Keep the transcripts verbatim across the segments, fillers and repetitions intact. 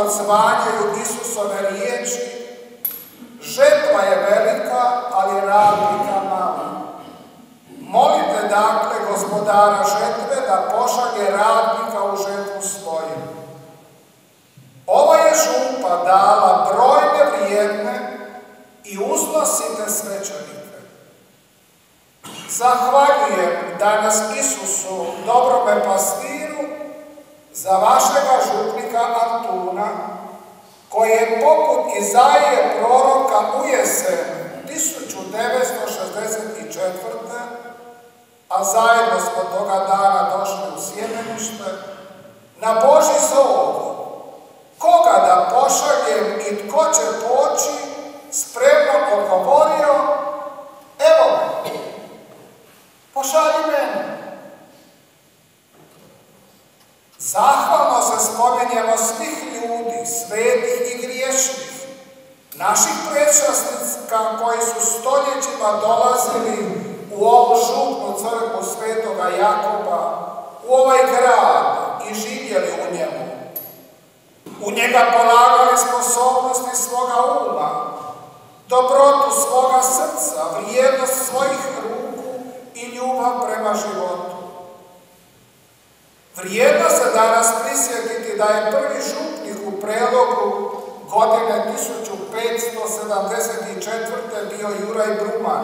odzvanjaju Isusove riječi: žetva je velika, ali radnika malo. Molite dakle gospodara žetve da pošalje radnika u žetvu svoju. Ova je župa dala brojne vrijedne i uznosite svećenike. Zahvaljujem danas Isusu, dobrome pastiru, za vašega župnika Antuna, koji je poput Izaije proroka u jesen tisuću devetsto šezdeset četvrte. a zajedno smo toga dana došli u sjemenište, na Božji zov, koga da pošaljem i tko će poći, spremno odgovorio: evo me, pošalji mene. Zahvalno se spominjemo svih ljudi, svetih i griješnih, naših prečasnika koji su stoljećima dolazili u ovu župnu crkvu svetoga Jakoba, u ovaj grad i živjeli u njemu. U njega polagali sposobnosti svoga uma, dobrotu svoga srca, vrijednost svojih ruku i ljubav prema životu. Vrijedno se danas prisjetiti da je prvi župnik u Prelogu godine tisuću petsto sedamdeset četvrte bio Juraj Bruman.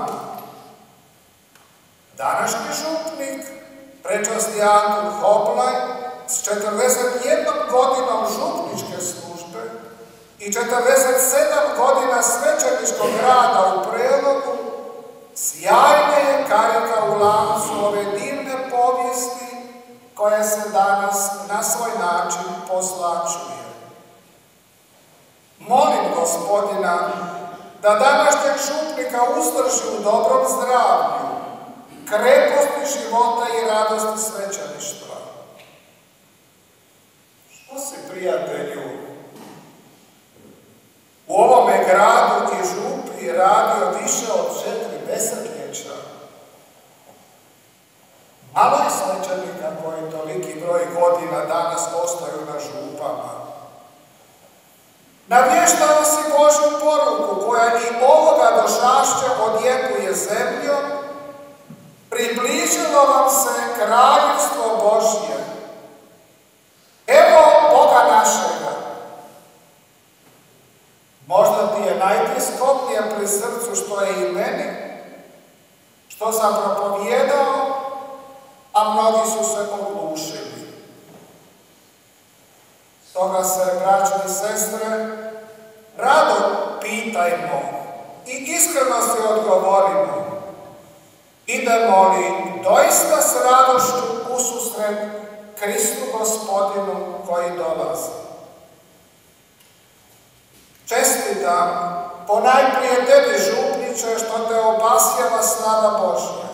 Današnji župnik, prečasni Antun Hoblaj, s četrdeset jednom godinom župničke službe i četrdeset sedam godina svećeničkog rada u Prelogu, sjajna je karika u lancu ove divne povijesti koja se danas na svoj način poslačuje. Molim Gospodina da današnjeg župnika uzdrži u dobrom zdravlju, kreposti života i radosti svećeništva. Što si, prijatelju, u ovome gradu i župi radio više od četiri desetljeća? Malo je svećenika koji toliki broj godina danas ostaju na župama. Navještava si Božju poruku koja i ovoga došašća odjekuje zemljom: približilo vam se kraljevstvo Božje. Evo Boga našega. Možda ti je najbliskopnije pri srcu što je i meni, što sam propovijedao, a mnogi su se oglušili. Stoga se, braćo i sestre, rado pitajmo i iskreno se odgovorimo: idemo li doista s radošću ususret Kristu Gospodinu koji dolazi? Čestitam ponajprije tebi, župniče, što te obasjava slava Božja.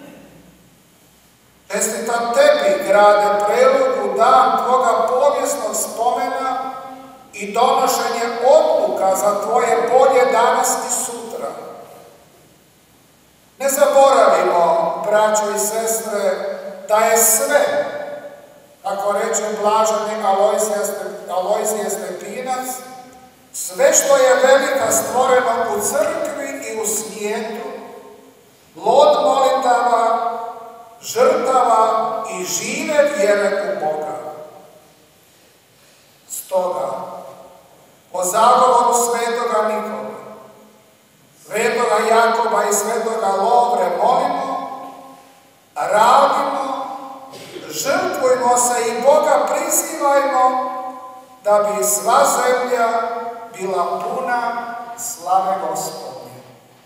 Čestitam tebi, grade Prelogu, dan tvoga povijesnog spomena i donošenje odluka za tvoje bolje danas i sutra. Ne zaboravimo, braćo i sestre, da je sve, kako reče blaženi Alojzije Stepinac, sve što je velika stvoreno u crkvi i u svijetu, plod molitava, žrtava i žive vjere u Boga. Stoga, po zagovoru svetoga Nikole, svetoga Jakoba i svetoga Lovre molimo, radimo, žrtvujmo se i Boga prizivajmo, da bi sva zemlja bila puna slave Gospodnje.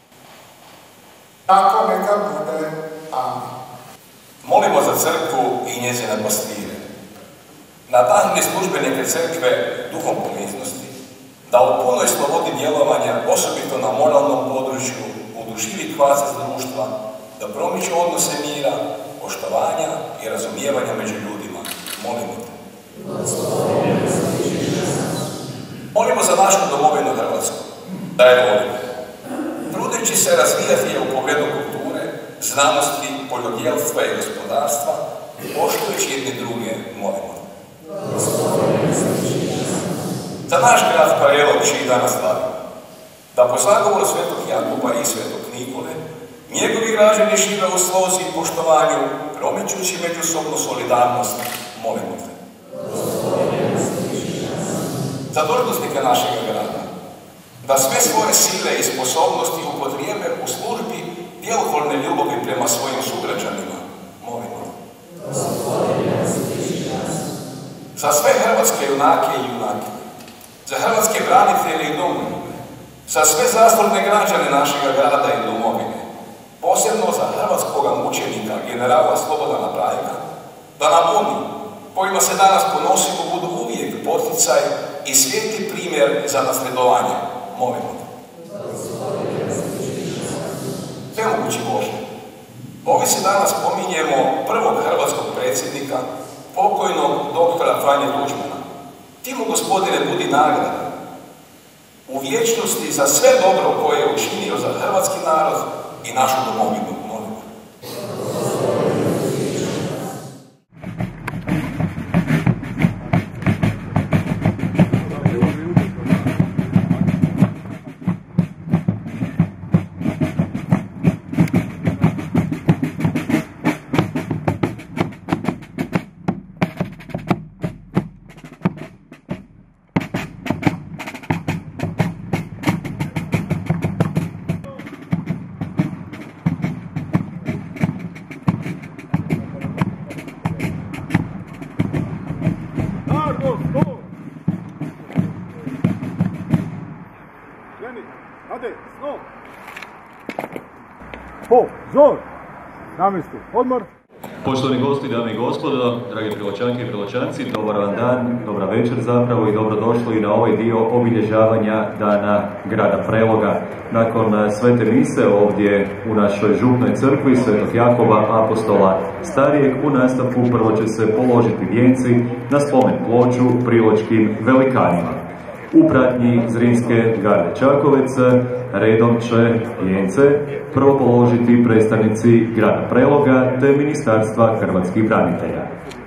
Tako neka bude. Amen. Molimo za crkvu i njezine pastire. Nadahni službenike crkve duhom poniznosti, da u punoj slobodi djelovanja, osobito na moralnom području, uduživi kvasa društva, da promiču odnose mira, poštovanja i razumijevanja među ljudima. Molimo te. Molimo za našu domovinu Hrvatsku, da je volimo, trudeći se razvijati je u pogledu kulture, znanosti, poljodjelstva i gospodarstva, poštujući jedni druge, molimo. za naš grad Prelog čiji danas slavi, da po zagovoru svetog Jakuba i svetog Nikole njegovi građani žive u slozi i poštovanju, promičući međusobnu solidarnost. Molimo te. Za dužnosnike našeg grada, da sve svoje sile i sposobnosti upotrijebe u službi djelotvorne ljubavi prema svojim sugrađanima. Molimo te. Za sve hrvatske junake i junake, za hrvatske branitelje i domoljube, za sve zaslužne građane našega grada i domovine, posebno za hrvatskoga mučenika, generala Slobodana Praljka, da nam oni, kojima se danas ponosimo, budu uvijek poticaj i svijeti primjer za nasljedovanje. Molimo te. Svemogući Bože, ovdje se danas spominjemo prvog hrvatskog predsjednika, pokojnog doktora Franje Tuđmana. Ti mu, Gospodine, budi nagrada u vječnosti za sve dobro koje je učinio za hrvatski narod i našu domovinu. Molimo. Zor, namjestu, odmor. Poštovani gosti, dame i gospodo, dragi Preločanke i Preločanci, dobar vam dan, dobra večer zapravo i dobrodošli na ovaj dio obilježavanja Dana grada Preloga. Nakon svete mise ovdje u našoj župnoj crkvi Svetog Jakoba Apostola Starijeg u nastavku prvo će se položiti vijenci na spomen ploču priločkim velikanima. U pratnji Zrinske garde Čakovec redom će vijence prvo položiti predstavnici grada Preloga te Ministarstva hrvatskih branitelja.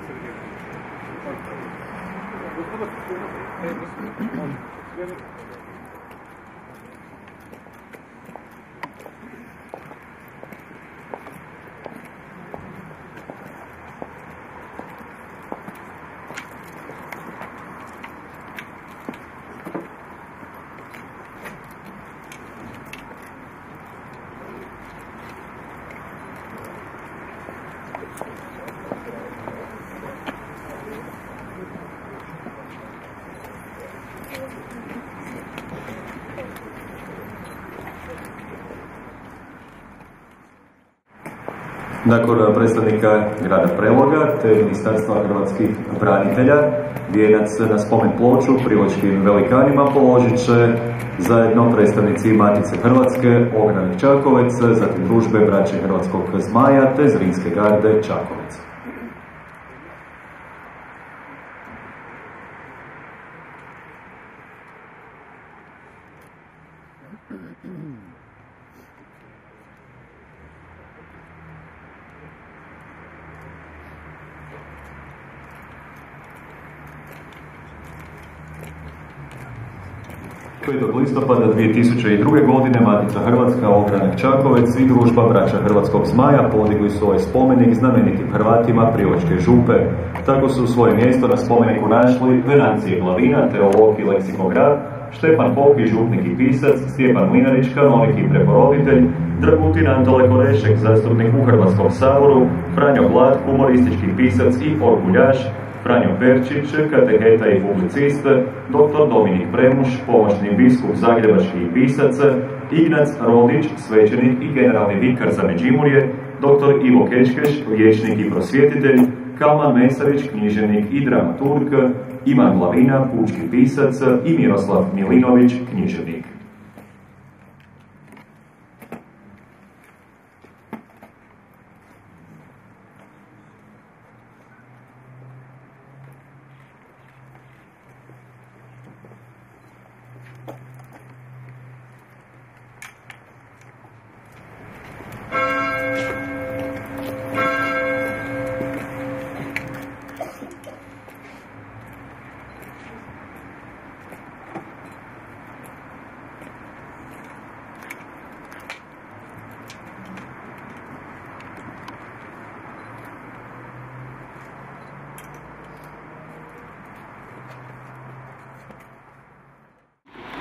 Nakon predstavnika grada Preloga te Ministarstva hrvatskih branitelja, vijenac na spomen ploču priločkim velikanima položit će zajedno predstavnici Matice Hrvatske, Ogranak Čakovec, zatim družbe Braće Hrvatskog Zmaja te Zrinske garde Čakovec. petog listopada dvije tisuće druge. godine Matica Hrvatska, Ogranak Čakovec i družba Braća Hrvatskog Zmaja podigli svoj spomenik znamenitim Hrvatima Priločke župe. Tako su svoje mjesto na spomeniku našli Venancije Glavina, teolog i leksikograf, Štefan Popi, župnik i pisac, Stjepan Mlinarić, kanonik i preporoditelj, Dragutin Antole Korešek, zastupnik u Hrvatskom saboru, Franjo Blat, humoristički pisac i orguljaš, Franjo Perčić, kateheta i publicist, doktor Dominik Premuš, pomoćni biskup zagrebački i pisac, Ignac Rodić, svećenik i generalni vikar za Međimurje, doktor Ivo Kečkeš, liječnik i prosvjetitelj, Kalman Mesarić, književnik i dramaturg, Ivan Glavina, pučki pisac i Miroslav Milinović, književnik.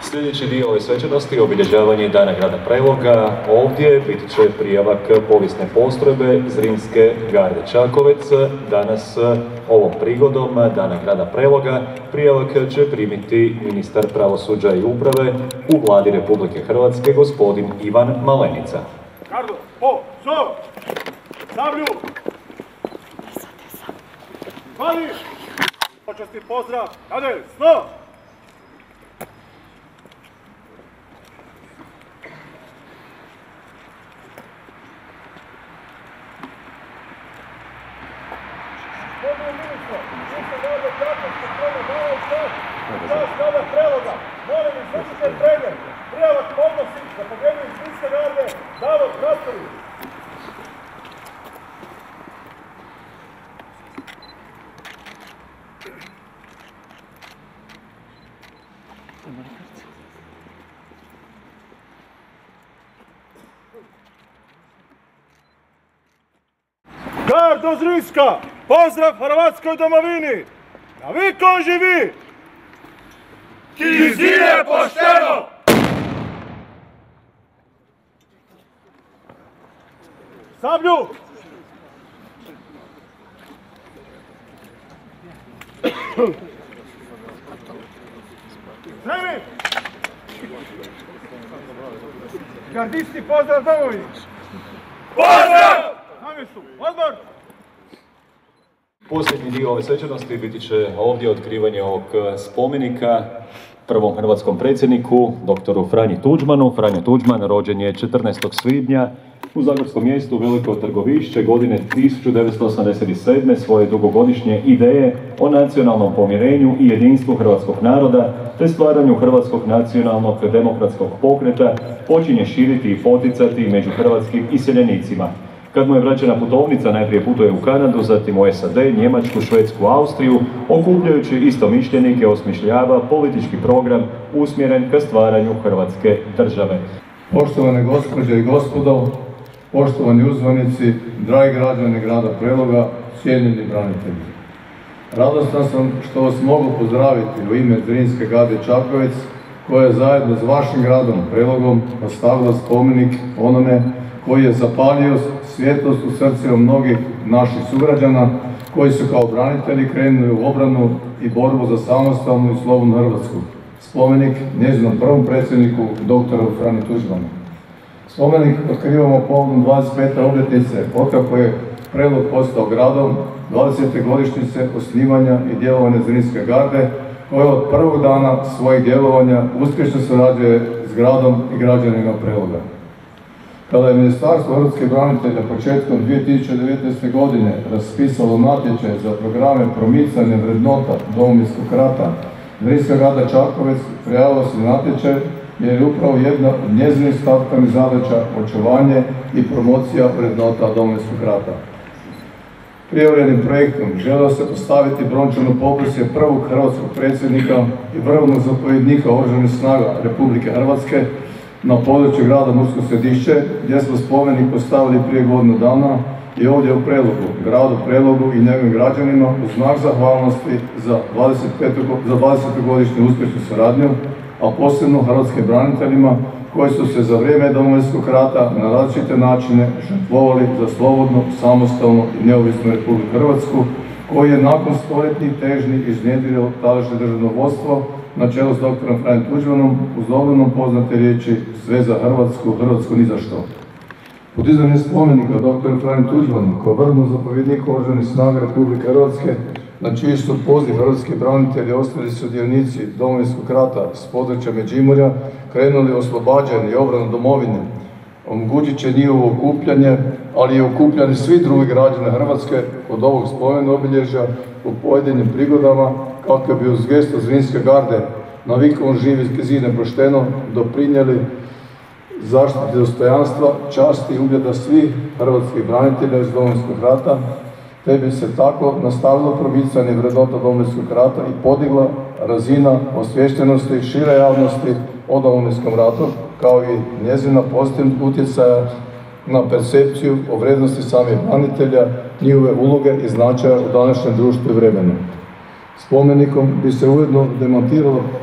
Sljedeći dio ove svečanosti je obilježavanje Dana grada Preloga. Ovdje biti će prijavak povijesne postrojbe Zrinske garde Čakovec. Danas ovom prigodom Dana grada Preloga prijavak će primiti ministar pravosuđa i uprave u Vladi Republike Hrvatske, gospodin Ivan Malenica. Gardo, po, so, sablju! Pali! Počasti pozdrav, kade, sto! Gardo Zrinska, pozdrav Hrvatskoj domovini! Na vikom živi! Ki zide pošteno! Sablju! Spremi! Gardisti, pozdrav domovini! Pozdrav! Odmor! Posljednji dio ove svečanosti biti će ovdje otkrivanje ovog spomenika prvom hrvatskom predsjedniku, doktoru Franji Tuđmanu. Franjo Tuđman rođen je četrnaestog svibnja u zagorskom mjestu Veliko Trgovišće godine tisuću devetsto osamdeset sedme. Svoje dugogodišnje ideje o nacionalnom pomirenju i jedinstvu hrvatskog naroda te stvaranju hrvatskog nacionalnog demokratskog pokreta počinje širiti i poticati među hrvatskim iseljenicima. Kad mu je vraćena putovnica, najprije putuje u Kanadu, zatim u S A D, Njemačku, Švedsku, Austriju, okupljajući istomišljenike osmišljava politički program usmjeren ka stvaranju Hrvatske države. Poštovane gospođe i gospodo, poštovani uzvanici, dragi građani grada Preloga, cijenjeni branitelji. Radostan sam što vas mogu pozdraviti u ime Zrinske garde Čakovec, koja je zajedno s vašim gradom Prelogom postavila spomenik onome koji je zapalio svjetlost u srcima mnogih naših sugrađana koji su kao branitelji krenuli u obranu i borbu za samostalnu i slobodnu Hrvatsku. Spomenik njezinom prvom predsjedniku, doktoru Franji Tuđmanu. Spomenik otkrivamo povodom dvadeset pete obljetnice otkako je Prelog postao gradom, dvadesete godišnjice osnivanja i djelovanja Zrinske garde, koja od prvog dana svojih djelovanja uspješno surađuje s gradom i građanima Preloga. Kada je Ministarstvo hrvatskih branitelja početkom dvije tisuće devetnaeste. godine raspisalo natječaj za programe promicanja vrednota Domovinskog rata, Zrinska garda Čakovec prijavila se na natječaj jer je upravo jedna od njezinih stavkami zadaća očuvanje i promocija vrednota Domovinskog rata. Prijavljenim projektom želeo se postaviti brončano popisje prvog hrvatskog predsjednika i vrhovnog zapovjednika Oružanih snaga Republike Hrvatske na području grada Mursko Središće, gdje smo spomenik postavili prije godinu dana i ovdje u Prelogu, gradu Prelogu i njegovim građanima u znak zahvalnosti za dvadesetu godišnju uspješnu suradnju, a posebno hrvatskim braniteljima koji su se za vrijeme Domovinskog rata na različite načine žrtvovali za slobodnu, samostalnu i neovisnu Republiku Hrvatsku, koji je nakon stoljetnih težnji iznjedrio tadašnje državno vodstvo na čelu s doktorom Franjom Tuđmanom uz dovoljno poznate riječi sve za Hrvatsku, Hrvatsku ni za što. Podizanje spomenika doktoru Franji Tuđmanu kao vrhovnom zapovjedniku Oružanih snaga Republike Hrvatske, na čiji su poziv hrvatski branitelji ostali sudionici Domovinskog rata s područja Međimurja krenuli oslobađanje i obranu domovine, omogućit će njihovo okupljanje, ali i okupljanje svih drugih građana Hrvatske od ovog spomen obilježja u pojedinim prigodama kako bi uz gesto Zrinske garde na vikom živi zide pošteno doprinijeli zaštiti dostojanstva, časti i ugleda svih hrvatskih branitelja iz Domovinskog rata, te bi se tako nastavilo promicanje vrednota Domovinskog rata i podigla razina osviještenosti šire javnosti o Domovinskom ratu, kao i njezina pozitivnog utjecaja na percepciju o vrijednosti samih branitelja, njihove uloge i značaja u današnjem društvu i vremenu. Spomenikom bi se ujedno demontiralo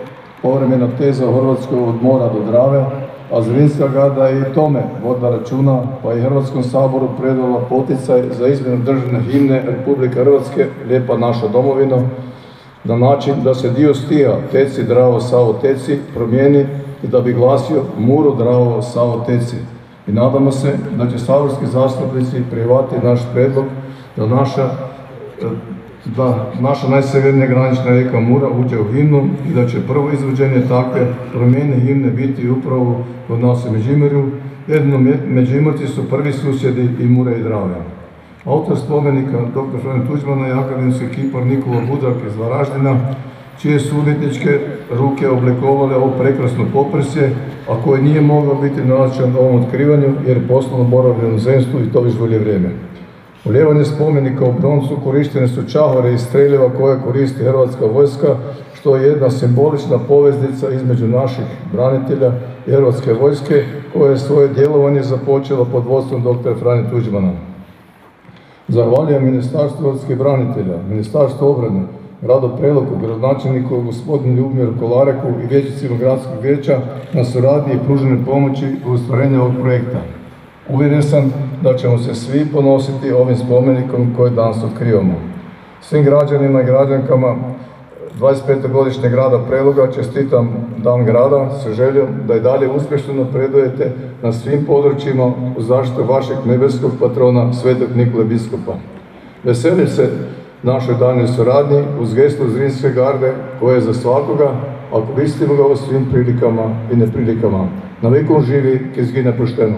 povremena teza u Hrvatskoj od mora do Drave, a Zrinska garda je i tome vodila računa, pa i Hrvatskom saboru predala poticaj za izmjenu državne himne Republike Hrvatske, Lijepa naša domovina, na način da se dio stija Teci, Dravo, Savo, Teci promijeni i da bi glasio Muro, Dravo, Savo, Teci. I nadamo se da će saborski zastupnici prihvatiti naš prijedlog da naša, da naša najsjevernija granična rijeka Mura uđe u himnu i da će prvo izvođenje takve promjene himne biti upravo kod nas u Međimurju. Jedino Međimurci su prvi susjedi i Mure i Drave. Autor spomenika doktor Franje Tuđmana je akademski kipar Nikola Budrak iz Varaždina, čije su umjetničke ruke oblikovale ovo prekrasno poprsje, a koje nije moglo biti nazočan ovom otkrivanju jer je poslovno boravio u inozemstvu i to već dulje vrijeme. U lijevanje spomenika u broncu korištene su čahore i streljiva koje koristi Hrvatska vojska, što je jedna simbolična poveznica između naših branitelja i Hrvatske vojske, koja je svoje djelovanje započela pod vodstvom doktora Franje Tuđmana. Zahvaljujem Ministarstvu hrvatskih branitelja, Ministarstvu obrane, gradu Prelogu, gradonačelniku gospodinu Ljubomiru Kolareku i vijećnicima gradskog vijeća na suradnji i pruženoj pomoći u ostvarenju ovog projekta. Uvjeren sam da ćemo se svi ponositi ovim spomenikom koji danas otkrivamo. Svim građanima i građankama dvadeset petogodišnjeg grada Preloga čestitam Dan grada sa željom da i dalje uspješno napredujete na svim područjima u zaštitu vašeg nebeskog patrona Svetog Nikole biskupa. Veselim se našoj daljnjoj suradnji uz geslu Zrinske garde koje je za svakoga, a koristimo ga u svim prilikama i neprilikama. Na vekom živi, ki zgine pošteno.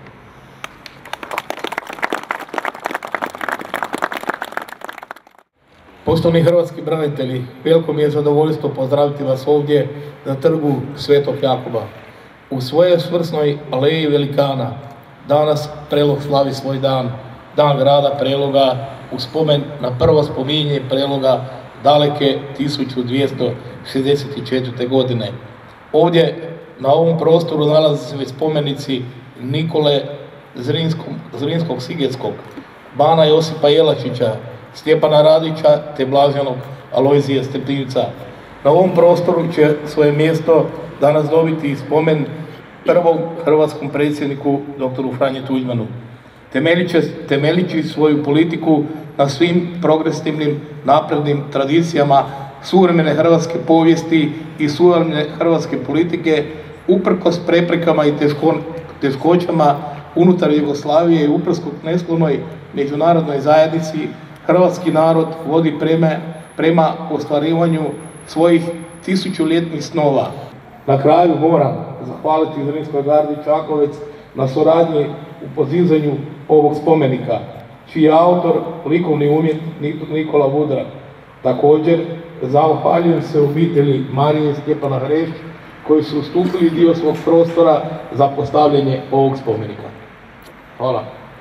Poštovani hrvatski branitelji, veliko mi je zadovoljstvo pozdraviti vas ovdje na trgu Svetog Jakoba. U svojoj svrsnoj aleji velikana danas Prelog slavi svoj dan, Dan grada Preloga, u spomen na prvo spominje Preloga daleke tisuću dvjesto šezdeset četvrte. godine. Ovdje na ovom prostoru nalaze se spomenici Nikole Zrinskog, Zrinskog Sigetskog, Bana Josipa Jelačića, Stjepana Radića te blaženog Alojzija Stepinca. Na ovom prostoru će svoje mjesto danas dobiti spomen prvom hrvatskom predsjedniku doktoru Franji Tuđmanu. Temeljići svoju politiku na svim progresivnim naprednim tradicijama suvremene hrvatske povijesti i suvremene hrvatske politike, uprkos preprekama i teškoćama unutar Jugoslavije i uprkos nesklonoj međunarodnoj zajednici, hrvatski narod vodi prema, prema ostvarivanju svojih tisućuljetnih snova. Na kraju moram zahvaliti Zrinskoj gardi Čakovec na suradnji u podizanju ovog spomenika, čiji je autor likovni umjetnik Nikola Budrak. Također zahvaljujem se obitelji Marije i Stjepana Hrešć koji su ustupili dio svog prostora za postavljanje ovog spomenika. Hvala.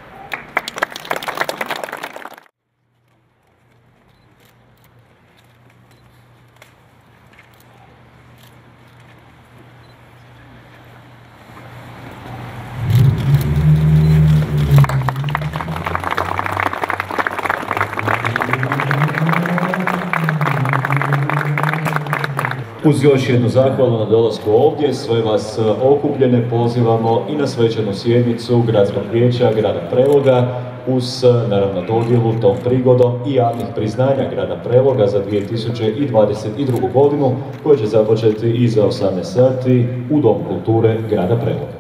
Uz još jednu zahvalu na dolasku ovdje, sve vas okupljene pozivamo i na svečanu sjednicu Gradskog vijeća grada Preloga uz naravno dodjelu tom prigodom i javnih priznanja grada Preloga za dvije tisuće dvadeset drugu. godinu koja će započeti iza osamnaest sati u Domu kulture grada Preloga.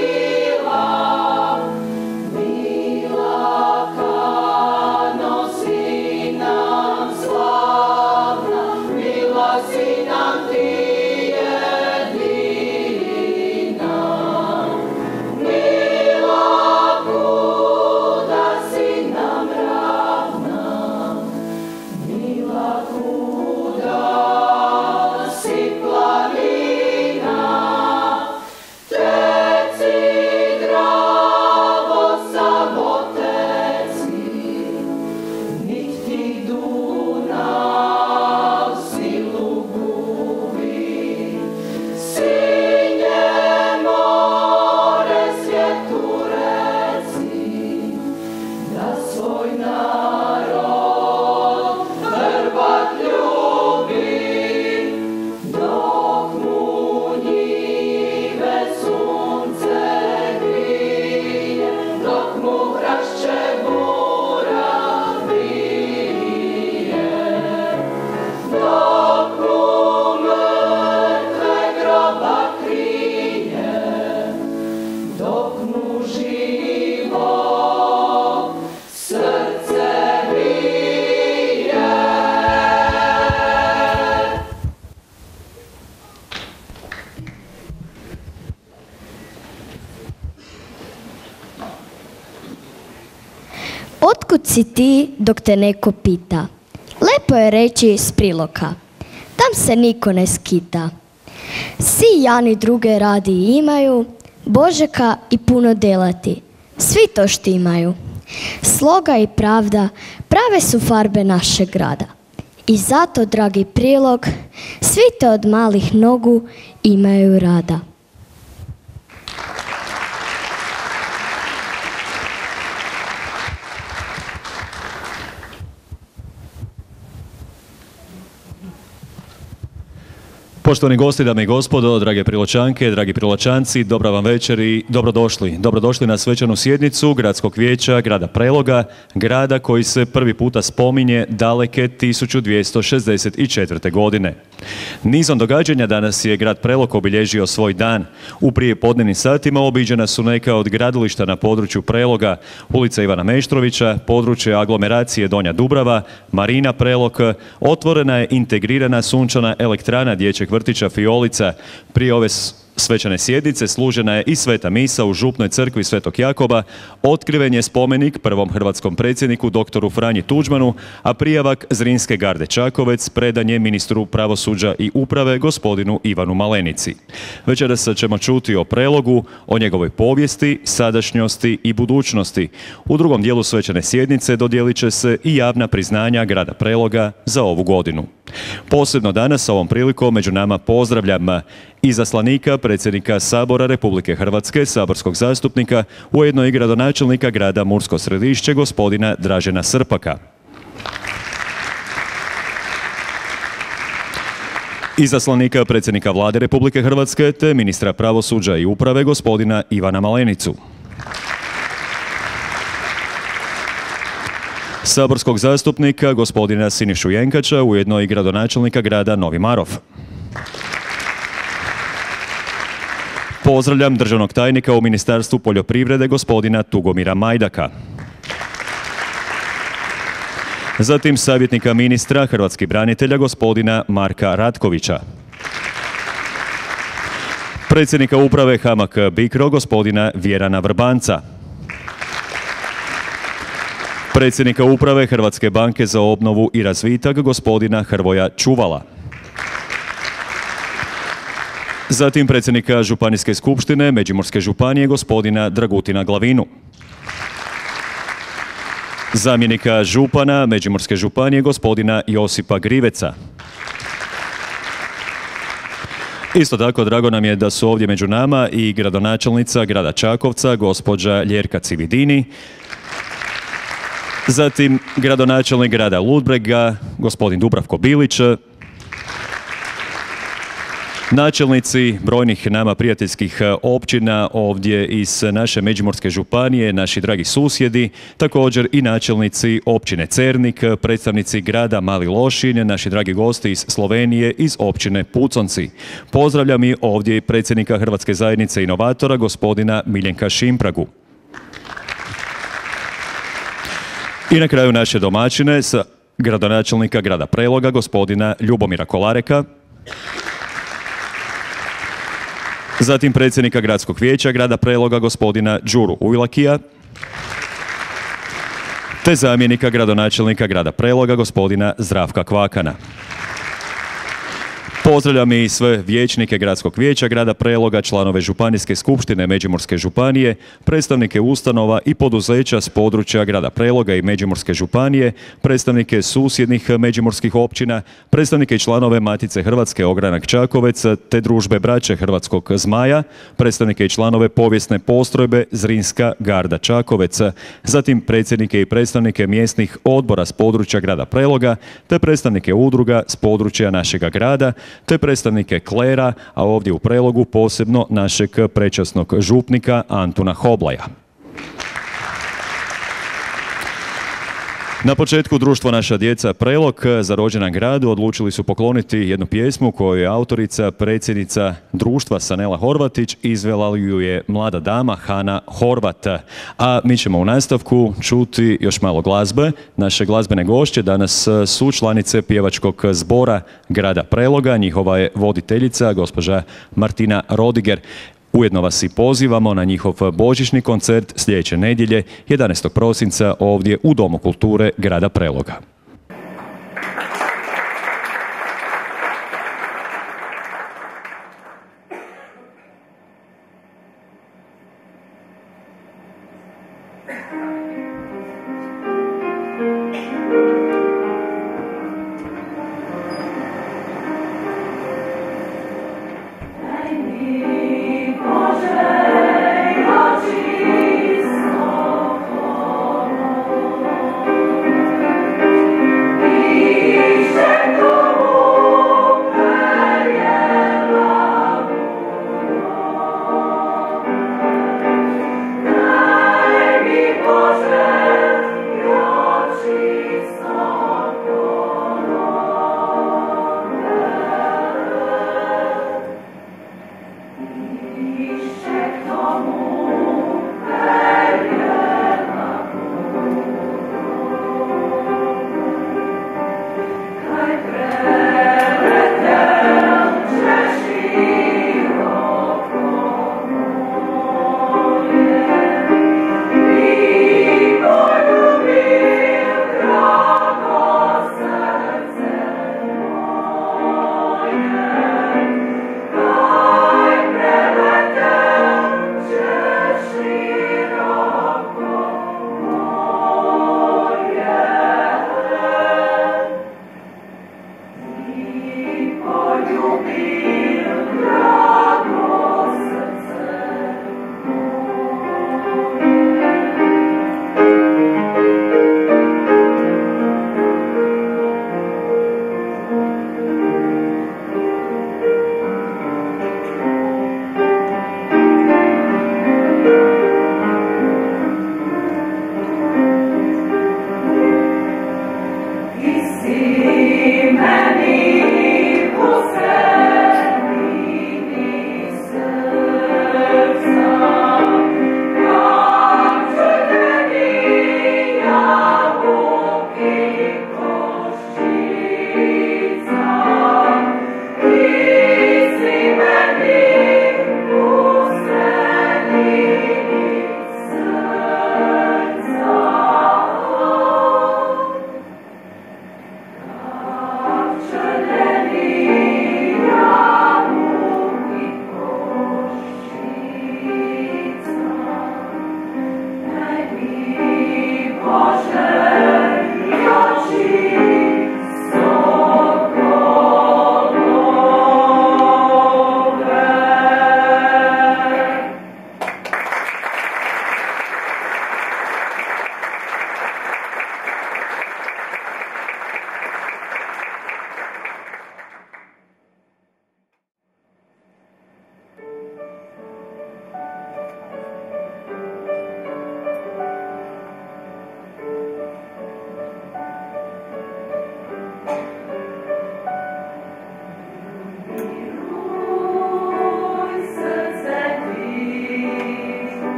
Bila ka nosi Otkud si ti dok te neko pita? Lepo je reći s Priloka, tam se niko ne skita. Svi jani druge radi imaju, Božeka i puno delati, svi to štimaju. Sloga i pravda prave su farbe našeg grada. I zato, dragi Prilog, svi te od malih nogu imaju rada. Poštovani gosti, dame i gospodo, drage Priločanke, dragi Priločanci, dobra vam večer i dobrodošli. Dobrodošli na svečanu sjednicu Gradskog vijeća grada Preloga, grada koji se prvi puta spominje daleke tisuću dvjesto šezdeset četvrte. godine. Nizom događanja danas je grad Prelog obilježio svoj dan. U prijepodnevnim satima obiđena su neka od gradilišta na području Preloga, ulica Ivana Meštrovića, područje aglomeracije Donja Dubrava, Marina Prelog, otvorena je integrirana sunčana elektrana dječjeg vrtića Fiolica. Prije ove svečane sjednice služena je i sveta misa u župnoj crkvi Svetog Jakoba, otkriven je spomenik prvom hrvatskom predsjedniku doktoru Franji Tuđmanu, a prijavak Zrinske garde Čakovec predan je ministru pravosuđa i uprave gospodinu Ivanu Malenici. Večeras ćemo čuti o Prelogu, o njegovoj povijesti, sadašnjosti i budućnosti. U drugom dijelu svečane sjednice dodijelit će se i javna priznanja grada Preloga za ovu godinu. Posebno danas ovom prilikom među nama pozdravljam izaslanika predsjednika Sabora Republike Hrvatske, saborskog zastupnika, ujedno i gradonačelnika grada Mursko Središće, gospodina Dražena Srpaka. Izaslanika predsjednika Vlade Republike Hrvatske te ministra pravosuđa i uprave, gospodina Ivana Malenicu. Saborskog zastupnika gospodina Sinišu Jenkača, ujedno i gradonačelnika grada Novi Marof. Pozdravljam državnog tajnika u Ministarstvu poljoprivrede gospodina Tugomira Majdaka. Zatim savjetnika ministra hrvatskih branitelja gospodina Marka Ratkovića. Predsjednika uprave Hamag Bicro gospodina Vjerana Vrbanca. Predsjednika uprave Hrvatske banke za obnovu i razvitak gospodina Hrvoja Čuvala. Zatim predsjednika Županijske skupštine Međimurske županije gospodina Dragutina Glavinu. Zamjenika župana Međimurske županije gospodina Josipa Griveca. Isto tako drago nam je da su ovdje među nama i gradonačelnica grada Čakovca gospođa Ljerka Cividini. Zatim gradonačelnik grada Ludbrega gospodin Dubravko Bilić. Načelnici brojnih nama prijateljskih općina ovdje iz naše Međimurske županije, naši dragi susjedi, također i načelnici općine Cernik, predstavnici grada Mali Lošinj, naši dragi gosti iz Slovenije, iz općine Puconci. Pozdravljam i ovdje predsjednika Hrvatske zajednice inovatora, gospodina Miljenka Šimpragu. I na kraju naše domaćine sa gradonačelnika grada Preloga, gospodina Ljubomira Kolareka. Zatim predsjednika gradskog vijeća grada Preloga, gospodina Đuru Ujlakija. Te zamjenika gradonačelnika grada Preloga, gospodina Zdravka Kvakana. Pozdravljam i sve vijećnike gradskog vijeća grada Preloga, članove Županijske skupštine Međimurske županije, predstavnike ustanova i poduzeća s područja grada Preloga i Međimurske županije, predstavnike susjednih međimurskih općina, predstavnike i članove Matice Hrvatske Ogranak Čakovec te Družbe braće Hrvatskog Zmaja, predstavnike i članove povijesne postrojbe Zrinska garda Čakovec, zatim predsjednike i predstavnike mjesnih odbora s područja grada Preloga te predstavnike udruga s područja našega grada, te predstavnike klera, a ovdje u Prelogu posebno našeg prečasnog župnika Antuna Hoblaja. Na početku društvo Naša djeca Prelog za rođendan gradu odlučili su pokloniti jednu pjesmu koju je autorica, predsjednica društva Sanela Horvatić, izvela ju je mlada dama Hana Horvat. A mi ćemo u nastavku čuti još malo glazbe. Naše glazbene gošće danas su članice pjevačkog zbora grada Preloga. Njihova je voditeljica, gospođa Martina Rodiger. Ujedno vas i pozivamo na njihov božićni koncert sljedeće nedjelje, jedanaestog prosinca, ovdje u Domu kulture grada Preloga. Thank you.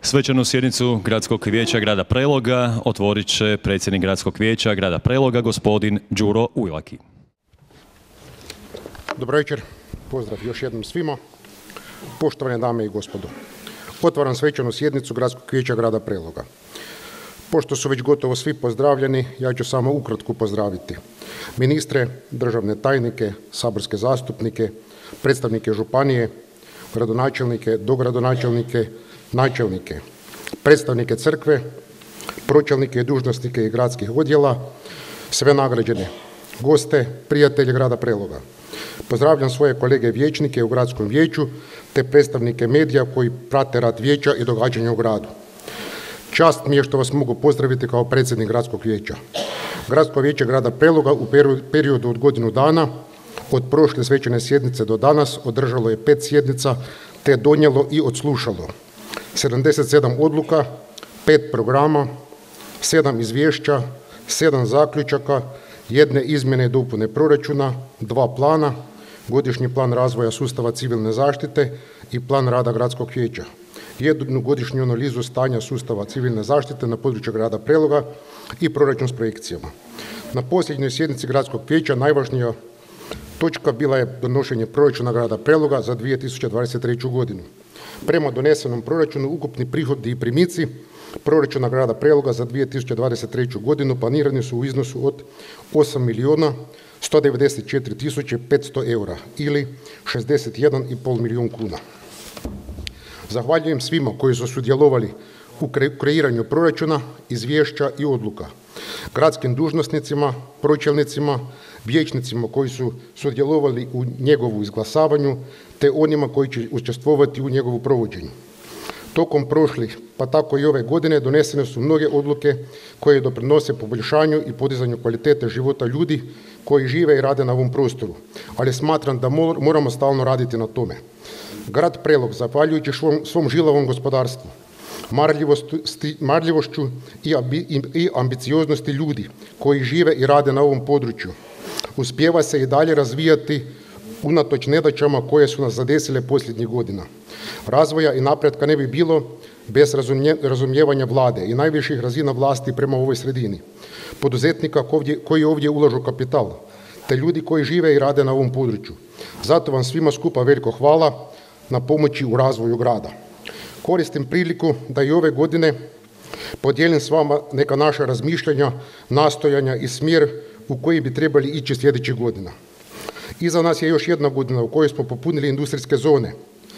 Svečanu sjednicu Gradskog vijeća grada Preloga otvorit će predsjednik Gradskog vijeća grada Preloga, gospodin Đuro Ujlaki. Dobro večer, pozdrav još jednom svima. Poštovane dame i gospodo, otvaram svečanu sjednicu Gradskog vijeća grada Preloga. Pošto su već gotovo svi pozdravljeni, ja ću samo ukratko pozdraviti ministre, državne tajnike, saborske zastupnike, predstavnike županije, gradonačelnike, dogradonačelnike, načelnike, predstavnike crkve, pročelnike i dužnosnike i gradskih odjela, sve nagrađene, goste, prijatelje grada Preloga. Pozdravljam svoje kolege vijećnike u gradskom vijeću te predstavnike medija koji prate rad vijeća i događanja u gradu. Čast mi je što vas mogu pozdraviti kao predsjednik gradskog vijeća. Gradsko vijeće grada Preloga u periodu od godinu dana, od prošle svečane sjednice do danas, održalo je pet sjednica te donijelo i odslušalo sedamdeset sedam odluka, pet programa, sedam izvješća, sedam zaključaka, jedne izmjene i dopune proračuna, dva plana, godišnji plan razvoja sustava civilne zaštite i plan rada gradskog vijeća, jednu godišnju analizu stanja sustava civilne zaštite na području grada Preloga i proračun s projekcijama. Na posljednjoj sjednici gradskog vijeća najvažnija točka bila je donošenje proračuna grada Preloga za dvije tisuće dvadeset treću. godinu. Prema donesenom proračunu ukupni prihodi i primici proračuna grada Preloga za dvije tisuće dvadeset treću. godinu planirani su u iznosu od osam milijuna sto devedeset četiri tisuće petsto eura ili šezdeset jedan i pol milijun kuna. Zahvaljujem svima koji su sudjelovali u kreiranju proračuna, izvješća i odluka, gradskim dužnosnicima, pročelnicima, vijećnicima koji su sudjelovali u njegovu izglasavanju, te onima koji će učestvovati u njegovu provođenju. Tokom prošlih, pa tako i ove godine, donesene su mnoge odluke koje doprinose poboljšanju i podizanju kvalitete života ljudi koji žive i rade na ovom prostoru, ali smatram da moramo stalno raditi na tome. Grad Prelog, zahvaljujući svom žilavom gospodarstvu, marljivošću i ambicioznosti ljudi koji žive i rade na ovom području, uspijeva se i dalje razvijati unatoč nedaćama koje su nas zadesile posljednjih godina. Razvoja i napretka ne bi bilo bez razumijevanja vlade i najviših razina vlasti prema ovoj sredini, poduzetnika koji ovdje ulažu kapital, te ljudi koji žive i rade na ovom području. Zato vam svima skupa veliko hvala na pomoći u razvoju grada. Koristim priliku da i ove godine podijelim s vama neka naša razmišljanja, nastojanja i smjer u koji bi trebali ići sljedećih godina. Iza nas je još jedna godina u kojoj smo popunili industrijske zone.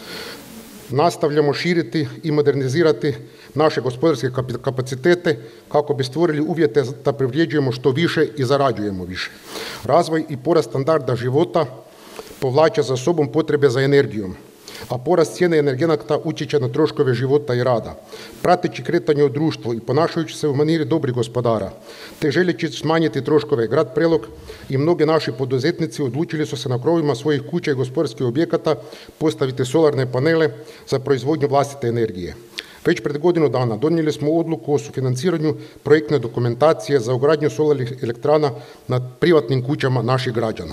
Nastavljamo širiti i modernizirati naše gospodarske kapacitete kako bi stvorili uvjete da privređujemo što više i zarađujemo više. Razvoj i porast standarda života povlače za sobom potrebe za energijom, a porast cijene energenata utječe na troškove života i rada. Prateći kretanje u društvu i ponašajući se u maniri dobrih gospodara, te želeći smanjiti troškove, grad Prelog i mnogi naši poduzetnici odlučili su se na krovovima svojih kuća i gospodarskih objekata postaviti solarne panele za proizvodnju vlastite energije. Već pred godinu dana donijeli smo odluku o sufinanciranju projektne dokumentacije za ugradnju solarnih elektrana na privatnim kućama naših građana.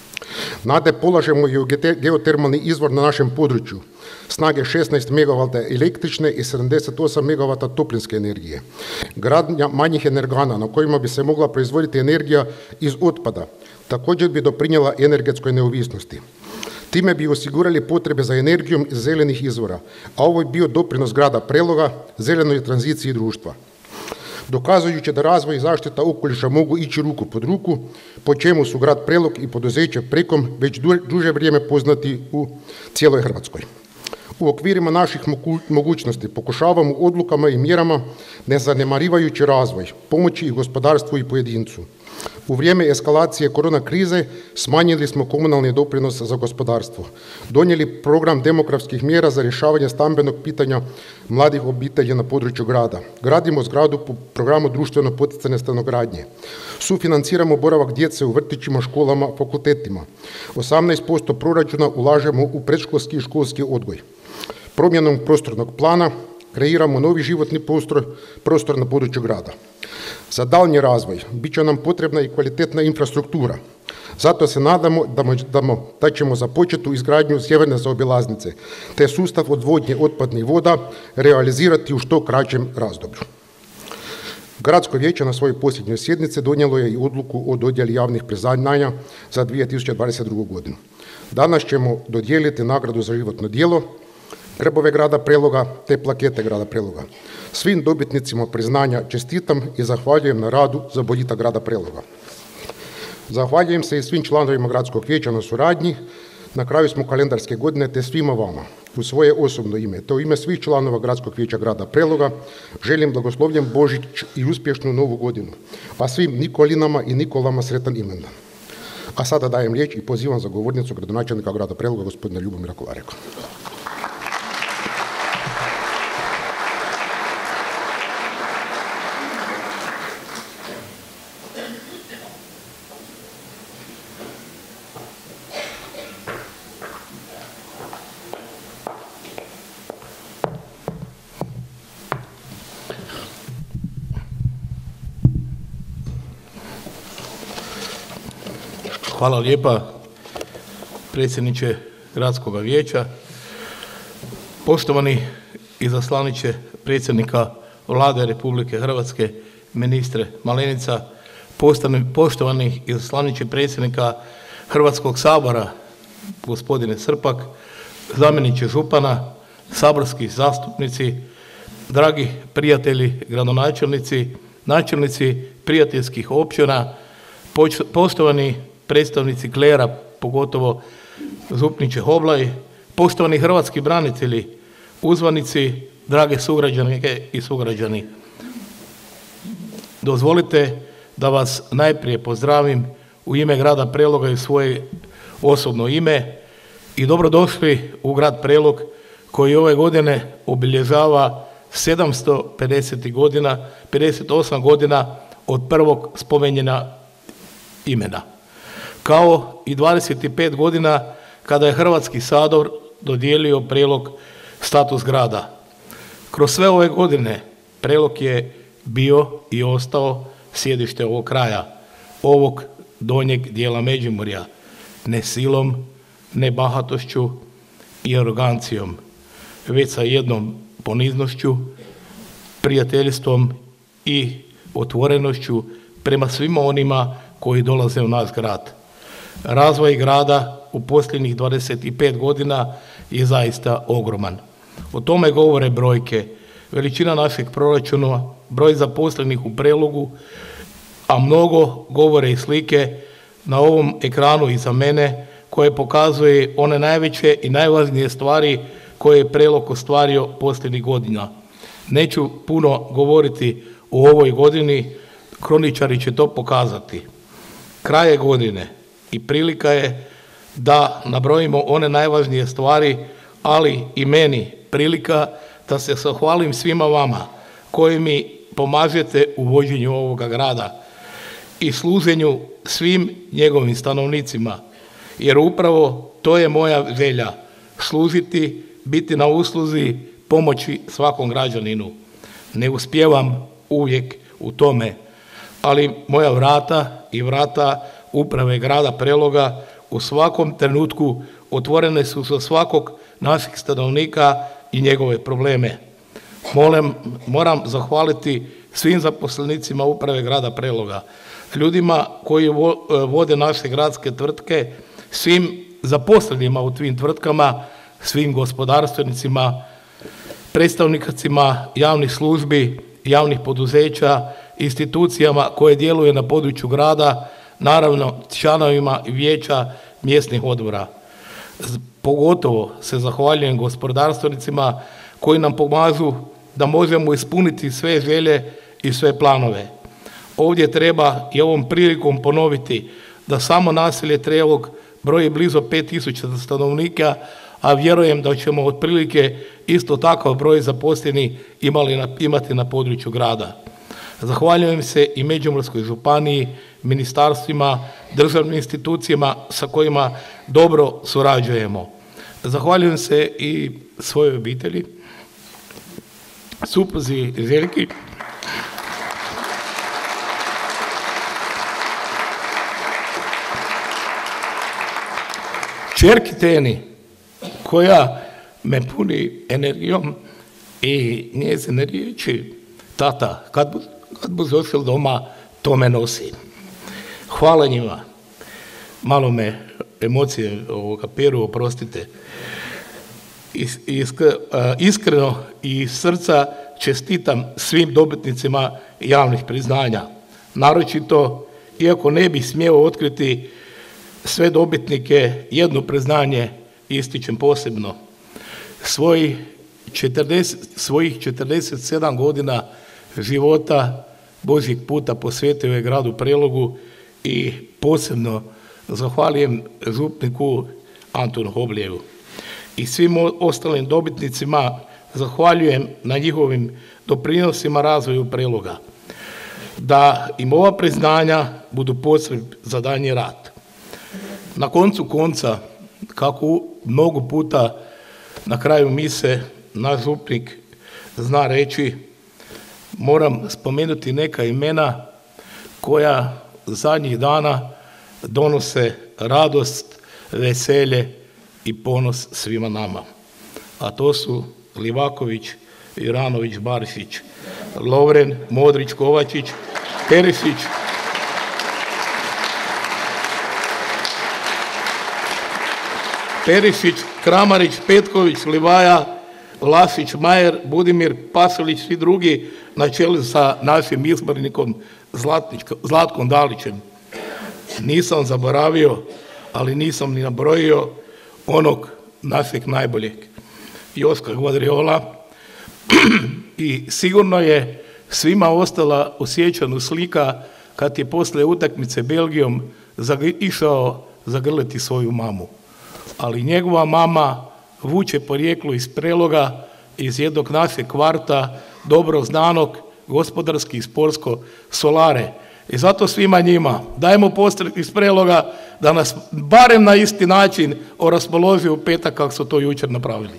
Nade polažemo i u geotermalni izvor na našem području, snage šesnaest megavata električne i sedamdeset osam megavata toplinske energije. Gradnja manjih energana na kojima bi se mogla proizvoditi energija iz otpada također bi doprinijela energetskoj neovisnosti. Time bi osigurali potrebe za energijom iz zelenih izvora, a ovo je bio doprinos grada Preloga zelenoj tranziciji društva. Dokazujući da razvoj i zaštita okoliša mogu ići ruku pod ruku, po čemu su grad Prelog i poduzeće Prekom već duže vrijeme poznati u cijeloj Hrvatskoj. U okvirima naših mogućnosti pokušavamo odlukama i mjerama, ne zanemarivajući razvoj, pomoći i gospodarstvu i pojedincu. U vrijeme eskalacije korona krize smanjili smo komunalni doprinos za gospodarstvo. Donijeli program demografskih mjera za rješavanje stambenog pitanja mladih obitelji na području grada. Gradimo zgradu po programu društveno poticajne stanogradnje. Sufinanciramo boravak djece u vrtićima, školama, fakultetima. osamnaest posto proračuna ulažemo u predškolski i školski odgoj. Promjenom prostornog plana kreiramo novi životni prostor, prostor na području grada. Za daljnji razvoj bit će nam potrebna i kvalitetna infrastruktura. Zato se nadamo da ćemo započetu izgradnju sjeverne zaobilaznice te sustav odvodnje otpadnih voda realizirati u što kraćem razdoblju. Gradsko vijeće na svojoj posljednjoj sjednici donijelo je i odluku o dodjeli javnih priznanja za dvije tisuće dvadeset drugu. godinu. Danas ćemo dodijeliti nagradu za životno djelo, grbove grada Preloga te plakete grada Preloga. Svim dobitnicima priznanja čestitam i zahvaljujem na radu za boljitak grada Preloga. Zahvaljujem se i svim članovima gradskog vijeća na suradnji. Na kraju smo kalendarske godine te svima vama u svoje osobno ime te u ime svih članova gradskog vijeća grada Preloga želim blagoslovljen Božić i uspješnu novu godinu, a svim Nikolinama i Nikolama sretan imendan. A sada dajem riječ i pozivam za govornicu gradonačelnika grada Preloga gospodina Ljubomira Kolareka. Hvala lijepa, predsjedniče Gradskog vijeća, poštovani izaslaniče predsjednika Vlade Republike Hrvatske, ministre Malenica, poštovani izaslaniče predsjednika Hrvatskog sabora, gospodine Srpak, zamjeniče župana, saborski zastupnici, dragi prijatelji, gradonačelnici, načelnici prijateljskih općina, poštovani predstavnici klera, pogotovo župniče Hoblaj, poštovani hrvatski branitelji, uzvanici, drage sugrađanke i sugrađani. Dozvolite da vas najprije pozdravim u ime grada Preloga i svoje osobno ime i dobrodošli u grad Prelog koji ove godine obilježava sedamsto pedeset godina, pedeset osam godina od prvog spomenjena imena. Kao i dvadeset pet godina kada je Hrvatski sabor dodijelio Prelog status grada. Kroz sve ove godine Prelog je bio i ostao sjedište ovog kraja, ovog donjeg dijela Međimurja, ne silom, ne bahatošću i arogancijom, već sa jednom poniznošću, prijateljstvom i otvorenošću prema svima onima koji dolaze u naš grad. Razvoj grada u posljednjih dvadeset pet godina je zaista ogroman. O tome govore brojke, veličina našeg proračuna, broj zaposlenih u Prelogu, a mnogo govore i slike na ovom ekranu iza mene koje pokazuje one najveće i najvažnije stvari koje je Prelog ostvario posljednjih godina. Neću puno govoriti o ovoj godini, kroničari će to pokazati. Kraj je godine i prilika je da nabrojimo one najvažnije stvari, ali i meni prilika da se zahvalim svima vama koji mi pomažete u vođenju ovoga grada i služenju svim njegovim stanovnicima, jer upravo to je moja želja, služiti, biti na usluzi, pomoći svakom građaninu. Ne uspijevam uvijek u tome, ali moja vrata i vrata uprave grada Preloga u svakom trenutku otvorene su za svakog naših stanovnika i njegove probleme. Molim, moram zahvaliti svim zaposlenicima uprave grada Preloga, ljudima koji vode naše gradske tvrtke, svim zaposlenima u tim tvrtkama, svim gospodarstvenicima, predstavnicima javnih službi, javnih poduzeća, institucijama koje djeluju na području grada, naravno članovima vijeća mjesnih odbora. Pogotovo se zahvaljujem gospodarstvenicima koji nam pomažu da možemo ispuniti sve želje i sve planove. Ovdje treba i ovom prilikom ponoviti da samo naselje Prelog broji blizu pet tisuća stanovnika, a vjerujem da ćemo otprilike isto takav broj zaposlenih imati na području grada. Zahvaljujem se i Međimurskoj županiji, ministarstvima, državnim institucijama sa kojima dobro surađujemo. Zahvaljujem se i svojoj obitelji, supruzi Željki, kćerki Teni, koja me puni energijom i njezine riječi, tata, kad bu, kad bu došel doma, to me nosi. Hvala njima. Malo me emocije ovoga peru, oprostite. Is, isk, uh, iskreno i iz srca čestitam svim dobitnicima javnih priznanja. Naročito, iako ne bih smjeo otkriti sve dobitnike, jedno priznanje ističem posebno. Svoj četrdeset, svojih četrdeset sedam godina života Božjeg puta posvetio je gradu Prelogu i posebno zahvaljujem župniku Antonu Hobljevu. I svim ostalim dobitnicima zahvaljujem na njihovim doprinosima razvoju Preloga. Da im ova priznanja budu potrebi za daljnji rad. Na koncu konca, kako mnogo puta na kraju mise naš župnik zna reći, moram spomenuti neka imena koja zadnjih dana donose radost, veselje i ponos svima nama. A to su Livaković, Iranović, Barišić, Lovren, Modrić, Kovačić, Perišić, Perišić, Kramarić, Petković, Livaja, Vlasić, Majer, Budimir, Pasalić, svi drugi na čelu sa našim izbornikom Zlatkom Dalićem. Nisam zaboravio, ali nisam ni nabrojio onog našeg najboljeg, Joska Gvadriola, i sigurno je svima ostala osjećana slika kad je poslije utakmice Belgijom išao zagrliti svoju mamu. Ali njegova mama vuče porijeklo iz Preloga, iz jednog našeg kvarta, dobro znanog, gospodarski i sportsko Solare. I zato svima njima dajemo postrek iz Preloga da nas barem na isti način oraspoloži u petak kako su to jučer napravili.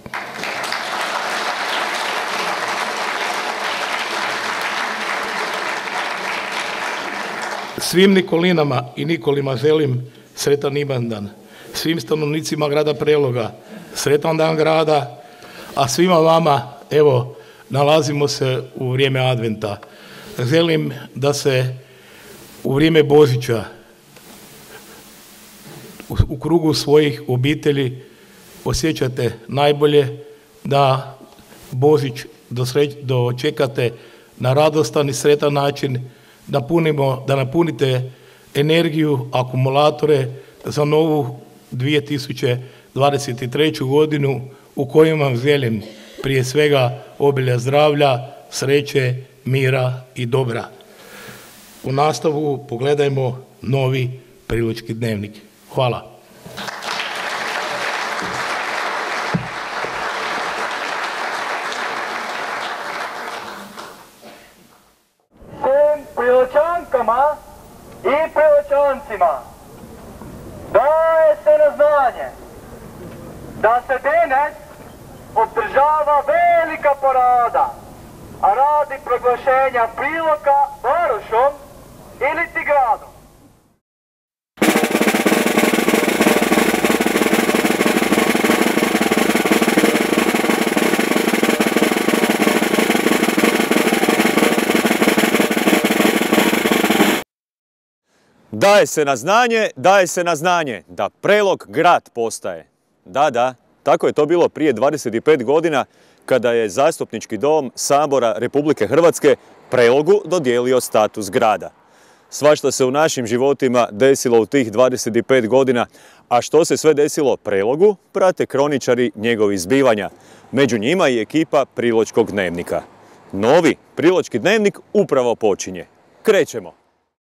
Svim Nikolinama i Nikolima želim sretan imendan. Svim stanovnicima grada Preloga sretan dan grada, a svima vama, evo, nalazimo se u vrijeme Adventa. Želim da se u vrijeme Božića u krugu svojih obitelji osjećate najbolje, da Božić dočekate na radostan i sretan način, da, punimo, da napunite energiju, akumulatore za novu dvije tisuće dvadeset treću godinu u kojoj vam želim prije svega obilja zdravlja, sreće, mira i dobra. U nastavu pogledajmo novi Priločki dnevnik. Hvala. Svim Priločankama i Priločancima daje se na znanje da se danas održava velika porada, a radi proglašenja Priloka varošom ili ti gradom. Daje se na znanje, daje se na znanje da Prelog grad postaje. Da, da, tako je to bilo prije dvadeset pet godina kada je Zastupnički dom Sabora Republike Hrvatske Prelogu dodijelio status grada. Svašta se u našim životima desilo u tih dvadeset pet godina, a što se sve desilo Prelogu, prate kroničari njegovih zbivanja. Među njima i ekipa Priločkog dnevnika. Novi Priločki dnevnik upravo počinje. Krećemo!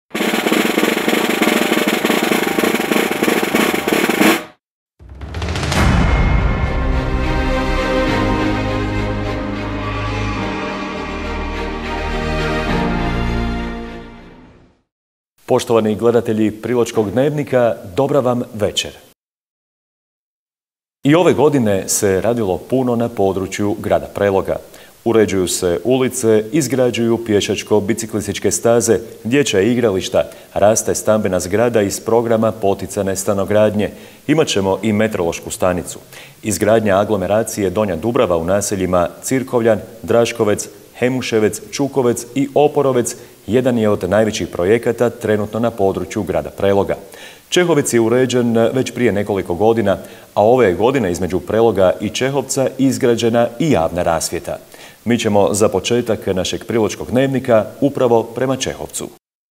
Poštovani gledatelji Priločkog dnevnika, dobra vam večer. I ove godine se radilo puno na području grada Preloga. Uređuju se ulice, izgrađuju pješačko-biciklističke staze, dječja igrališta, raste stambena zgrada iz programa poticane stanogradnje. Imaćemo i meteorološku stanicu. Izgradnja aglomeracije Donja Dubrava u naseljima Cirkovljan, Draškovec, Hemuševec, Čukovec i Oporovec jedan je od najvećih projekata trenutno na području grada Preloga. Čehovec je uređen već prije nekoliko godina, a ove godine između Preloga i Čehovca izgrađena i javna rasvjeta. Mi ćemo za početak našeg Priločkog dnevnika upravo prema Čehovcu.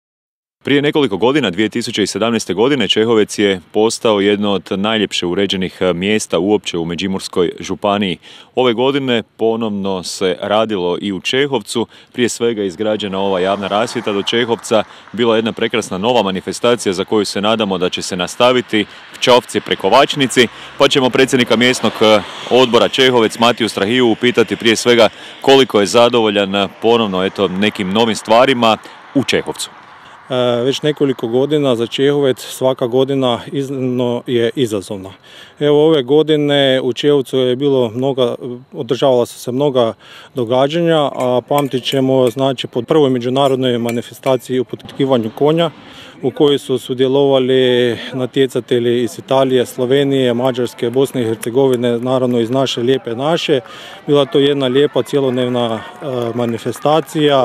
Prije nekoliko godina, dvije tisuće sedamnaeste. godine, Čehovec je postao jedno od najljepše uređenih mjesta uopće u Međimurskoj županiji. Ove godine ponovno se radilo i u Čehovcu, prije svega izgrađena ova javna rasvjeta do Čehovca, bila jedna prekrasna nova manifestacija za koju se nadamo da će se nastaviti Čovci prekovačnici, pa ćemo predsjednika mjesnog odbora Čehovec Matiju Strahiju upitati prije svega koliko je zadovoljan ponovno eto, nekim novim stvarima u Čehovcu. Već nekoliko godina za Čehovec svaka godina iznimno je izazovna. Evo ove godine u Čehovcu je bilo mnoga, održavala su se mnoga događanja, a pamtit ćemo znači pod prvoj međunarodnoj manifestaciji u potkivanju konja u kojoj su sudjelovali natjecatelji iz Italije, Slovenije, Mađarske, Bosne i Hercegovine, naravno iz naše lijepe naše. Bila to jedna lijepa cjelodnevna manifestacija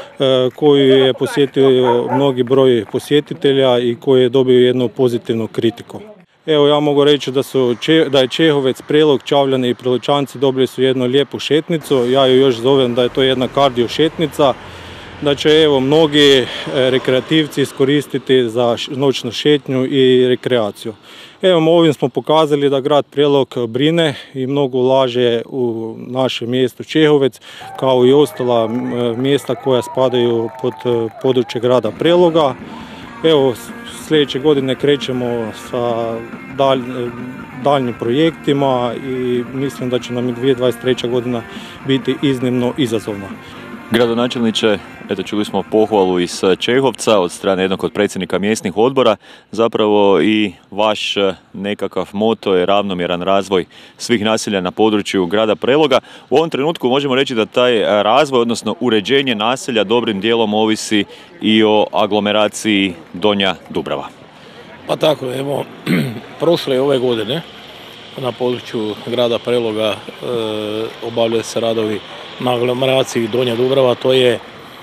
koju je posjetio mnogi broj posjetitelja i koji je dobio jednu pozitivnu kritiku. Evo ja mogu reći da, su, da je Čehovec, Prelog, Čavljani i Preločanci dobili su jednu lijepu šetnicu. Ja ju još zovem da je to jedna kardio šetnica. Da će evo mnogi rekreativci iskoristiti za noćnu šetnju i rekreaciju. Evo ovim smo pokazali da grad Prelog brine i mnogo ulaže u naše mjesto Čehovec kao i ostala mjesta koja spadaju pod područje grada Preloga. Evo sljedeće godine krećemo sa dalj, daljnjim projektima i mislim da će nam i dvije tisuće dvadeset treća. godina biti iznimno izazovna. Gradonačelniče, eto čuli smo pohvalu iz Čehovca od strane jednog od predsjednika mjesnih odbora. Zapravo i vaš nekakav moto je ravnomjeran razvoj svih naselja na području grada Preloga. U ovom trenutku možemo reći da taj razvoj, odnosno uređenje naselja dobrim dijelom ovisi i o aglomeraciji Donja Dubrava. Pa tako, evo, prošle ove godine na području grada Preloga e, obavljaju se radovi na aglomeraciji Donja Dubrava. To je e,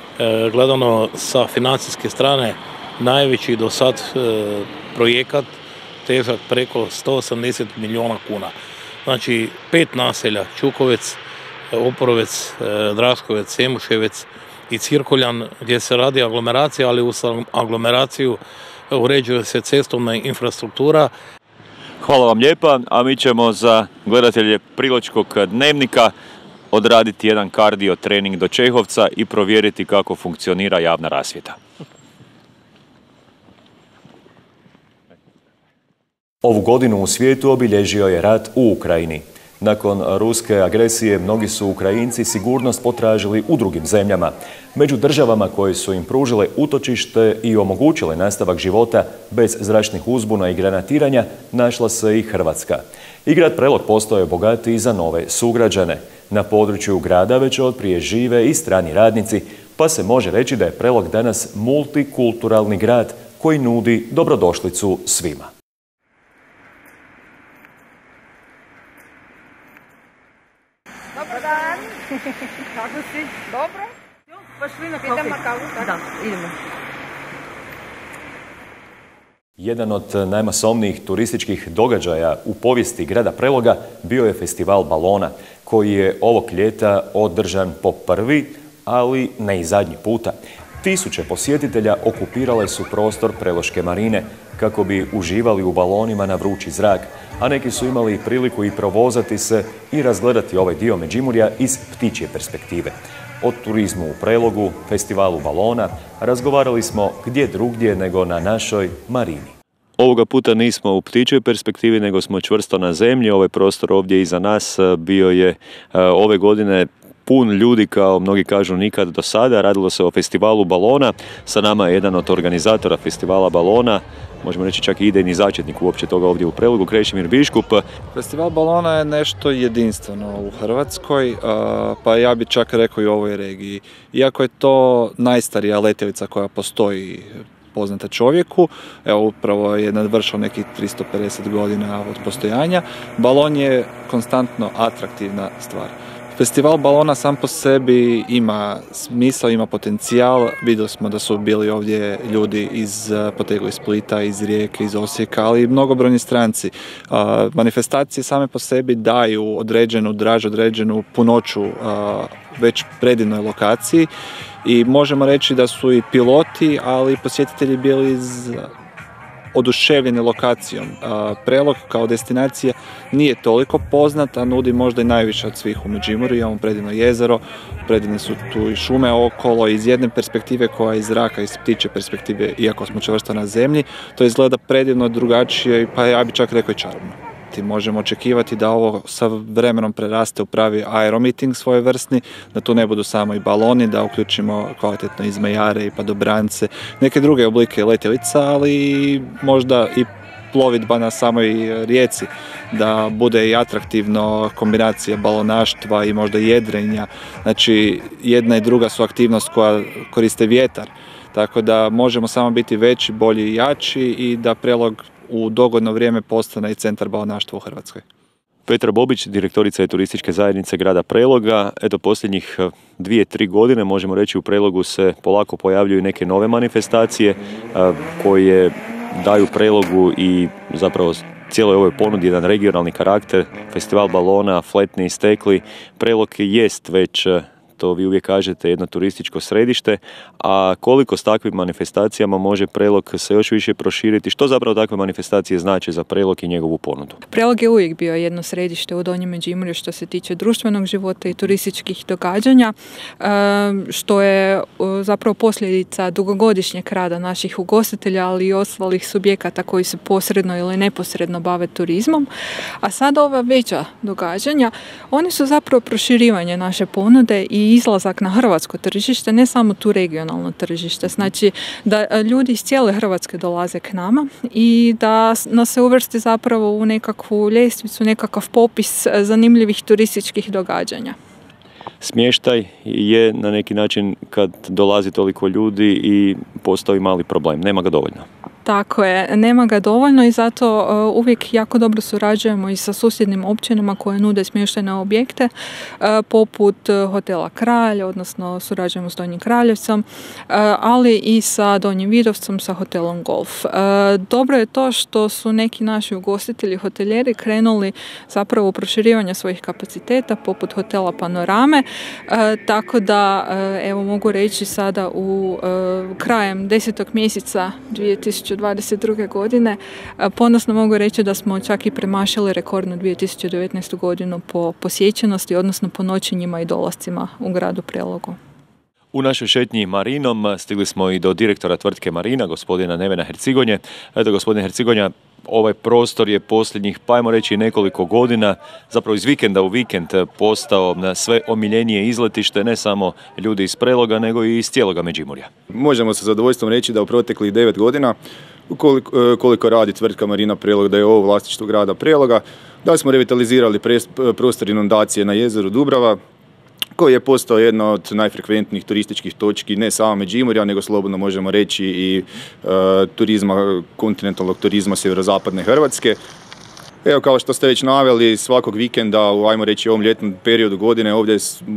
gledano sa financijske strane najveći do sad e, projekat težak preko sto osamdeset milijuna kuna. Znači pet naselja, Čukovec, Oporovec, e, Draškovec, Hemuševec i Cirkoljan gdje se radi aglomeracija, ali uz aglomeraciju uređuje se cestovna infrastruktura. Hvala vam lijepa, a mi ćemo za gledatelje Priločkog dnevnika odraditi jedan kardio trening do Čehovca i provjeriti kako funkcionira javna rasvjeta. Ovu godinu u svijetu obilježio je rat u Ukrajini. Nakon ruske agresije mnogi su Ukrajinci sigurnost potražili u drugim zemljama. Među državama koje su im pružile utočište i omogućile nastavak života bez zračnih uzbuna i granatiranja našla se i Hrvatska. I grad Prelog postao je bogatiji za nove sugrađane. Na području grada već otprije žive i strani radnici, pa se može reći da je Prelog danas multikulturalni grad koji nudi dobrodošlicu svima. Dobar dan. Kako si? Dobro. Pošli na kavu. Idemo kavu? Da, idemo. Jedan od najmasovnijih turističkih događaja u povijesti grada Preloga bio je festival balona, koji je ovog ljeta održan po prvi, ali ne i zadnji puta. Tisuće posjetitelja okupirale su prostor Preloške marine kako bi uživali u balonima na vrući zrak, a neki su imali priliku i provozati se i razgledati ovaj dio Međimurja iz ptičje perspektive. O turizmu u Prelogu, festivalu balona, razgovarali smo gdje drugdje nego na našoj marini. Ovoga puta nismo u ptičjoj perspektivi, nego smo čvrsto na zemlji. Ovaj prostor ovdje iza nas bio je ove godine pun ljudi, kao mnogi kažu nikad do sada. Radilo se o festivalu balona. Sa nama je jedan od organizatora festivala balona, možemo reći čak i idejni začetnik uopće toga ovdje u Prelogu, Krešimir Biškup. Festival balona je nešto jedinstveno u Hrvatskoj, pa ja bih čak rekao i u ovoj regiji. Iako je to najstarija letjelica koja postoji poznata čovjeku, evo upravo je nadvršao nekih tristo pedeset godina od postojanja, balon je konstantno atraktivna stvar. Festival balona sam po sebi ima smisao, ima potencijal. Vidjeli smo da su bili ovdje ljudi iz potegli iz Splita, iz Rijeke, iz Osijeka, ali i mnogobrojni stranci. Manifestacije same po sebi daju određenu draž, određenu punoću već predivnoj lokaciji i možemo reći da su i piloti, ali i posjetitelji bili iz oduševljeni lokacijom. Prelog kao destinacija nije toliko poznat, a nudi možda i najviše od svih u Međimurju. Imamo predivno jezero, predivne su tu i šume okolo, iz jedne perspektive koja je iz zraka, iz ptiče perspektive, iako smo čvrsto na zemlji, to izgleda predivno drugačije, pa ja bih čak rekao i čarobno. Možemo očekivati da ovo sa vremenom preraste u pravi aeromiting svojevrsni, da tu ne budu samo i baloni, da uključimo kvalitetno i zmejare i padobrance, neke druge oblike letjelica, ali možda i plovidba na samoj rijeci, da bude i atraktivno kombinacija balonaštva i možda jedrenja. Znači, jedna i druga su aktivnost koja koriste vjetar, tako da možemo samo biti veći, bolji i jači i da Prelog u dogodno vrijeme postane i centar balonaštva u Hrvatskoj. Petra Bobić, direktorica je turističke zajednice grada Preloga. Eto, posljednjih dvije, tri godine, možemo reći, u Prelogu se polako pojavljuju neke nove manifestacije koje daju Prelogu i zapravo cijeloj ovoj ponudi jedan regionalni karakter. Festival balona, fletni i stekli. Prelog jest već, to vi uvijek kažete, jedno turističko središte, a koliko s takvim manifestacijama može Prelog se još više proširiti? Što zapravo takve manifestacije znači za Prelog i njegovu ponudu? Prelog je uvijek bio jedno središte u Donjem Međimurju što se tiče društvenog života i turističkih događanja, što je zapravo posljedica dugogodišnjeg rada naših ugostitelja, ali i ostalih subjekata koji se posredno ili neposredno bave turizmom. A sada ova veća događanja, oni su zapravo proširivanje naše ponude i izlazak na hrvatsko tržište, ne samo tu regionalno tržište. Znači da ljudi iz cijele Hrvatske dolaze k nama i da nas se uvrsti zapravo u nekakvu ljestvicu, nekakav popis zanimljivih turističkih događanja. Smještaj je na neki način, kad dolazi toliko ljudi, i postoji mali problem, nema ga dovoljno. Tako je, nema ga dovoljno i zato uh, uvijek jako dobro surađujemo i sa susjednim općinama koje nude smještajne objekte uh, poput uh, hotela Kralj, odnosno surađujemo s Donjim Kraljevcom, uh, ali i sa Donjim Vidovcom, sa hotelom Golf. Uh, dobro je to što su neki naši ugostitelji, hotelijeri krenuli zapravo u proširivanje svojih kapaciteta poput hotela Panorame, uh, tako da uh, evo mogu reći sada u uh, krajem desetog mjeseca dvije tisuće dvadeset druge. godine. Ponosno mogu reći da smo čak i premašili rekordnu dvije tisuće devetnaestu. godinu po posjećenosti, odnosno po noćenjima i dolascima u gradu Prelogu. U našoj šetnji Marinom stigli smo i do direktora tvrtke Marina, gospodina Nevena Hercigonje. Eto, gospodine Hercigonja, ovaj prostor je posljednjih, pa ajmo reći, nekoliko godina, zapravo iz vikenda u vikend, postao sve omiljenije izletište, ne samo ljudi iz Preloga, nego i iz cijeloga Međimurja. Možemo sa zadovoljstvom reći da u proteklih devet godina, koliko, koliko radi tvrtka Marina Prelog, da je ovo vlasništvo grada Preloga, da smo revitalizirali prostor inundacije na jezeru Dubrava, koji je postao jedna od najfrekventnijih turističkih točki ne samo Međimurja, nego slobodno možemo reći i e, turizma, kontinentalnog turizma sjeverozapadne Hrvatske. Evo, kao što ste već naveli, svakog vikenda u, ajmo reći, ovom ljetnom periodu godine ovdje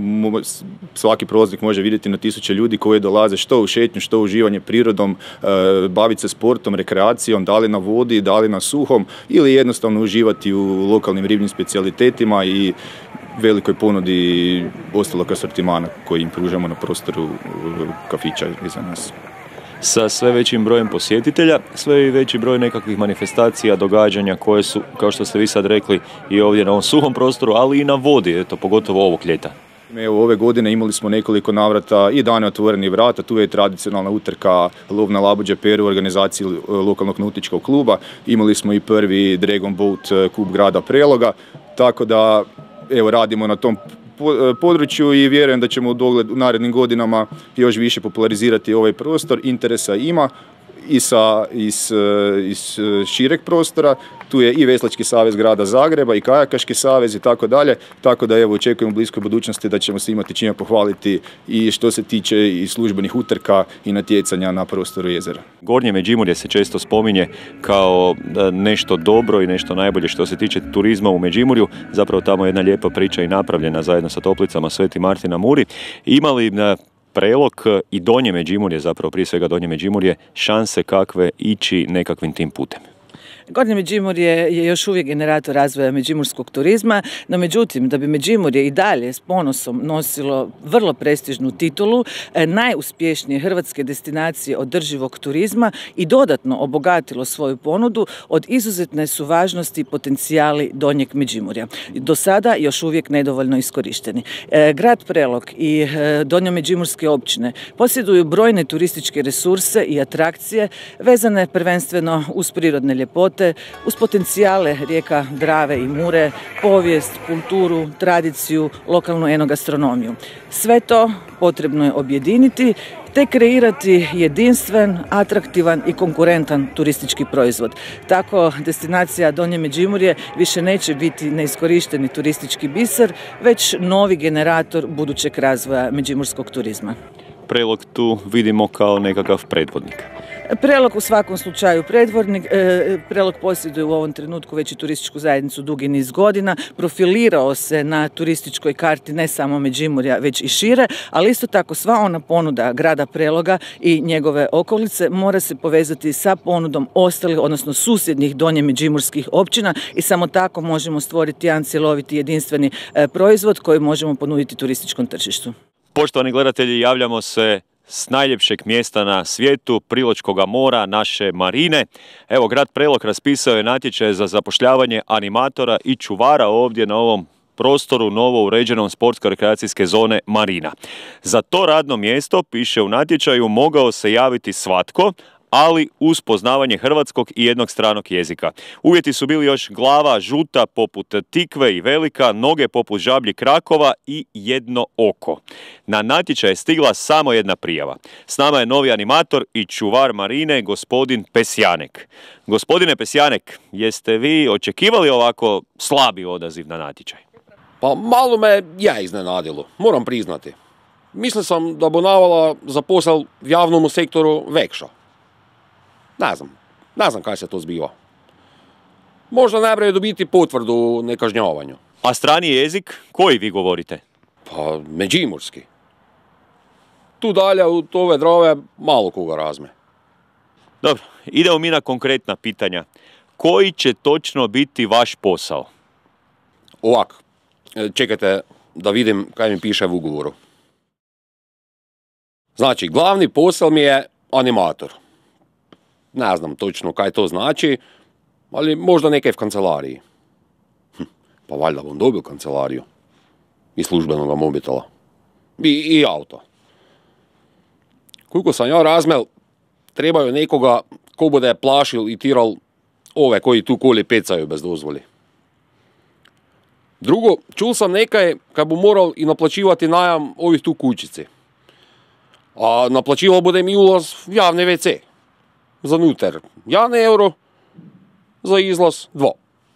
svaki prolaznik može vidjeti na tisuće ljudi koji dolaze što u šetnju, što u uživanje prirodom, e, baviti se sportom, rekreacijom, da li na vodi, da li na suhom, ili jednostavno uživati u lokalnim ribnim specijalitetima i velikoj ponudi ostalog asortimana koji im pružamo na prostoru kafića iza nas. Sa sve većim brojem posjetitelja, sve veći broj nekakvih manifestacija, događanja koje su, kao što ste vi sad rekli, i ovdje na ovom suhom prostoru, ali i na vodi, eto, pogotovo ovog ljeta. Evo, ove godine imali smo nekoliko navrata i dane otvorenih vrata, tu je tradicionalna utrka lov na labuđe Peru u organizaciji lokalnog nautičkog kluba, imali smo i prvi Dragon Boat kup grada Preloga, tako da evo, radimo na tom području i vjerujem da ćemo u dogled u narednim godinama još više popularizirati ovaj prostor. Interesa ima i sa, iz, iz šireg prostora. Tu je i Veslački savez grada Zagreba i Kajakaški savez i tako dalje. Tako da evo očekujemo u bliskoj budućnosti da ćemo se imati čime pohvaliti i što se tiče i službenih utrka i natjecanja na prostoru jezera. Gornje Međimurje se često spominje kao nešto dobro i nešto najbolje što se tiče turizma u Međimurju. Zapravo tamo je jedna lijepa priča i napravljena zajedno sa toplicama Sveti Martin na Muri. Imali na Prelog i Donje Međimurje, zapravo prije svega Donje Međimurje, šanse kakve ići nekakvim tim putem? Gornje Međimurje je još uvijek generator razvoja međimurskog turizma, no međutim, da bi Međimurje i dalje s ponosom nosilo vrlo prestižnu titulu najuspješnije hrvatske destinacije održivog turizma i dodatno obogatilo svoju ponudu, od izuzetne su važnosti i potencijali Donjeg Međimurja. Do sada još uvijek nedovoljno iskorišteni. Grad Prelog i Donje Međimurske općine posjeduju brojne turističke resurse i atrakcije vezane prvenstveno uz prirodne ljepote, uz potencijale rijeka Drave i Mure, povijest, kulturu, tradiciju, lokalnu enogastronomiju. Sve to potrebno je objediniti te kreirati jedinstven, atraktivan i konkurentan turistički proizvod. Tako destinacija Donje Međimurje više neće biti neiskorišteni turistički biser, već novi generator budućeg razvoja međimurskog turizma. Prelog tu vidimo kao nekakav predvodnik. Prelog u svakom slučaju predvornik. Prelog posjeduje u ovom trenutku već i turističku zajednicu dugi niz godina, profilirao se na turističkoj karti ne samo Međimurja već i šire, ali isto tako sva ona ponuda grada Preloga i njegove okolice mora se povezati sa ponudom ostalih, odnosno susjednih donje međimurskih općina i samo tako možemo stvoriti jedan cjeloviti jedinstveni proizvod koji možemo ponuditi turističkom tržištu. Poštovani gledatelji, javljamo se s najljepšeg mjesta na svijetu, Priločkoga mora, naše marine. Evo, grad Prelog raspisao je natječaj za zapošljavanje animatora i čuvara ovdje na ovom prostoru novo uređenom sportsko-rekreacijske zone Marina. Za to radno mjesto, piše u natječaju, mogao se javiti svatko, ali uz poznavanje hrvatskog i jednog stranog jezika. Uvjeti su bili još glava žuta poput tikve i velika, noge poput žablji krakova i jedno oko. Na natječaj je stigla samo jedna prijava. S nama je novi animator i čuvar Marine, gospodin Pesjanek. Gospodine Pesjanek, jeste vi očekivali ovako slabi odaziv na natječaj? Pa malo me ja iznenadilo, moram priznati. Mislio sam da bo navala za posel v javnom sektoru vekša. Ne znam, ne znam kaj se to zbiva. Možda najbolje dobiti potvrdu o nekažnjavanju. A strani jezik, koji vi govorite? Pa, međimurski. Tu dalje u ove Drave malo koga razme. Dobro, idemo mi na konkretna pitanja. Koji će točno biti vaš posao? Ovak, čekajte da vidim kaj mi piše u ugovoru. Znači, glavni posao mi je animator. Ne znam točno kaj to znači, ali možda nekaj v kancelariji. Hm, pa valjda bom dobil kancelariju. I službenog mobitela. I, i auto. Koliko sam ja razmel, trebaju nekoga ko bude plašil i tiral ove koji tu koli pecaju bez dozvoli. Drugo, čul sam nekaj kaj bo moral i naplačivati najam ovih tu kućici. A naplačival budem i ulaz v javne ve ce. Za nuter jedan euro, za izlaz dva.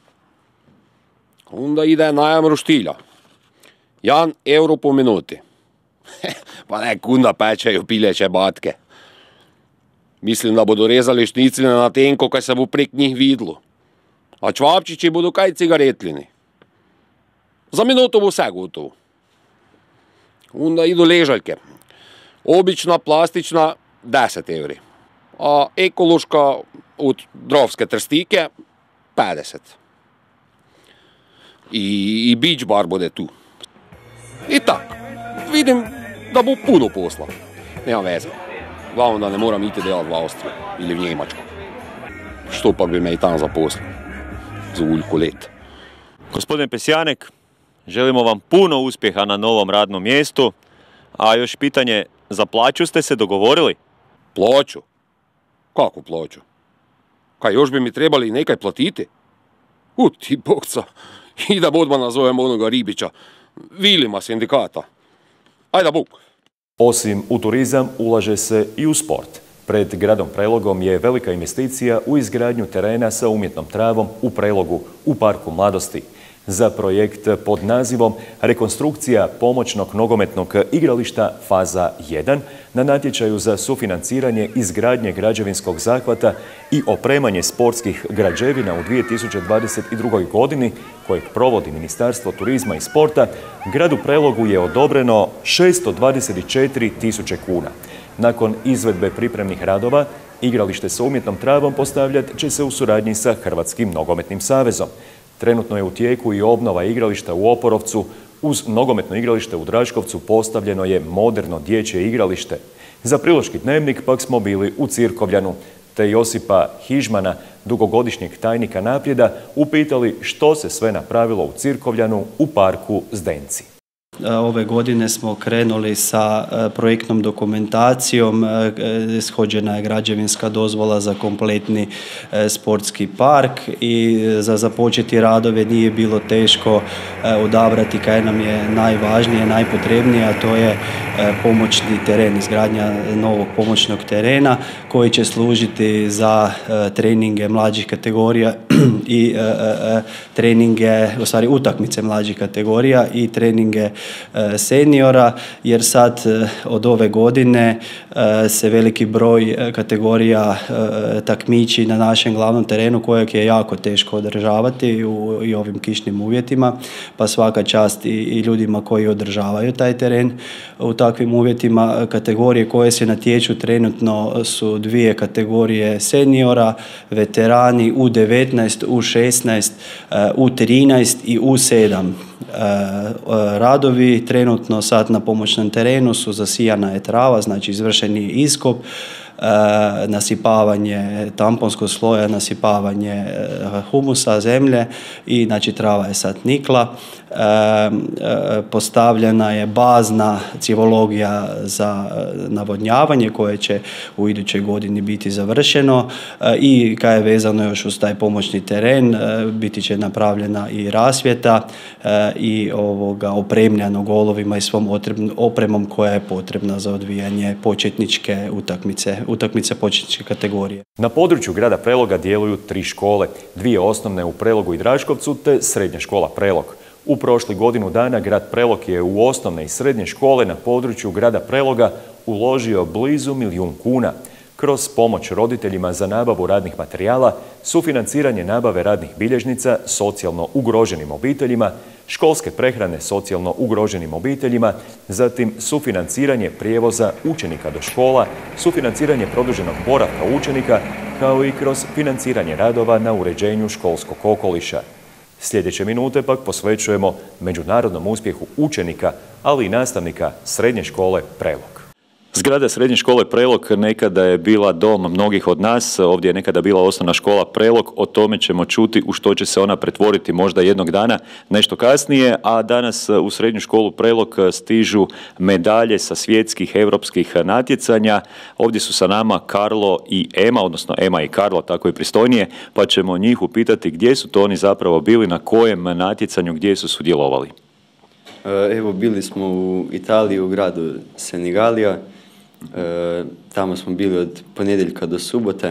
Onda ide najam roštilja. jedan euro po minuti. Pa nek onda pečejo pileče batke. Mislim, da bodo rezali šnicline na tenko, kaj se bo prek njih vidlo. A čvapčiči bodo kaj cigaretlini. Za minuto bo vse gotovo. Onda idu ležaljke. Obična, plastična, deset evri. A ekološka od Dravske Trstike pedeset. I, i beach bar bude tu. I tak, vidim da bo puno posla. Nema veze. Glavno da ne moram iti delati v Avstriju ili v Njemačku. Što pa bi me i tam zaposlil. Za uljko let. Gospodine Pesjanek, želimo vam puno uspjeha na novom radnom mjestu. A još pitanje, za plaću ste se dogovorili? Plaću? Kako plaću? Kaj, još bi mi trebali nekaj platiti? U, ti bokca. I da odmah nazovem onoga Ribića. Vilima sindikata. Ajda buk. Osim u turizam, ulaže se i u sport. Pred gradom Prelogom je velika investicija u izgradnju terena sa umjetnom travom u Prelogu u Parku mladosti. Za projekt pod nazivom Rekonstrukcija pomoćnog nogometnog igrališta faza jedan na natječaju za sufinanciranje izgradnje građevinskog zahvata i opremanje sportskih građevina u dvije tisuće dvadeset drugoj. godini, kojeg provodi Ministarstvo turizma i sporta, gradu Prelogu je odobreno šesto dvadeset četiri tisuće kuna. Nakon izvedbe pripremnih radova, igralište sa umjetnom travom postavljat će se u suradnji sa Hrvatskim nogometnim savezom. Trenutno je u tijeku i obnova igrališta u Oporovcu. Uz nogometno igralište u Draškovcu postavljeno je moderno dječje igralište. Za Priloški dnevnik pak smo bili u Cirkovljanu, te Josipa Hižmana, dugogodišnjeg tajnika Naprijeda, upitali što se sve napravilo u Cirkovljanu u parku Zdenci. Ove godine smo krenuli sa projektnom dokumentacijom, ishođena je građevinska dozvola za kompletni sportski park i za započeti radove nije bilo teško odabrati kaj nam je najvažnije, najpotrebnije, a to je pomoćni teren, izgradnja novog pomoćnog terena koji će služiti za treninge mlađih kategorija i treninge, u stvari utakmice mlađih kategorija i treninge seniora, jer sad od ove godine se veliki broj kategorija takmiči na našem glavnom terenu kojeg je jako teško održavati u i ovim kišnim uvjetima, pa svaka čast i, i ljudima koji održavaju taj teren u takvim uvjetima. Kategorije koje se natječu trenutno su dvije kategorije seniora, veterani U devetnaest, U šesnaest, U trinaest i U sedam. Radovi trenutno sad na pomoćnom terenu su zasijana je trava, znači izvršen je iskop, nasipavanje tamponskog sloja, nasipavanje humusa, zemlje i znači trava je sad nikla. Postavljena je bazna civologija za navodnjavanje koje će u idućoj godini biti završeno i kad je vezano još uz taj pomoćni teren biti će napravljena i rasvjeta i ovoga opremljeno golovima i svom opremom koja je potrebna za odvijanje početničke utakmice, utakmice početničke kategorije. Na području grada Preloga djeluju tri škole, dvije osnovne u Prelogu i Draškovcu te srednja škola Prelog. U prošli godinu dana grad Prelog je u osnovne i srednje škole na području grada Preloga uložio blizu milijun kuna. Kroz pomoć roditeljima za nabavu radnih materijala, sufinanciranje nabave radnih bilježnica socijalno ugroženim obiteljima, školske prehrane socijalno ugroženim obiteljima, zatim sufinanciranje prijevoza učenika do škola, sufinanciranje produženog boravka učenika, kao i kroz financiranje radova na uređenju školskog okoliša. Sljedeće minute pak posvećujemo međunarodnom uspjehu učenika, ali i nastavnika srednje škole Prelog. Zgrada srednje škole Prelog nekada je bila dom mnogih od nas, ovdje je nekada bila osnovna škola Prelog, o tome ćemo čuti u što će se ona pretvoriti možda jednog dana, nešto kasnije, a danas u srednju školu Prelog stižu medalje sa svjetskih, europskih natjecanja. Ovdje su sa nama Karlo i Ema, odnosno Ema i Karlo, tako je pristojnije, pa ćemo njih upitati gdje su to oni zapravo bili, na kojem natjecanju, gdje su sudjelovali. Evo, bili smo u Italiji, u gradu Senigalija. E, tamo smo bili od ponedjeljka do subote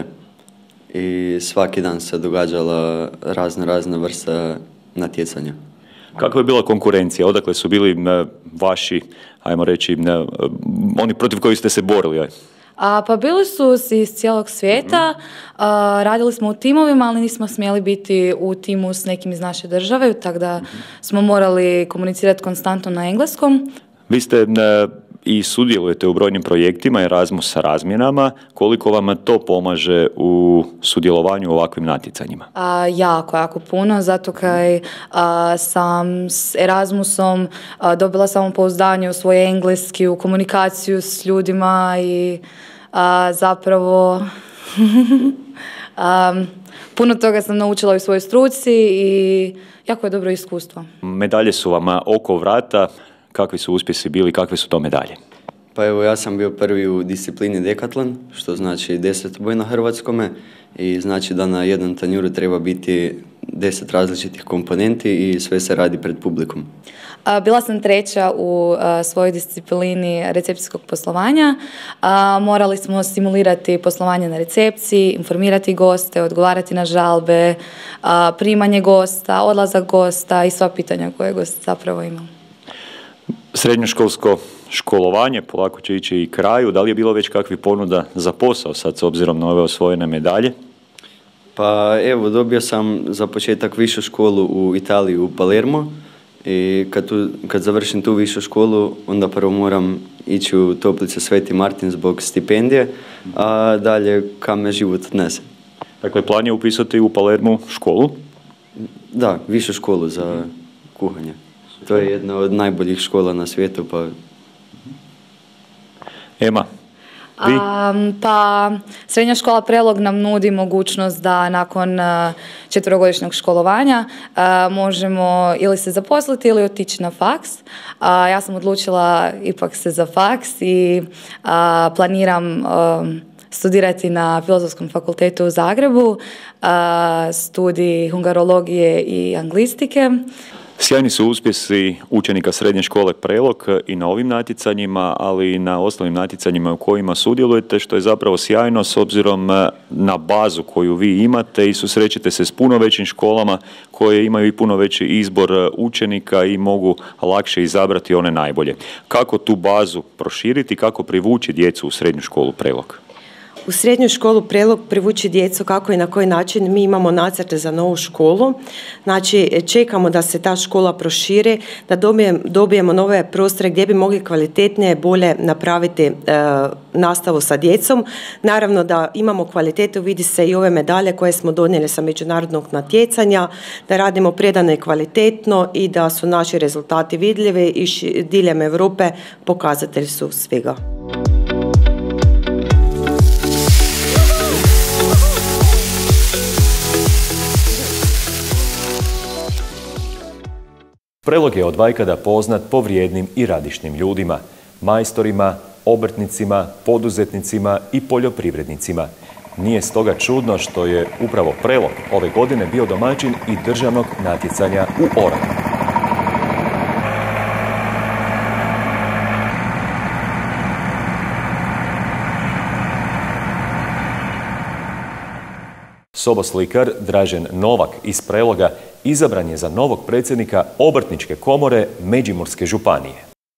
i svaki dan se događala razna razna vrsta natjecanja. Kakva je bila konkurencija? Odakle su bili vaši, ajmo reći, oni protiv kojih ste se borili? A, pa bili su iz cijelog svijeta, a, radili smo u timovima, ali nismo smjeli biti u timu s nekim iz naše države, tako da smo morali komunicirati konstantno na engleskom. Vi ste i sudjelujete u brojnim projektima, Erasmus sa razmjenama. Koliko vam to pomaže u sudjelovanju u ovakvim natjecanjima? A, jako, jako puno, zato kaj a, sam s Erasmusom a, dobila samopouzdanje u svoj engleski, u komunikaciju s ljudima i a, zapravo a, puno toga sam naučila u svojoj struci i jako je dobro iskustvo. Medalje su vam oko vrata. Kakvi su uspjesi bili, kakve su to medalje? Pa evo, ja sam bio prvi u disciplini dekatlon, što znači desetoboj na hrvatskome i znači da na jednom tanjuru treba biti deset različitih komponenti i sve se radi pred publikom. Bila sam treća u svojoj disciplini recepcijskog poslovanja. Morali smo simulirati poslovanje na recepciji, informirati goste, odgovarati na žalbe, primanje gosta, odlazak gosta i sva pitanja koje gost zapravo ima. Srednjoškolsko školovanje polako će ići i kraju. Da li je bilo već kakvih ponuda za posao sad s obzirom na ove osvojene medalje? Pa evo, dobio sam za početak višu školu u Italiji, u Palermo. I kad, tu, kad završim tu višu školu, onda prvo moram ići u Toplice Sveti Martin zbog stipendije, a dalje kam me život odnese. Dakle, plan je upisati u Palermu školu? Da, višu školu za kuhanje. To je jedna od najboljih škola na svijetu, pa... Ema, Um, pa Srednja škola Prelog nam nudi mogućnost da nakon uh, četverogodišnjeg školovanja uh, možemo ili se zaposliti ili otići na faks. Uh, ja sam odlučila ipak se za faks i uh, planiram um, studirati na Filozofskom fakultetu u Zagrebu, uh, studij hungarologije i anglistike. Sjajni su uspjesi učenika srednje škole Prelog i na ovim natjecanjima, ali i na ostalim natjecanjima u kojima sudjelujete, što je zapravo sjajno s obzirom na bazu koju vi imate i susrećete se s puno većim školama koje imaju i puno veći izbor učenika i mogu lakše izabrati one najbolje. Kako tu bazu proširiti, kako privući djecu u srednju školu Prelog? U srednju školu Prelog privući djecu kako i na koji način. Mi imamo nacrte za novu školu. Znači, čekamo da se ta škola proširi, da dobijemo, dobijemo nove prostore gdje bi mogli kvalitetnije, bolje napraviti e, nastavu sa djecom. Naravno da imamo kvalitetu, vidi se i ove medalje koje smo donijeli sa međunarodnog natjecanja, da radimo predano i kvalitetno i da su naši rezultati vidljivi i diljem Europe pokazatelji su svega. Prelog je od vajkada poznat po vrijednim i radišnim ljudima, majstorima, obrtnicima, poduzetnicima i poljoprivrednicima. Nije stoga čudno što je upravo Prelog ove godine bio domaćin i državnog natjecanja u oranju. Soboslikar Dražen Novak iz Preloga izabran je za novog predsjednika Obrtničke komore Međimurske županije.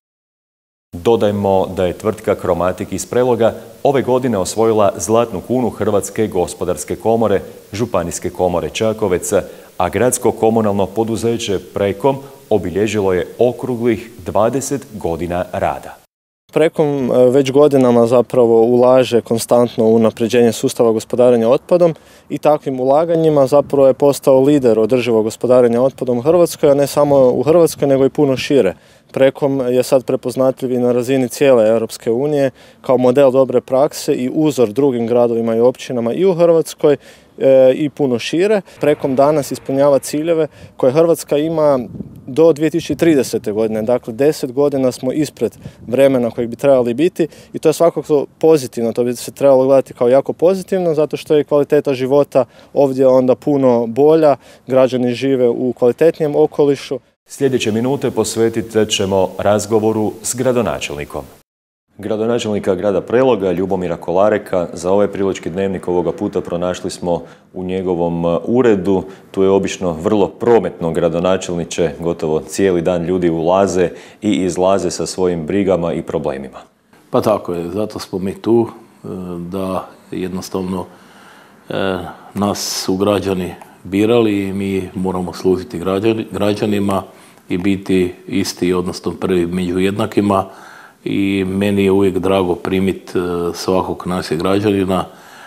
Dodajmo da je tvrtka Kromatik iz Preloga ove godine osvojila zlatnu kunu Hrvatske gospodarske komore, Županijske komore Čakovec, a gradsko komunalno poduzeće Prekom obilježilo je okruglih dvadeset godina rada. Prekom već godinama zapravo ulaže konstantno u unapređenje sustava gospodarenja otpadom i takvim ulaganjima zapravo je postao lider održivog gospodarenja otpadom u Hrvatskoj, a ne samo u Hrvatskoj nego i puno šire. Prekom je sad prepoznatljiv i na razini cijele Europske unije kao model dobre prakse i uzor drugim gradovima i općinama i u Hrvatskoj e, i puno šire. Prekom danas ispunjava ciljeve koje Hrvatska ima do dvije tisuće tridesete. godine. Dakle, deset godina smo ispred vremena kojeg bi trebali biti i to je svakako pozitivno. To bi se trebalo gledati kao jako pozitivno zato što je kvaliteta života ovdje onda puno bolja. Građani žive u kvalitetnijem okolišu. Sljedeće minute posvetit ćemo razgovoru s gradonačelnikom. Gradonačelnika grada Preloga, Ljubomira Kolareka, za ovaj Priločki dnevnik ovoga puta pronašli smo u njegovom uredu. Tu je obično vrlo prometno gradonačelniče, gotovo cijeli dan ljudi ulaze i izlaze sa svojim brigama i problemima. Pa tako je, zato smo mi tu da jednostavno nas su građani birali i mi moramo služiti građanima i biti isti, odnosno prvi među jednakima. I meni je uvijek drago primiti svakog našeg građanina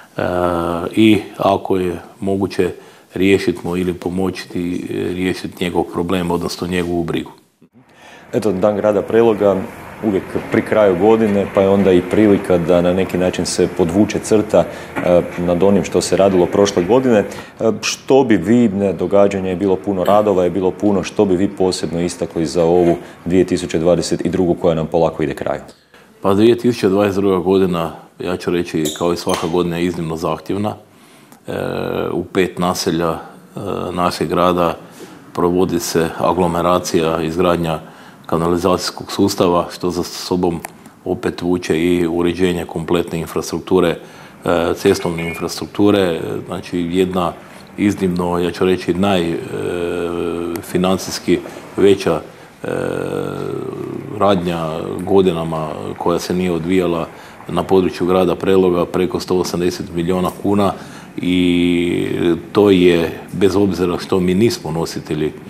i ako je moguće riješiti mu ili pomoći riješiti njegov problem, odnosno njegovu brigu. Eto, Dan grada Preloga uvijek pri kraju godine, pa je onda i prilika da na neki način se podvuče crta nad onim što se radilo prošle godine. Što bi vi, događanje je bilo puno, radova je bilo puno, što bi vi posebno istakli za ovu dvije tisuće dvadeset drugu. koja nam polako ide kraju? Pa dvije tisuće dvadeset druga godina, ja ću reći, kao i svaka godina, je iznimno zahtjevna. E, u pet naselja e, našeg grada provodi se aglomeracija, izgradnja kanalizacijskog sustava, što za sobom opet vuče i uređenje kompletne infrastrukture, e, cestovne infrastrukture, znači jedna iznimno, ja ću reći, najfinancijski veća e, radnja godinama koja se nije odvijala na području grada Preloga, preko sto osamdeset milijuna kuna, i to je, bez obzira što mi nismo nositelji e,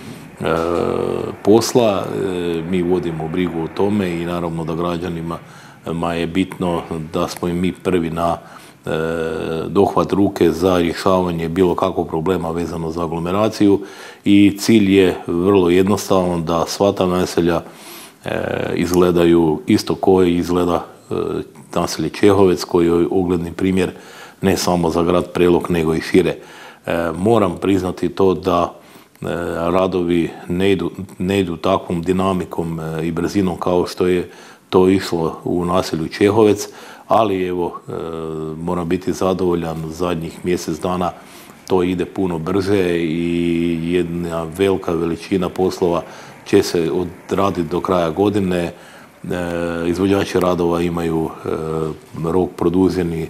posla, e, mi vodimo brigu o tome i naravno da građanima ma je bitno da smo i mi prvi na e, dohvat ruke za rješavanje bilo kakvog problema vezano za aglomeraciju, i cilj je vrlo jednostavan, da sva ta naselja e, izgledaju isto koji izgleda e, naselje Čehovec, koji je ugledni primjer ne samo za grad Prelog, nego i šire. E, moram priznati to da e, radovi ne idu, ne idu takvom dinamikom e, i brzinom kao što je to išlo u naselju Čehovec, ali evo, e, moram biti zadovoljan, zadnjih mjesec dana to ide puno brže i jedna velika veličina poslova će se odraditi do kraja godine. E, izvođači radova imaju e, rok produženi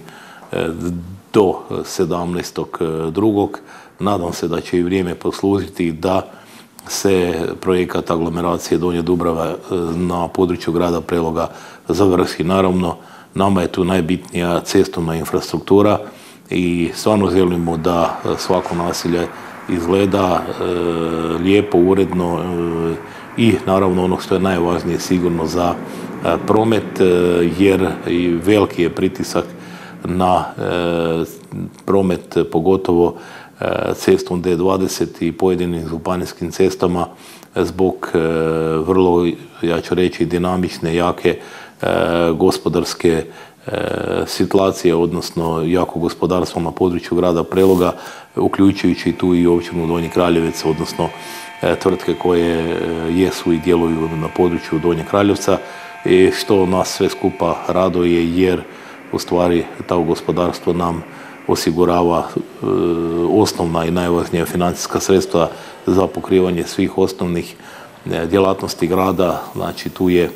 do sedamnaestog drugog Nadam se da će i vrijeme poslužiti da se projekat aglomeracije Donje Dubrava na području grada Preloga završi. Naravno, nama je tu najbitnija cestovna infrastruktura i stvarno želimo da svako naselje izgleda e, lijepo, uredno e, i naravno ono što je najvažnije sigurno za e, promet, e, jer i veliki je pritisak na e, promet, pogotovo e, cestom D dvadeset i pojedinim županijskim cestama zbog e, vrlo, ja ću reći, dinamične, jake e, gospodarske e, situacije, odnosno jako gospodarstvo na području grada Preloga, uključujući tu i općinu Donji Kraljevec, odnosno e, tvrtke koje e, jesu i djeluju na području Donjeg Kraljevca, i što nas sve skupa raduje, jer u stvari to gospodarstvo nam osigurava e, osnovna i najvažnija financijska sredstva za pokrivanje svih osnovnih e, djelatnosti grada. Znači tu je e,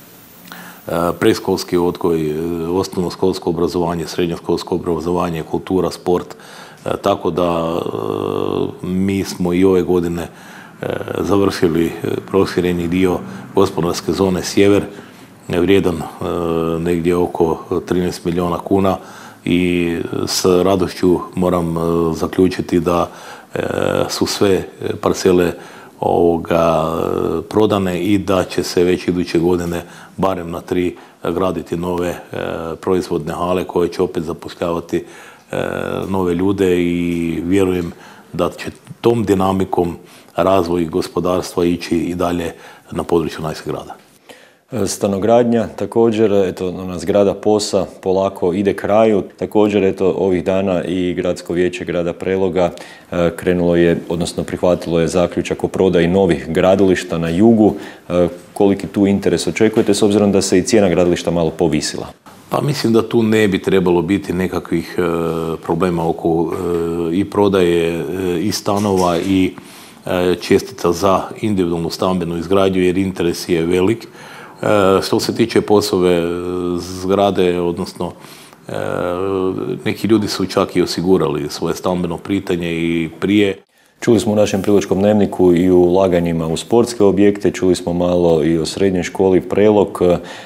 predškolski odgoj, e, osnovnoškolsko obrazovanje, srednjoškolsko obrazovanje, kultura, sport, e, tako da e, mi smo i ove godine e, završili prošireni dio gospodarske zone Sjever, vrijedan e, negdje oko trinaest milijuna kuna, i s radošću moram e, zaključiti da e, su sve parcele ovoga e, prodane i da će se već iduće godine barem na tri graditi nove e, proizvodne hale koje će opet zapošljavati e, nove ljude, i vjerujem da će tom dinamikom razvoj gospodarstva ići i dalje na području našeg grada. Stanogradnja također, eto, na zgrada POS-a polako ide kraju. Također, eto, ovih dana i Gradsko vijeće grada Preloga e, krenulo je, odnosno prihvatilo je zaključak o prodaji novih gradilišta na jugu. E, koliki tu interes očekujete, s obzirom da se i cijena gradilišta malo povisila? Pa mislim da tu ne bi trebalo biti nekakvih e, problema oko e, i prodaje e, i stanova i e, čestica za individualnu stambenu izgradnju, jer interes je velik. E, što se tiče POS-ove zgrade, odnosno e, neki ljudi su čak i osigurali svoje stambeno pitanje i prije. Čuli smo u našem Priločkom dnevniku i u ulaganjima u sportske objekte, čuli smo malo i o srednjoj školi Prelog.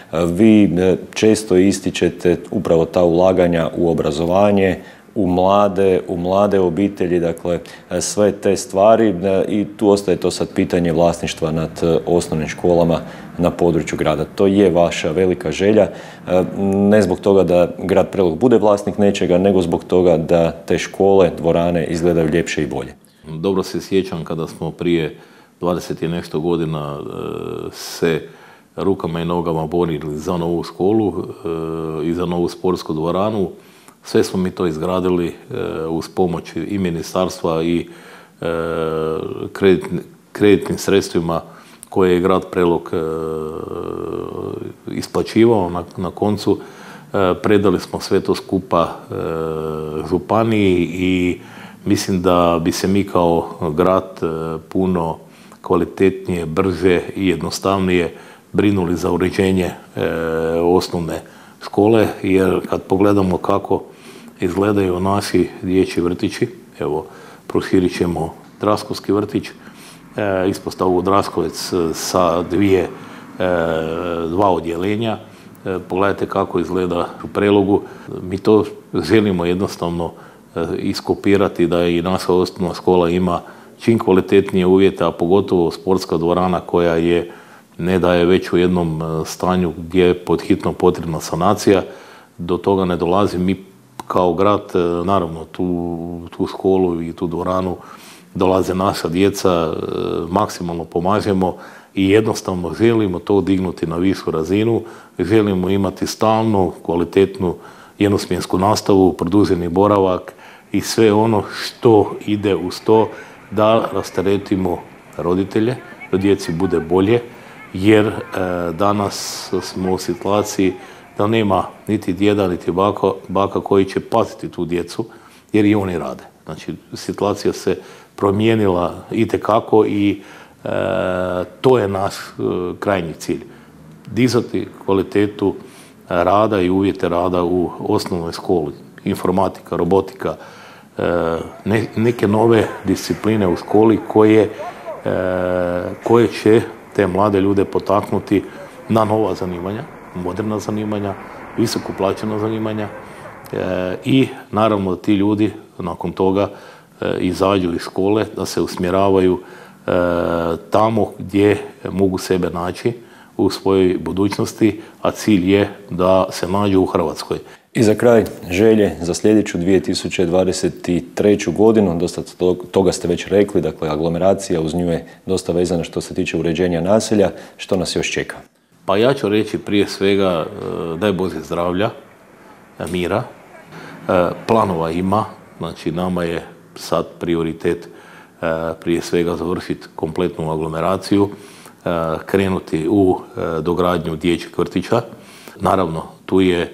Vi često ističete upravo ta ulaganja u obrazovanje, u mlade, u mlade obitelji, dakle sve te stvari, i tu ostaje to sad pitanje vlasništva nad osnovnim školama na području grada. To je vaša velika želja, ne zbog toga da grad Prelog bude vlasnik nečega, nego zbog toga da te škole, dvorane izgledaju ljepše i bolje. Dobro se sjećam kada smo prije dvadeset i nešto godina se rukama i nogama borili za novu školu i za novu sportsku dvoranu. Sve smo mi to izgradili uz pomoć i ministarstva i kreditnim sredstvima koje je grad Prelog isplaćivao. Na, na koncu predali smo sve to skupa županiji i mislim da bi se mi kao grad puno kvalitetnije, brže i jednostavnije brinuli za uređenje osnovne škole, jer kad pogledamo kako izgledaju naši dječji vrtići, evo, proširit ćemo Draskovski vrtić, ispostavu Draskovec sa dvije, dva odjeljenja. Pogledajte kako izgleda u Prelogu. Mi to želimo jednostavno iskopirati, da i naša osnovna škola ima čim kvalitetnije uvjete, a pogotovo sportska dvorana koja je, ne da je već u jednom stanju gdje je pod hitno potrebna sanacija, do toga ne dolazi. Mi kao grad, naravno, tu, tu školu i tu dvoranu dolaze naša djeca, maksimalno pomažemo i jednostavno želimo to dignuti na višu razinu, želimo imati stalnu, kvalitetnu jednosmjensku nastavu, produženi boravak i sve ono što ide uz to, da rasteretimo roditelje, da djeci bude bolje, jer e, danas smo u situaciji da nema niti djeda, niti baka, baka koji će paziti tu djecu, jer i oni rade. Znači, situacija se promijenila itekako i e, to je naš e, krajnji cilj. Dizati kvalitetu rada i uvjete rada u osnovnoj školi. Informatika, robotika, e, ne, neke nove discipline u školi koje, e, koje će te mlade ljude potaknuti na nova zanimanja, moderna zanimanja, visoko plaćena zanimanja e, i naravno da ti ljudi nakon toga e, izađu iz škole, da se usmjeravaju e, tamo gdje mogu sebe naći u svojoj budućnosti, a cilj je da se nađu u Hrvatskoj. I za kraj, želje za sljedeću dvije tisuće dvadeset treću godinu, dosta toga ste već rekli, dakle aglomeracija, uz nju je dosta vezana što se tiče uređenja naselja. Što nas još čeka? Pa ja ću reći prije svega, daj Bože zdravlja, mira. Planova ima, znači nama je sad prioritet prije svega završiti kompletnu aglomeraciju, krenuti u dogradnju dječjeg vrtića. Naravno, tu je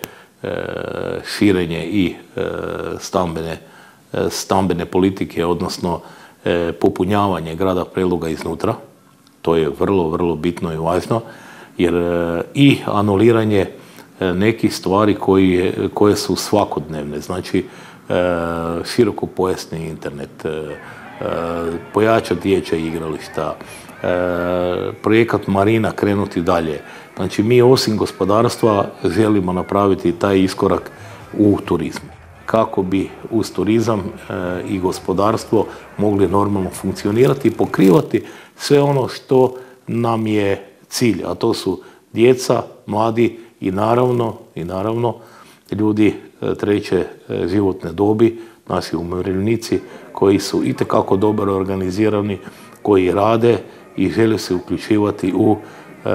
širenje i stambene, stambene politike, odnosno popunjavanje grada Preloga iznutra. To je vrlo, vrlo bitno i važno, jer i anuliranje nekih stvari koje, koje su svakodnevne, znači širokopojasni internet, pojačati dječja igrališta, projekat Marina krenuti dalje. Znači mi osim gospodarstva želimo napraviti taj iskorak u turizmu. Kako bi uz turizam i gospodarstvo mogli normalno funkcionirati i pokrivati sve ono što nam je cilj, a to su djeca, mladi i naravno, i naravno ljudi treće životne dobi, naši umirovljenici koji su itekako dobro organizirani, koji rade i žele se uključivati u e,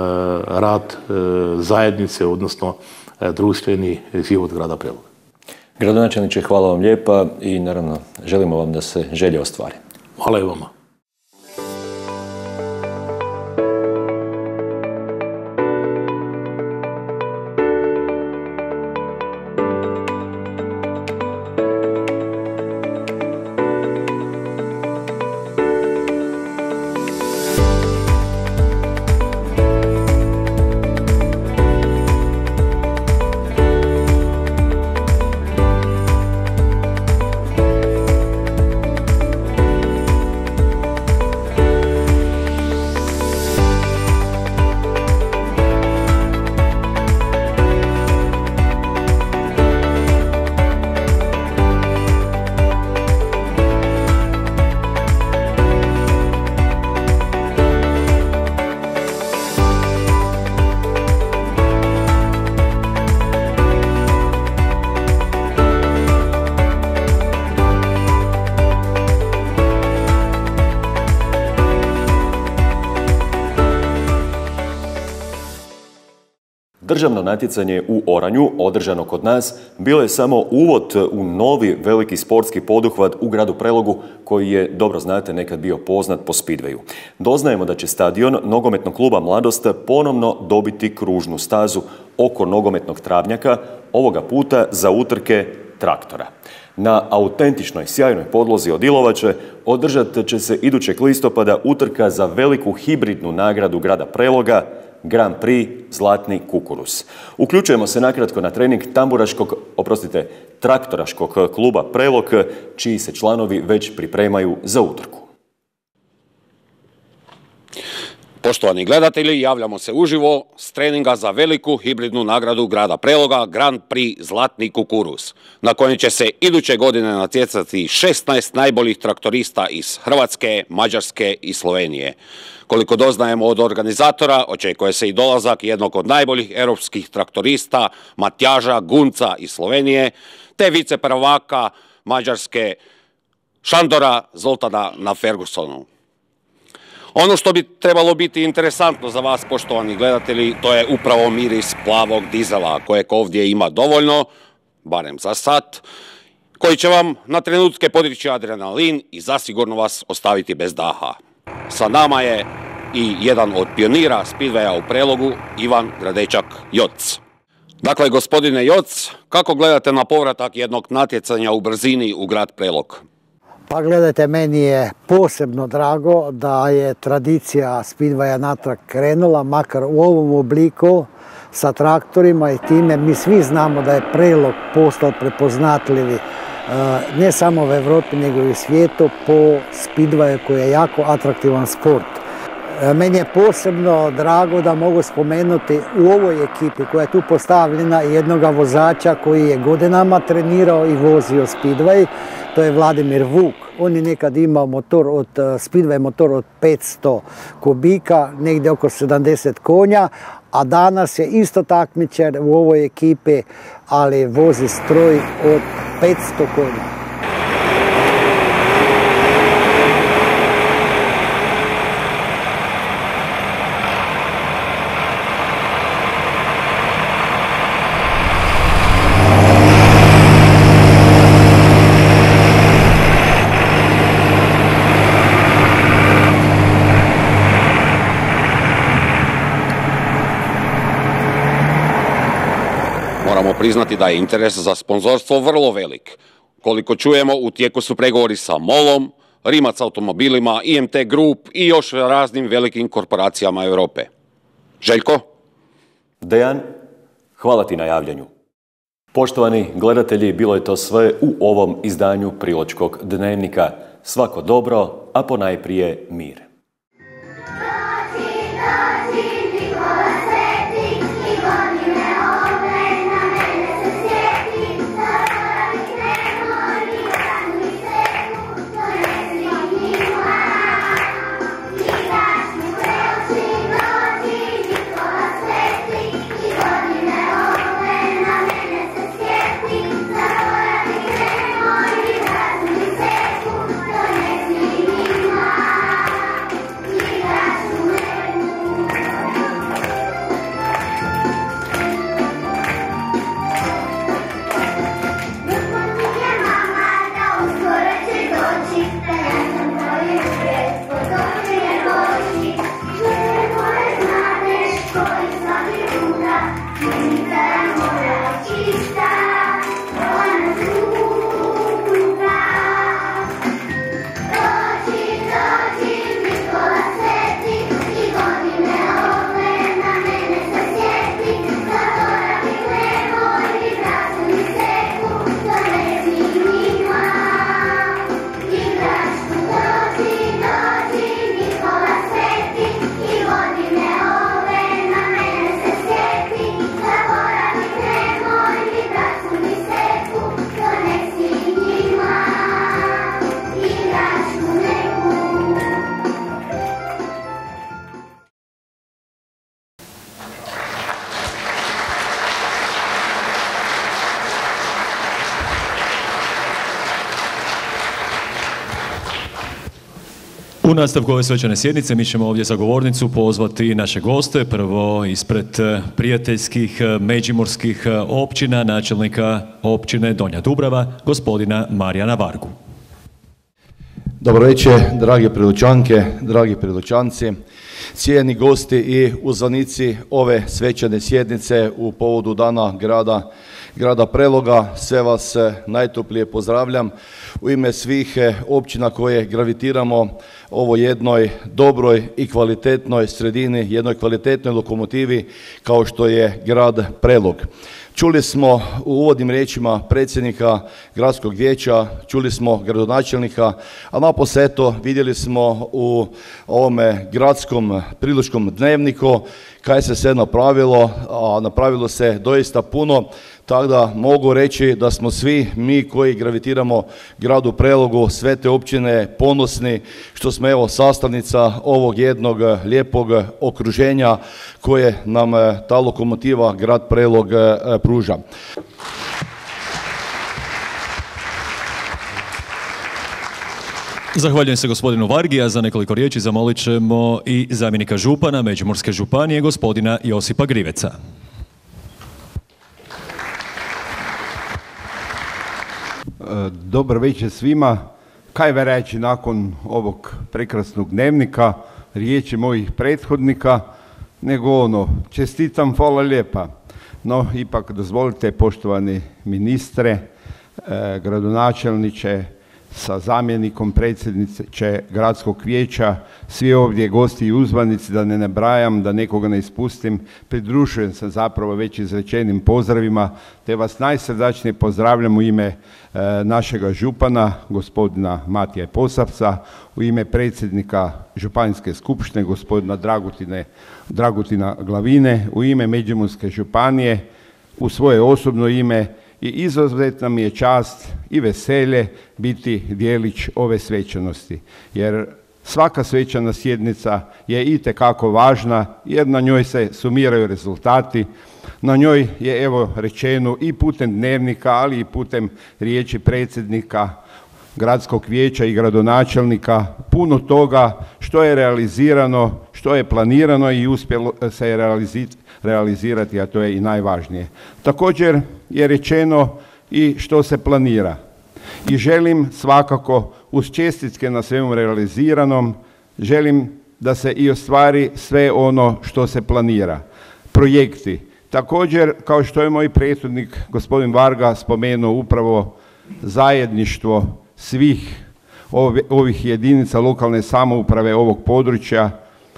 rad e, zajednice, odnosno e, društveni život grada Preloga. Gradonačelniče, hvala vam lijepa i naravno želimo vam da se želje ostvari. Hvala i vama. Državno natjecanje u oranju, održano kod nas, bilo je samo uvod u novi veliki sportski poduhvat u gradu Prelogu, koji je, dobro znate, nekad bio poznat po spidveju. Doznajemo da će stadion nogometnog kluba Mladost ponovno dobiti kružnu stazu oko nogometnog travnjaka, ovoga puta za utrke traktora. Na autentičnoj, sjajnoj podlozi od Ilovače održat će se idućeg listopada utrka za veliku hibridnu nagradu grada Preloga, Grand Prix Zlatni kukuruz. Uključujemo se nakratko na trening tamburaškog, oprostite, traktoraškog kluba Prelog, čiji se članovi već pripremaju za utrku. Poštovani gledatelji, javljamo se uživo s treninga za veliku hibridnu nagradu grada Preloga, Grand Prix Zlatni kukuruz, na kojem će se iduće godine natjecati šesnaest najboljih traktorista iz Hrvatske, Mađarske i Slovenije. Koliko doznajemo od organizatora, očekuje se i dolazak jednog od najboljih europskih traktorista, Matjaža Gunca iz Slovenije, te viceprvaka Mađarske Šandora Zoltana na Fergusonu. Ono što bi trebalo biti interesantno za vas, poštovani gledatelji, to je upravo miris plavog dizela, kojeg ovdje ima dovoljno, barem za sad, koji će vam na trenutke podići adrenalin i zasigurno vas ostaviti bez daha. Sa nama je i jedan od pionira Speedwaya u Prelogu, Ivan Gradečak-Joc. Dakle, gospodine Joc, kako gledate na povratak jednog natjecanja u brzini u grad Prelog? Pa gledajte, meni je posebno drago da je tradicija Speedwaya natrag krenula, makar u ovom obliku, sa traktorima i time. Mi svi znamo da je Prelog postao prepoznatljivi ne samo u Evropi nego i u svijetu po Speedwayu koji je jako atraktivan sport. Meni je posebno drago da mogu spomenuti u ovoj ekipi koja je tu postavljena jednog vozača koji je godinama trenirao i vozio Speedway, to je Vladimir Vuk. On je nekad imao motor od, Speedway motor od petsto kubika, negdje oko sedamdeset konja, a danas je isto takmičar u ovoj ekipi, ali vozi stroj od petsto konja. Moramo priznati da je interes za sponzorstvo vrlo velik. Koliko čujemo, u tijeku su pregovori sa Molom, Rimac automobilima, I M T Group i još raznim velikim korporacijama Europe. Željko? Dejan, hvala ti na javljanju. Poštovani gledatelji, bilo je to sve u ovom izdanju Priločkog dnevnika. Svako dobro, a ponajprije mir. U nastavku ove svečane sjednice mi ćemo ovdje za govornicu pozvati naše goste, prvo ispred prijateljskih međimurskih općina, načelnika općine Donja Dubrava, gospodina Marijana Vargu. Dobro večer, drage Preločanke, dragi Preločanci, cijeni gosti i uzvanici ove svečane sjednice u povodu dana grada, grada Preloga. Sve vas najtoplije pozdravljam u ime svih općina koje gravitiramo ovo jednoj dobroj i kvalitetnoj sredini, jednoj kvalitetnoj lokomotivi kao što je grad Prelog. Čuli smo u uvodnim riječima predsjednika gradskog vijeća, čuli smo gradonačelnika, a naposljetku vidjeli smo u ovome gradskom prilučkom dnevniku kaj se sve napravilo, a napravilo se doista puno, tako da mogu reći da smo svi mi koji gravitiramo gradu Prelogu, sve te općine ponosni što smo evo sastavnica ovog jednog lijepog okruženja koje nam ta lokomotiva grad Prelog pruža. Zahvaljujem se gospodinu Vargi, a za nekoliko riječi zamolit ćemo i zamjenika župana Međimurske županije, gospodina Josipa Griveca. Dobar večer svima. Kaj ve reći nakon ovog prekrasnog dnevnika, riječi mojih prethodnika, nego ono, čestitam, hvala lijepa. No, ipak dozvolite, poštovani ministre, eh, gradonačelniče, sa zamjenikom predsjednice gradskog vijeća, svi ovdje gosti i uzvanici, da ne nabrajam, da nekoga ne ispustim, pridružujem se zapravo već izrečenim pozdravima, te vas najsrdačnije pozdravljam u ime e, našega župana, gospodina Matije Posavca, u ime predsjednika Županijske skupštine, gospodina Dragutine, Dragutina Glavine, u ime Međimurske županije, u svoje osobno ime, i izuzetna mi je čast i veselje biti dijelić ove svečanosti, jer svaka svečana sjednica je itekako važna, jer na njoj se sumiraju rezultati, na njoj je evo rečeno i putem dnevnika, ali i putem riječi predsjednika gradskog vijeća i gradonačelnika, puno toga što je realizirano, što je planirano i uspjelo se je realizirati, a to je i najvažnije. Također je rečeno i što se planira. I želim svakako uz čestitke na svemu realiziranom, želim da se i ostvari sve ono što se planira. Projekti. Također, kao što je moj prethodnik gospodin Varga spomenuo, upravo zajedništvo svih ovih jedinica lokalne samouprave ovog područja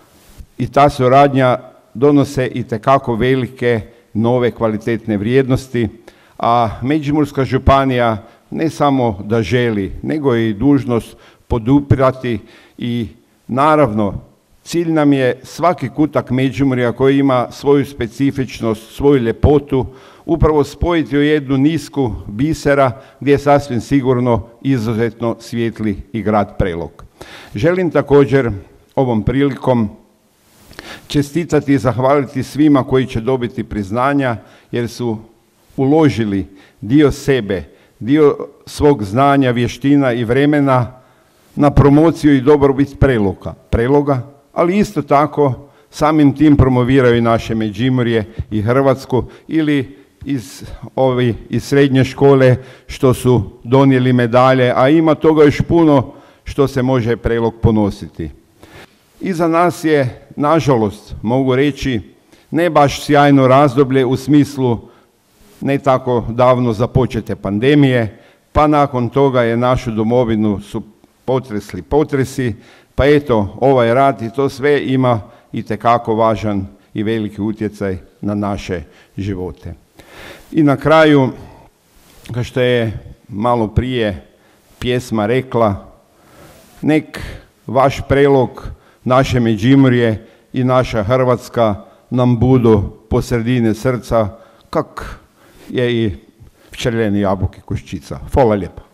i ta suradnja donose itekako velike nove kvalitetne vrijednosti, a Međimurska županija ne samo da želi, nego i dužnost podupirati i naravno cilj nam je svaki kutak Međimurja koji ima svoju specifičnost, svoju ljepotu, upravo spojiti u jednu nisku bisera gdje je sasvim sigurno izuzetno svijetli i grad Prelog. Želim također ovom prilikom čestitati i zahvaliti svima koji će dobiti priznanja jer su uložili dio sebe, dio svog znanja, vještina i vremena na promociju i dobrobit Preloga, Preloga, ali isto tako samim tim promoviraju i naše Međimurje i Hrvatsku ili iz, ovi, iz srednje škole što su donijeli medalje, a ima toga još puno što se može Prelog ponositi. Iza nas je, nažalost, mogu reći, ne baš sjajno razdoblje u smislu ne tako davno započete pandemije, pa nakon toga je našu domovinu su potresli potresi, pa eto, ovaj rat i to sve ima itekako važan i veliki utjecaj na naše živote. I na kraju, kao što je malo prije pjesma rekla, nek vaš Prelog, naše Međimurje i naša Hrvatska nam budu po sredine srca, kak je i pčeljeni jabuke Koščica. Hvala lijepa.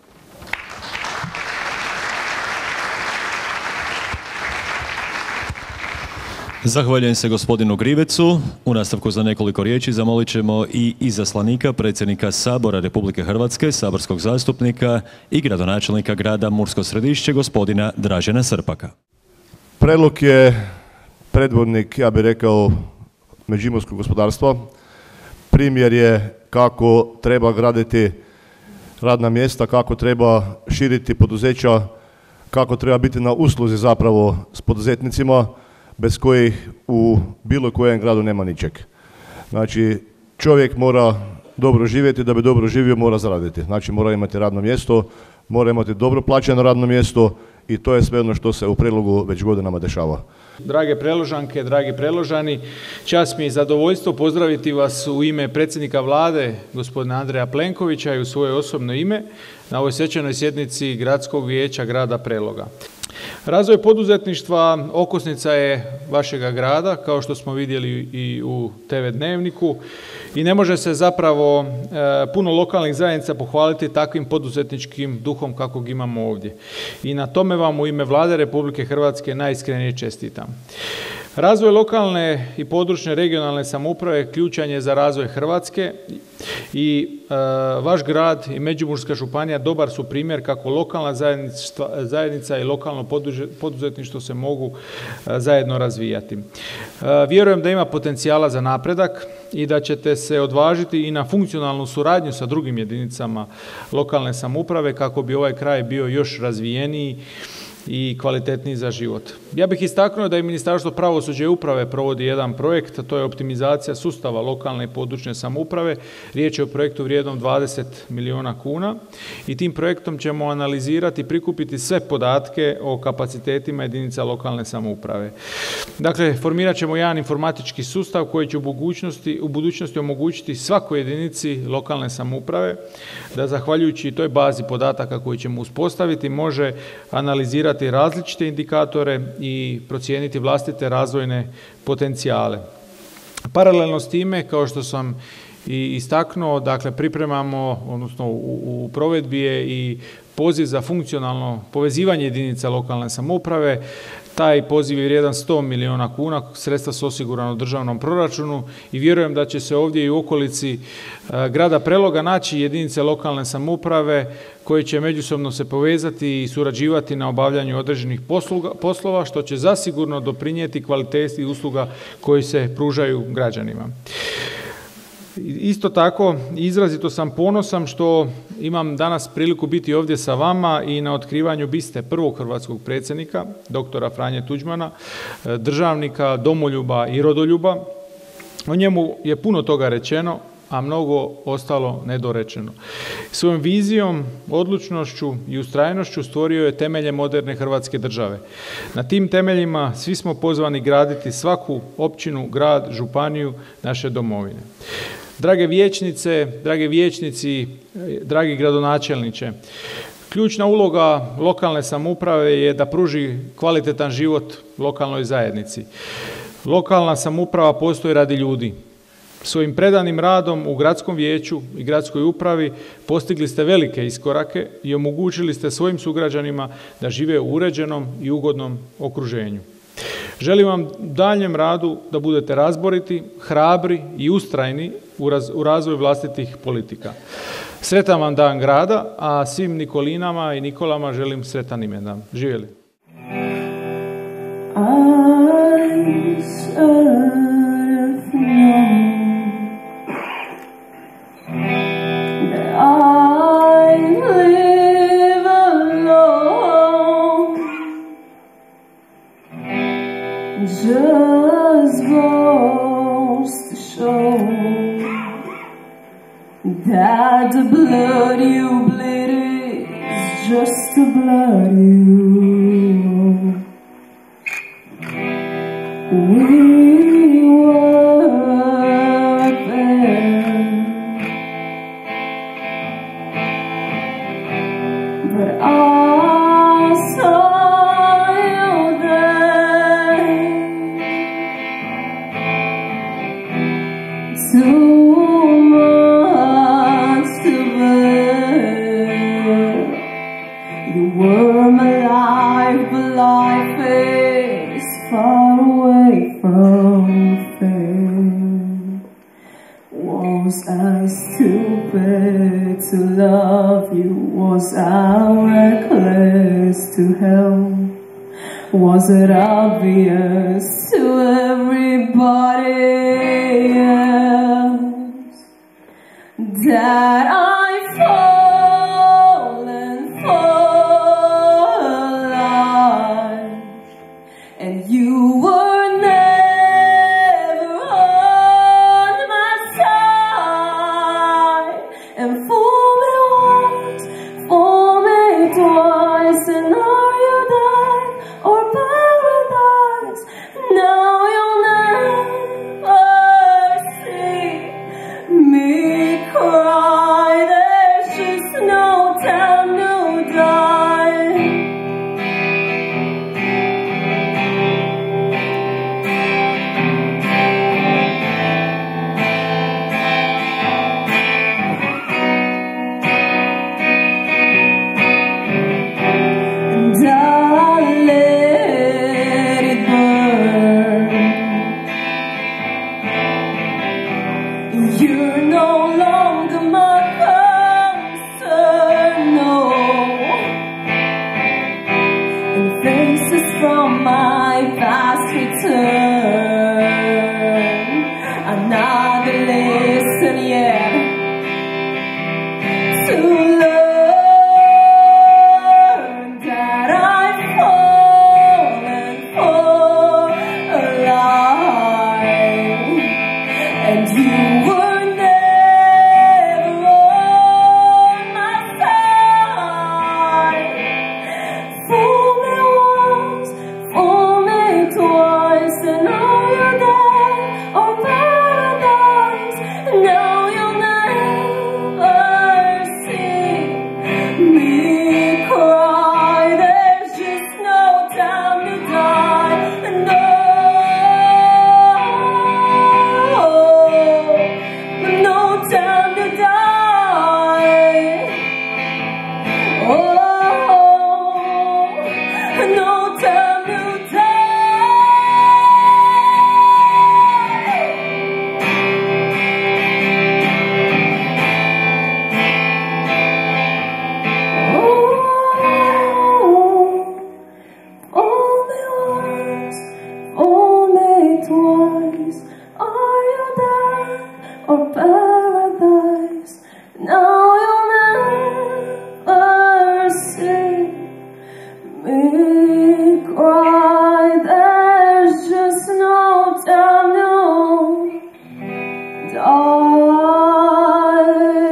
Zahvaljujem se gospodinu Grivecu. U nastavku za nekoliko riječi zamolit ćemo i izaslanika predsjednika Sabora Republike Hrvatske, saborskog zastupnika i gradonačelnika grada Mursko Središće, gospodina Dražena Srpaka. Prelog je predvodnik, ja bih rekao, međimurskog gospodarstva. Primjer je kako treba graditi radna mjesta, kako treba širiti poduzeća, kako treba biti na usluzi zapravo s poduzetnicima, bez kojih u bilo kojem gradu nema ničeg. Znači, čovjek mora dobro živjeti, da bi dobro živio mora zaraditi. Znači, mora imati radno mjesto, mora imati dobro plaćeno radno mjesto i to je sve ono što se u Prelogu već godinama dešava. Drage Preložanke, dragi Preložani, čast mi je zadovoljstvo pozdraviti vas u ime predsjednika Vlade, gospodina Andreja Plenkovića, i u svoje osobno ime na ovoj svečanoj sjednici Gradskog vijeća grada Preloga. Razvoj poduzetništva okosnica je vašega grada, kao što smo vidjeli i u te ve dnevniku, i ne može se zapravo e, puno lokalnih zajednica pohvaliti takvim poduzetničkim duhom kakvog imamo ovdje. I na tome vam u ime Vlade Republike Hrvatske najiskrenije čestitam. Razvoj lokalne i područne regionalne samouprave ključan je za razvoj Hrvatske i e, vaš grad i Međimurska županija dobar su primjer kako lokalna zajednica, zajednica i lokalno poduzetništvo se mogu e, zajedno razvijati. E, vjerujem da ima potencijala za napredak i da ćete se odvažiti i na funkcionalnu suradnju sa drugim jedinicama lokalne samouprave kako bi ovaj kraj bio još razvijeniji i kvalitetniji za život. Ja bih istaknuo da i Ministarstvo pravosuđa i uprave provodi jedan projekt, a to je optimizacija sustava lokalne i područne samouprave. Riječ je o projektu vrijednom dvadeset milijuna kuna i tim projektom ćemo analizirati i prikupiti sve podatke o kapacitetima jedinica lokalne samouprave. Dakle, formirat ćemo jedan informatički sustav koji će u budućnosti, u budućnosti omogućiti svakoj jedinici lokalne samouprave da zahvaljujući toj bazi podataka koju ćemo uspostaviti može analizirati različite indikatore i procijeniti vlastite razvojne potencijale. Paralelno s time, kao što sam i istaknuo, dakle pripremamo, odnosno u, u provedbi je i poziv za funkcionalno povezivanje jedinica lokalne samouprave. Taj poziv je vrijedan sto milijuna kuna, sredstva su osigurana u državnom proračunu i vjerujem da će se ovdje i u okolici grada Preloga naći jedinice lokalne samouprave koje će međusobno se povezati i surađivati na obavljanju određenih posluga, poslova, što će zasigurno doprinijeti kvaliteti usluga koji se pružaju građanima. Isto tako, izrazito sam ponosan što imam danas priliku biti ovdje sa vama i na otkrivanju biste prvog hrvatskog predsjednika, doktora Franje Tuđmana, državnika, domoljuba i rodoljuba. O njemu je puno toga rečeno, a mnogo ostalo nedorečeno. Svojom vizijom, odlučnošću i ustrajnošću stvorio je temelje moderne Hrvatske države. Na tim temeljima svi smo pozvani graditi svaku općinu, grad, županiju naše domovine. Drage vijećnice, drage vijećnici, dragi gradonačelniče, ključna uloga lokalne samouprave je da pruži kvalitetan život lokalnoj zajednici. Lokalna samouprava postoji radi ljudi. Svojim predanim radom u gradskom vijeću i gradskoj upravi postigli ste velike iskorake i omogućili ste svojim sugrađanima da žive u uređenom i ugodnom okruženju. Želim vam u daljnjem radu da budete razboriti, hrabri i ustrajni u, raz, u razvoju vlastitih politika. Sretan vam dan grada, a svim Nikolinama i Nikolama želim sretan imendan. Živjeli! Just goes to show that the blood you bleed is just the blood you we were there, but I saw you there. Too much to bear. You were my life, but life is far away from fair. Was I stupid to love you? Was I reckless to help? Was it obvious to everybody else that I fall and fall alive, and you were never on my side? And fool me once, fool me twice, and are you died or paradise? Now you'll never see me cry. There's just no time to die. And I'll let it burn. You're no longer my concern, no. And faces from my past return. Another lesson, yeah, to learn that I fall and fall alive, and you were never on my side. Fool me once, fool me twice, and now you're dead or paradise. Now you'll never see me cry. There's just no time to die. No, no time to die. Oh, no time to only once, only twice. Are you dead or paradise? Now you'll never see me cry. There's just no time to die.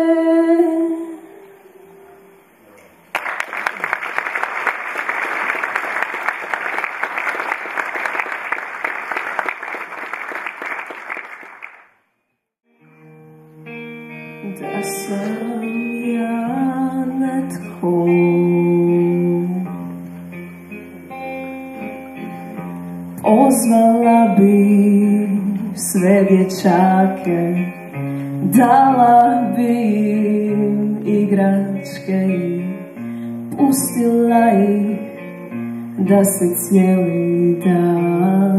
Da sam ja netko, pozvala bi sve dječake, dala bi im igračke i pustila ih da se cijeli dan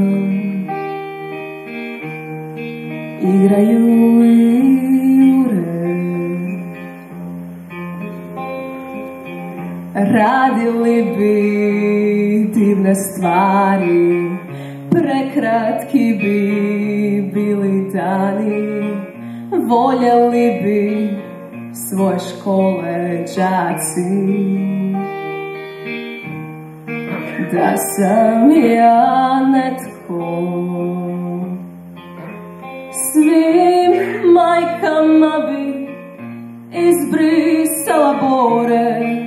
igraju i jure. Radili bi divne stvari, prekratki bi bili dani, voljeli bi svoje škole đaci. Da sam ja netko, svim majkama bi izbrisala bore,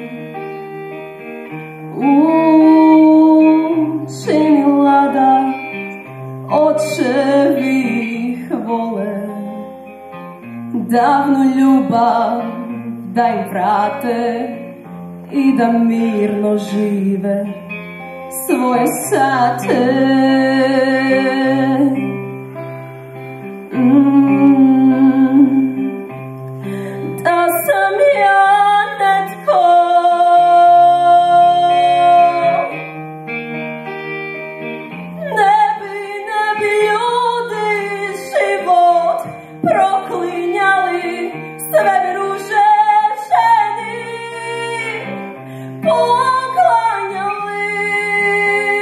učinila da očevi ih vole, davnu ljubav da im vrate i da mirno žive svoje sate. Da sam ja netko, ne bi, ne bi ljudi život proklinjali, sve bi ruže ženi poklanjali.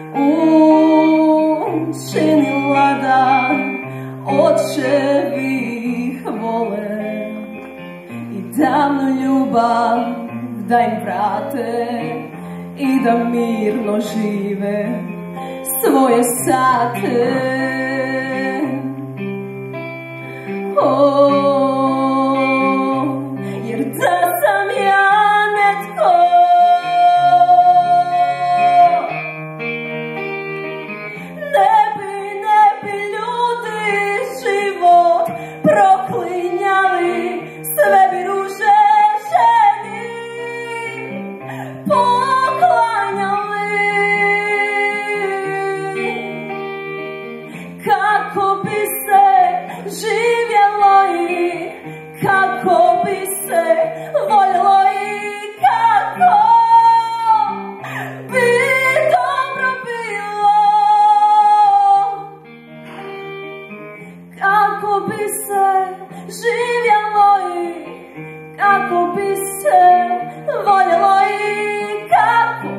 učinila da očevi ih vole i davnu ljubav da im vrate i da mirno žive svoje sate. Oh, jer da sam ja netko ne bi, ne bi ljudi život proklinjali, sve bi ruže ženi poklanjali. Kako bi se živjelo i kako bi se voljelo i kako bi dobro bilo, kako bi se živjelo i kako bi se voljelo i kako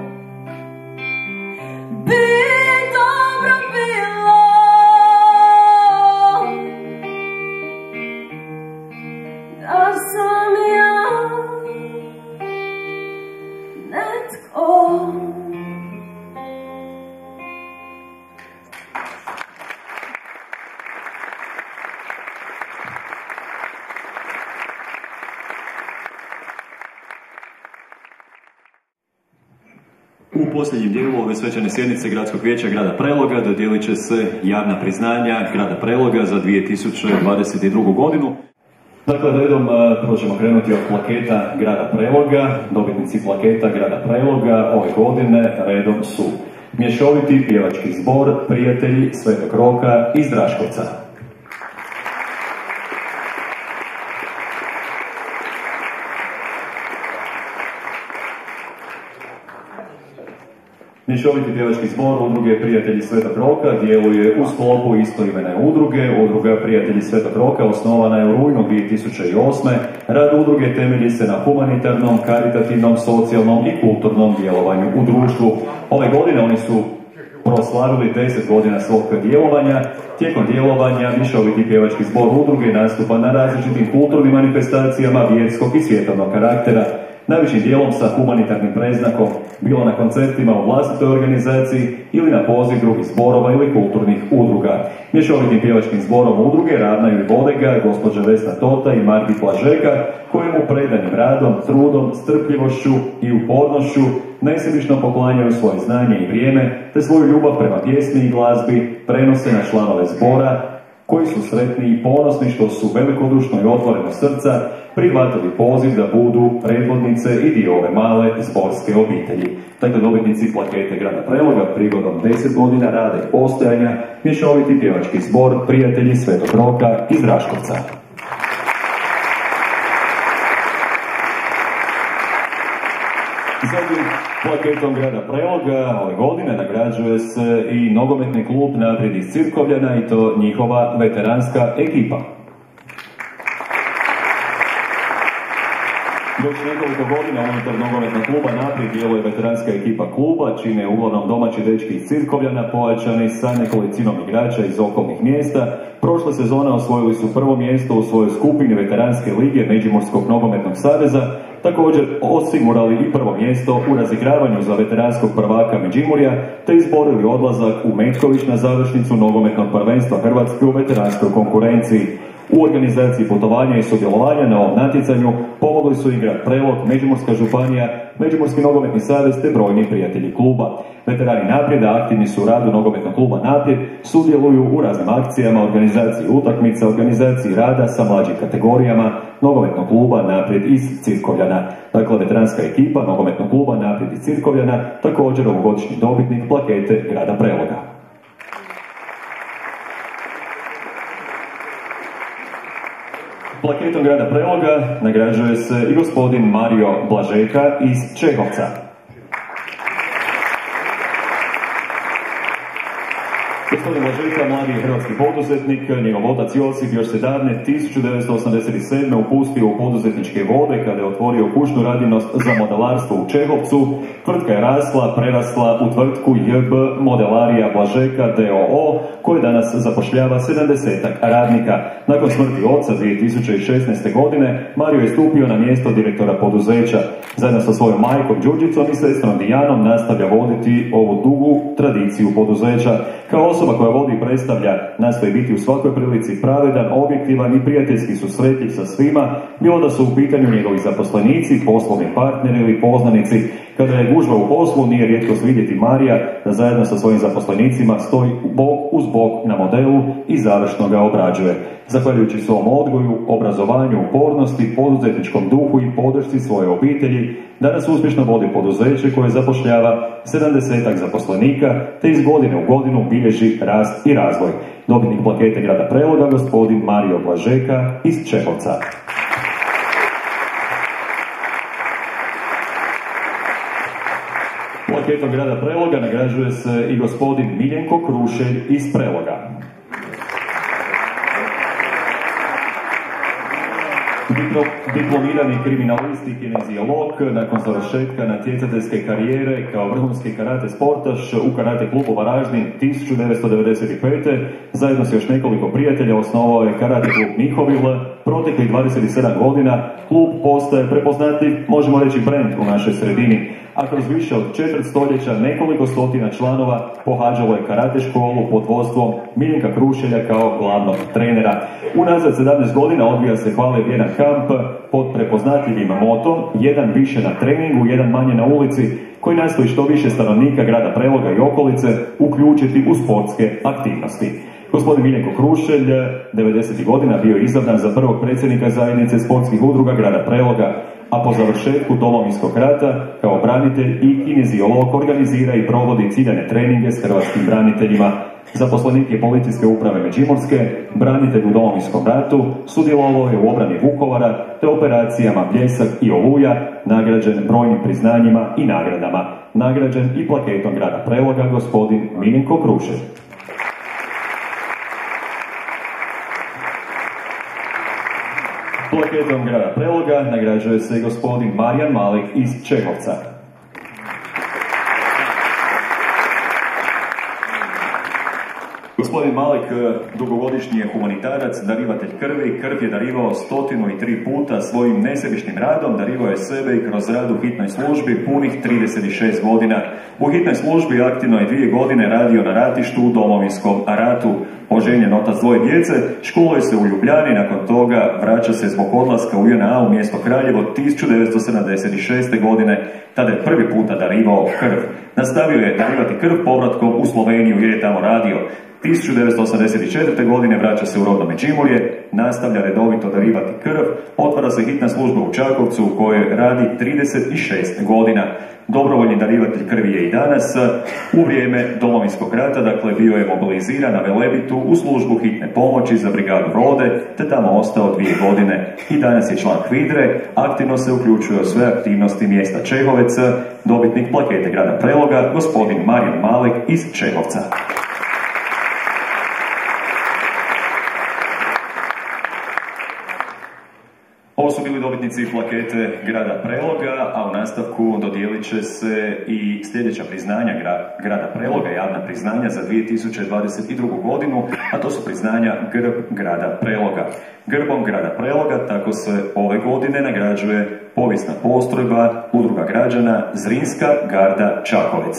bi dobro bilo. Da sam ja netko. U posljednjem dijelu ove svečane sjednice Gradskog vijeća grada Preloga dodijelit će se javna priznanja grada Preloga za dvije tisuće dvadeset drugu. godinu. Dakle, redom prvo ćemo krenuti od plaketa grada Preloga. Dobitnici plaketa grada Preloga ove godine redom su Mješoviti pjevački zbor Prijatelji Svetog Roka iz Draškovca. Mješoviti pjevački zbor Udruge Prijatelji Svetog Roka djeluje u sklopu istoimene udruge. Udruga Prijatelji Svetog Roka osnovana je u rujnu dvije tisuće osme. Rad udruge temelji se na humanitarnom, karitativnom, socijalnom i kulturnom djelovanju u društvu. Ove godine oni su proslavili deset godina svog djelovanja. Tijekom djelovanja Mješoviti pjevački zbor udruge nastupa na različitim kulturnim manifestacijama vjerskog i svjetovnog karaktera. Najvećim dijelom sa humanitarnim predznakom, bilo na koncertima u vlastitoj organizaciji ili na poziv drugih zborova ili kulturnih udruga. Mješovitim pjevačkim zborom udruge ravnaju i vode ga gospođa Vesna Tota i Margit Blažeka, koji mu predanim radom, trudom, strpljivošću i upornošću nesebično poklanjaju svoje znanje i vrijeme, te svoju ljubav prema pjesmi i glazbi prenose na članove zbora, koji su sretni i ponosni što su velikodušno i otvoreno srca prihvatili poziv da budu predvodnice i dio ove male zborske obitelji. Dakle, dobitnici plakete grada Preloga prigodom deset godina rada i postojanja Mješoviti pjevački zbor Prijatelji Svetog Roka iz Draškovca. Zatim, plaketom grada Preloga ove godine nagrađuje se i nogometni klub Naprijed iz Cirkovljana i to njihova veteranska ekipa. Već nekoliko godina unutar nogometnog kluba Naprijed djeluje veteranska ekipa kluba, čine uglavnom domaći dečki iz Cirkovljana, pojačani sa nekolicinom igrača iz okolnih mjesta. Prošle sezone osvojili su prvo mjesto u svojoj skupini veteranske lige Međimurskog nogometnog saveza, također osigurali i prvo mjesto u razigravanju za veteranskog prvaka Međimurja, te izborili odlazak u Metković na završnicu nogometnog prvenstva Hrvatske u veteranskoj konkurenciji. U organizaciji putovanja i sudjelovanja na ovom natjecanju pomogli su i grad Prelog, Međimurska županija, Međimurski nogometni savez te brojni prijatelji kluba. Veterani Naprijeda aktivni su u radu nogometnog kluba Naprijed, sudjeluju u raznim akcijama, organizaciji utakmica, organizaciji rada sa mlađim kategorijama nogometnog kluba Naprijed iz Cirkovljana. Dakle, veteranska ekipa nogometnog kluba Naprijed iz Cirkovljana također ovogodišnji dobitnik plakete grada Preloga. Plaketom grada Preloga nagrađuje se i gospodin Mario Blažeka iz Čehovca. Gospodin Blažeka, mladi je hrvatski poduzetnik, njegov otac Josip još se davne tisuću devetsto osamdeset sedme. upustio u poduzetničke vode kada je otvorio kućnu radinost za modelarstvo u Čehovcu. Tvrtka je rasla, prerasla u tvrtku J B Modelarija Blažeka d o o koja danas zapošljava sedamdesetak radnika. Nakon smrti oca dvije tisuće šesnaeste. godine Mario je stupio na mjesto direktora poduzeća. Zajedno sa svojom majkom Đurđicom i sestrom Dijanom nastavlja voditi ovu dugu tradiciju poduzeća. Kao osoba koja vodi i predstavlja, nastoji biti u svakoj prilici pravedan, objektivan i prijateljski susretljiv sa svima, bilo da su u pitanju njegovi zaposlenici, poslovni partneri ili poznanici. Kada je gužva u poslu, nije rijetko vidjeti Marija da zajedno sa svojim zaposlenicima stoji bok uz bok na modelu i završno ga obrađuje. Zahvaljujući svom odgoju, obrazovanju, upornosti, poduzetničkom duhu i podršci svoje obitelji, danas uspješno vodi poduzeće koje zapošljava sedamdesetak zaposlenika, te iz godine u godinu bilježi rast i razvoj. Dobitnik plakete grada Preloga, gospodin Mario Blažeka iz Čehovca. Plaketom grada Preloga nagrađuje se i gospodin Miljenko Krušelj iz Preloga. Diplomirani kriminalist i kineziolog, nakon završetka natjecateljske karijere kao vrhunski karate sportaš u karate klubu Varaždin tisuću devetsto devedeset pete. zajedno s još nekoliko prijatelja osnovao je karate klub Mihovil. Proteklih dvadeset sedam godina klub postaje prepoznatljiv, možemo reći, brend u našoj sredini, a kroz više od četvrt stoljeća nekoliko stotina članova pohađalo je karate školu pod vodstvom Miljenka Krušelja kao glavnog trenera. Unazad sedamnaest godina odvija se hvale vrijedan kamp pod prepoznatljivim motom jedan više na treningu, jedan manje na ulici, koji nastoji što više stanovnika grada Preloga i okolice uključiti u sportske aktivnosti. Gospodin Miljenko Krušelj devedesetih godina bio je izabran za prvog predsjednika zajednice sportskih udruga grada Preloga, a po završetku Domovinskog rata kao branitelj i kineziolog organizira i provodi ciljane treninge s hrvatskim braniteljima. Zaposlenik je policijske uprave Međimurske, branitelj u Domovinskom ratu, sudjelovao je u obrani Vukovara te operacijama Bljesak i Oluja, nagrađen brojnim priznanjima i nagradama. Nagrađen i plaketom grada Preloga gospodin Miljenko Krušelj. Plaketom grada Preloga nagrađuje se gospodin Marijan Malik iz Čehovca. Gospodin Malik dugogodišnji je humanitarac, darivatelj krvi, krv je darivao stotinu i tri puta svojim nesebičnim radom, darivao je sebe i kroz rad u hitnoj službi punih trideset šest godina. U hitnoj službi aktivno je dvije godine radio na ratištu u Domovinskom ratu. Oženjen otac dvoje djece, školuje se u Ljubljani, nakon toga vraća se zbog odlaska u J N A u mjesto Kraljevo tisuću devetsto sedamdeset šeste. godine, tada je prvi puta darivao krv. Nastavio je darivati krv povratkom u Sloveniju jer je tamo radio. tisuću devetsto osamdeset četvrte. godine vraća se u rodno Međimurje, nastavlja redovito darivati krv, otvara se hitna služba u Čakovcu u kojoj radi trideset šest godina. Dobrovoljni darivatelj krvi je i danas. U vrijeme Domovinskog rata, dakle, bio je mobiliziran na Velebitu u službu hitne pomoći za brigadu Rode, te tamo ostao dvije godine. I danas je član HVIDRE, aktivno se uključuje u sve aktivnosti mjesta Čehovec, dobitnik plakete grada Preloga, gospodin Marijan Malik iz Čehovca. Ovo su bili dobitnici plakete grada Preloga, a u nastavku dodijelit će se i sljedeća priznanja grada Preloga, javna priznanja za dvije tisuće dvadeset drugu. godinu, a to su priznanja Grb grada Preloga. Grbom grada Preloga tako se ove godine nagrađuje povijesna postrojba Udruga građana Zrinska garda Čakovec.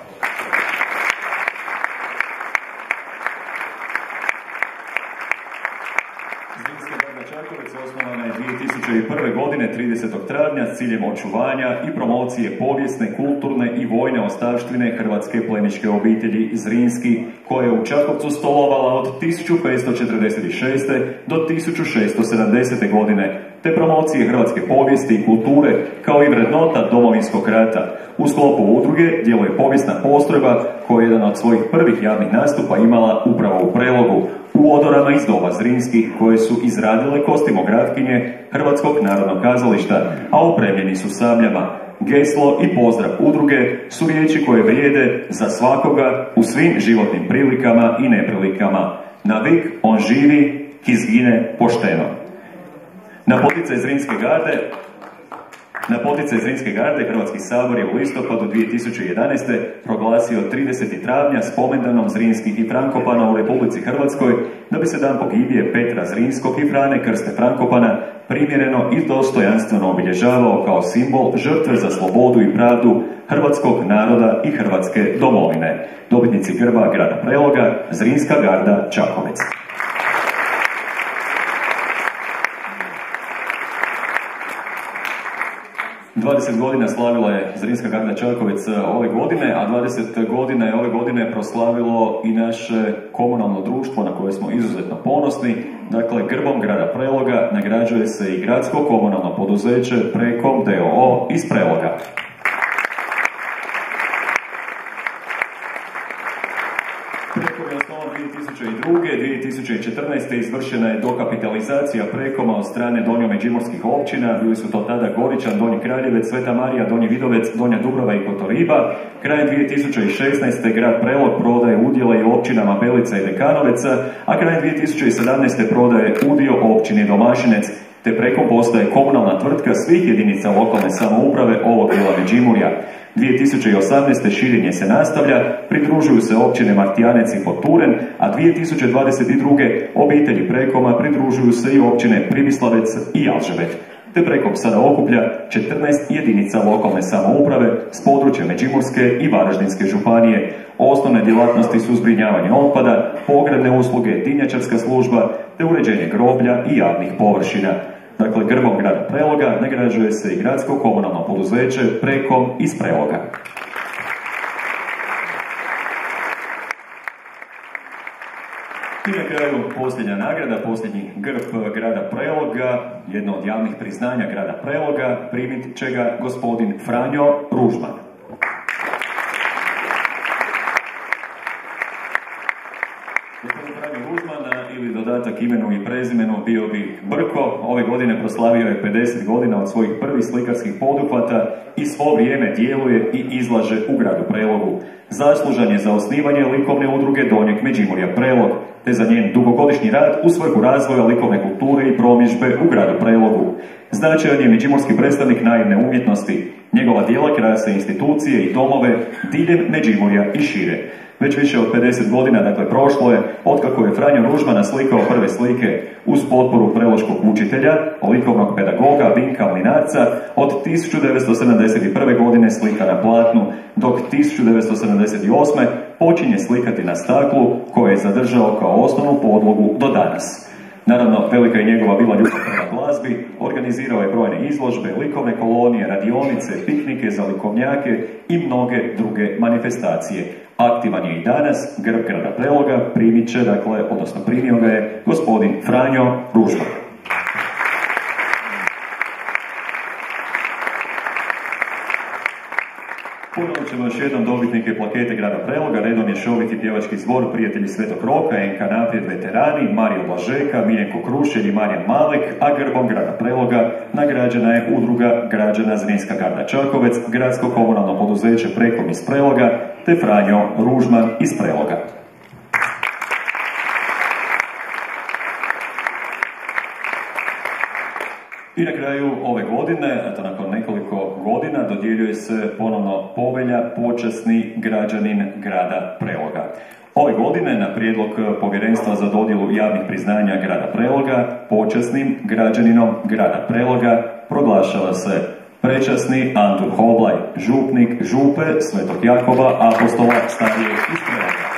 dvije tisuće prve. godine, tridesetog travnja, s ciljem očuvanja i promocije povijesne, kulturne i vojne ostavštine hrvatske plemićke obitelji Zrinski, koja je u Čakovcu stolovala od tisuću petsto četrdeset šeste. do tisuću šesto sedamdesete. godine, te promocije hrvatske povijesti i kulture, kao i vrednota Domovinskog rata. U sklopu udruge djeluje povijesna postrojba koja je jedan od svojih prvih javnih nastupa imala upravo u Prelogu, u odorama iz doba Zrinskih, koje su izradile kostimografkinje Hrvatskog narodnog kazališta, a opremljeni su sabljama. geslo i pozdrav udruge su riječi koje vrijede za svakoga u svim životnim prilikama i neprilikama. Na vik on živi, izgine pošteno. Na poticaj Zrinske garde Na poticaj Zrinske garde Hrvatski sabor je u listopadu dvije tisuće jedanaeste. proglasio tridesetog travnja spomendanom Zrinskih i Frankopana u Republici Hrvatskoj, da bi se dan pogibije Petra Zrinskog i Frane Krste Frankopana primjereno i dostojanstveno obilježavao kao simbol žrtve za slobodu i pravdu hrvatskog naroda i Hrvatske domovine. Dobitnici grba grada Preloga, Zrinska garda Čakovec. dvadeset godina slavila je Zrinska garda Čakovec ove godine, a dvadeset godina je ove godine proslavilo i naše komunalno društvo na koje smo izuzetno ponosni. Dakle, grbom grada Preloga nagrađuje se i gradsko komunalno poduzeće Prekom d o o iz Preloga. dvije tisuće druge. dvije tisuće četrnaeste. izvršena je dokapitalizacija Prekoma od strane donjo-međimurskih općina. Bili su to tada Goričan, Donji Kraljevec, Sveta Marija, Donji Vidovec, Donja Dubrava i Kotoriba. Krajem dvije tisuće šesnaeste. grad Prelog prodaje udjele i općinama Belica i Dekanoveca, a krajem dvije tisuće sedamnaeste. prodaje udio općini Domašinec, te Prekom postaje komunalna tvrtka svih jedinica lokalne samouprave ovog dijela Međimurja. dvije tisuće osamnaeste. širenje se nastavlja, pridružuju se općine Martijanec i Poturen, a dvije tisuće dvadeset druge. obitelji Prekoma pridružuju se i općine Primislavec i Jalžabet. Te Prekom sada okuplja četrnaest jedinica lokalne samouprave s područja Međimurske i Varaždinske županije. Osnovne djelatnosti su zbrinjavanje otpada, pogrebne usluge, dimnjačarska služba, te uređenje groblja i javnih površina. Dakle, grbom grada Preloga nagrađuje se i gradsko komunalno poduzeće Prekom iz Preloga. I na kraju posljednja nagrada, posljednji grb grada Preloga, jedno od javnih priznanja grada Preloga, primit će ga gospodin Franjo Ružman. Gospodin Franjo Ružman, ili dodatak imenu i prezimenu, bio bi Brko. Ove godine proslavio je pedeset godina od svojih prvih slikarskih poduhvata i svo vrijeme djeluje i izlaže u gradu Prelogu. Zaslužan je za osnivanje likovne udruge Donjeg Međimurja Prelog, te za njen dugogodišnji rad u svrhu razvoja likovne kulture i promidžbe u gradu Prelogu. Značajan je međimurski predstavnik naivne umjetnosti. Njegova djela krase institucije i domove diljem Međimurja i šire. Već više od pedeset godina, dakle prošlo je, otkako je Franjo Ružman naslikao prve slike uz potporu preloškog učitelja, likovnog pedagoga Vinka Mlinarca, od tisuću devetsto sedamdeset prve. godine slika na platnu, dok tisuću devetsto sedamdeset osme. počinje slikati na staklu, koje je zadržao kao osnovnu podlogu do danas. Naravno, velika je njegova bila ljubav prema glazbi, organizirao je brojne izložbe, likovne kolonije, radionice, piknike za likovnjake i mnoge druge manifestacije. Aktivan je i danas, grb grada Preloga primit će, dakle, odnosno primio ga je gospodin Franjo Ružman. Ponovit ćemo još jednom dobitnike plakete grada Preloga. Redom je šoviti pjevački zbor Prijatelji Svetog Roka, Enka Naprijed veterani, Mario Blažeka, Miljenko Krušelj i Marijan Malek, a grbom grada Preloga nagrađena je udruga građana Zrinska garda Čakovec, gradsko komunalno poduzeće Prekom iz Preloga, te Franjo Ružman iz Preloga. I na kraju ove godine, eto nakon nekoliko godina, dodjeljuje se ponovno povelja počasni građanin grada Preloga. Ove godine, na prijedlog Povjerenstva za dodjelu javnih priznanja grada Preloga, počasnim građaninom grada Preloga proglašava se prečasni Antun Hoblaj, župnik župe Svetog Jakova apostola Starijeg iz Preloga.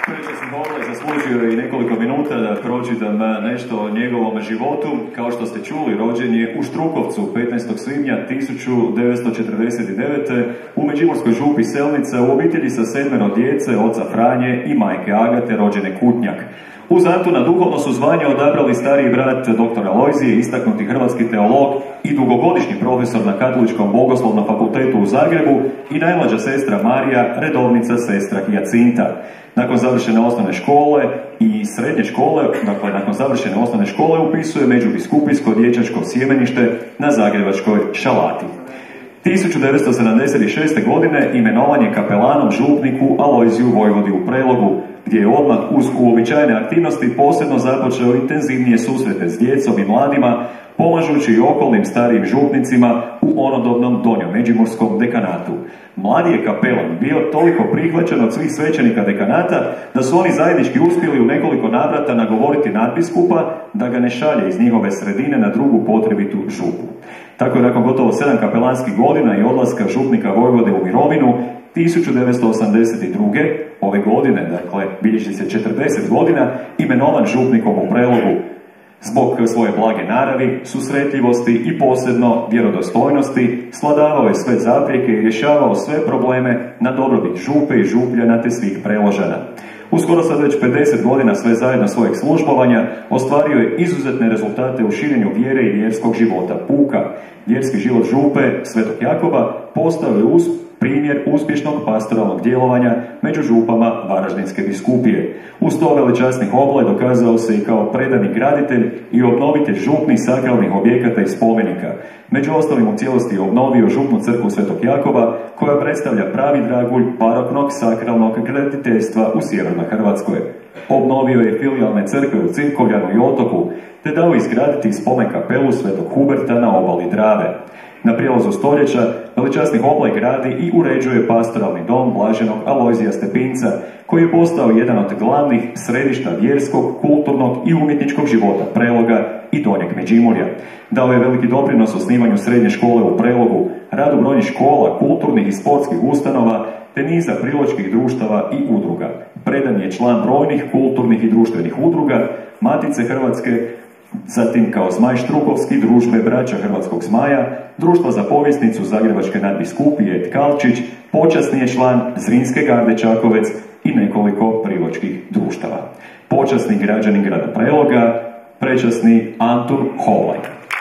Prečasni Hoblaj zaslužio je i nekoliko minuta da pročitam nešto o njegovom životu. Kao što ste čuli, rođen je u Štrukovcu petnaestog svibnja tisuću devetsto četrdeset devete u Međimurskoj župi Selnica u obitelji sa sedmero djece, oca Franje i majke Agate, rođene Kutnjak. Uz Antuna duhovno su zvanje odabrali stariji brat dr. Alojzije, istaknuti hrvatski teolog i dugogodišnji profesor na Katoličkom bogoslovnom fakultetu u Zagrebu, i najmlađa sestra Marija, redovnica sestra Hijacinta. Nakon završene osnovne škole i srednje škole, dakle nakon završene osnovne škole upisuje međubiskupijsko dječačko sjemenište na zagrebačkoj Šalati. tisuću devetsto sedamdeset šeste. godine imenovan je kapelanom župniku Alojziju Vojvodi u Prelogu, gdje je odmah uz uobičajene aktivnosti posebno započeo intenzivnije susrete s djecom i mladima, pomažući i okolnim starijim župnicima u onodobnom donjomeđimurskom dekanatu. Mladi je kapelan bio toliko prihvaćen od svih svećenika dekanata da su oni zajednički uspjeli u nekoliko navrata nagovoriti nadbiskupa da ga ne šalje iz njihove sredine na drugu potrebitu župu. Tako je nakon gotovo sedam kapelanskih godina i odlaska župnika Vojvode u mirovinu tisuću devetsto osamdeset druge. ove godine, dakle bilježi se četrdeset godina, imenovan župnikom u Prelogu. Zbog svoje blage naravi, susretljivosti i posebno vjerodostojnosti svladavao je sve zaprijeke i rješavao sve probleme na dobrobit župe i župljana te svih Preložana. Uskoro sad već pedeset godina sve zajedno svojeg službovanja ostvario je izuzetne rezultate u širenju vjere i vjerskog života puka. Vjerski život župe Svetog Jakoba postao je uz primjer uspješnog pastoralnog djelovanja među župama Varaždinske biskupije. Uz to velečasni Hoblaj dokazao se i kao predani graditelj i obnovitelj župnih sakralnih objekata i spomenika. Među ostalim u cijelosti je obnovio župnu crkvu Svetog Jakoba, koja predstavlja pravi dragulj baroknog sakralnog graditeljstva u sjevernoj Hrvatskoj. Obnovio je filijalne crkve u Cirkovljanu i Otoku, te dao izgraditi spomen kapelu Svetog Huberta na obali Drave. Na prijelazu stoljeća velečasni Hoblaj gradi i uređuje pastoralni dom blaženog Alojzija Stepinca, koji je postao jedan od glavnih središta vjerskog, kulturnog i umjetničkog života Preloga i Donjeg Međimurja. Dao je veliki doprinos osnivanju srednje škole u Prelogu, radu brojnih škola, kulturnih i sportskih ustanova, te niza priločkih društava i udruga. Predan je član brojnih kulturnih i društvenih udruga, Matice Hrvatske, zatim kao Zmaj Štrukovski, Družbe braća Hrvatskog Zmaja, Društva za povjesnicu Zagrebačke nadbiskupije Tkalčić, počasni je član Zrinske garde Čakovec i nekoliko priločkih društava. Počasni građanin grada Preloga, prečasni Antun Hoblaj.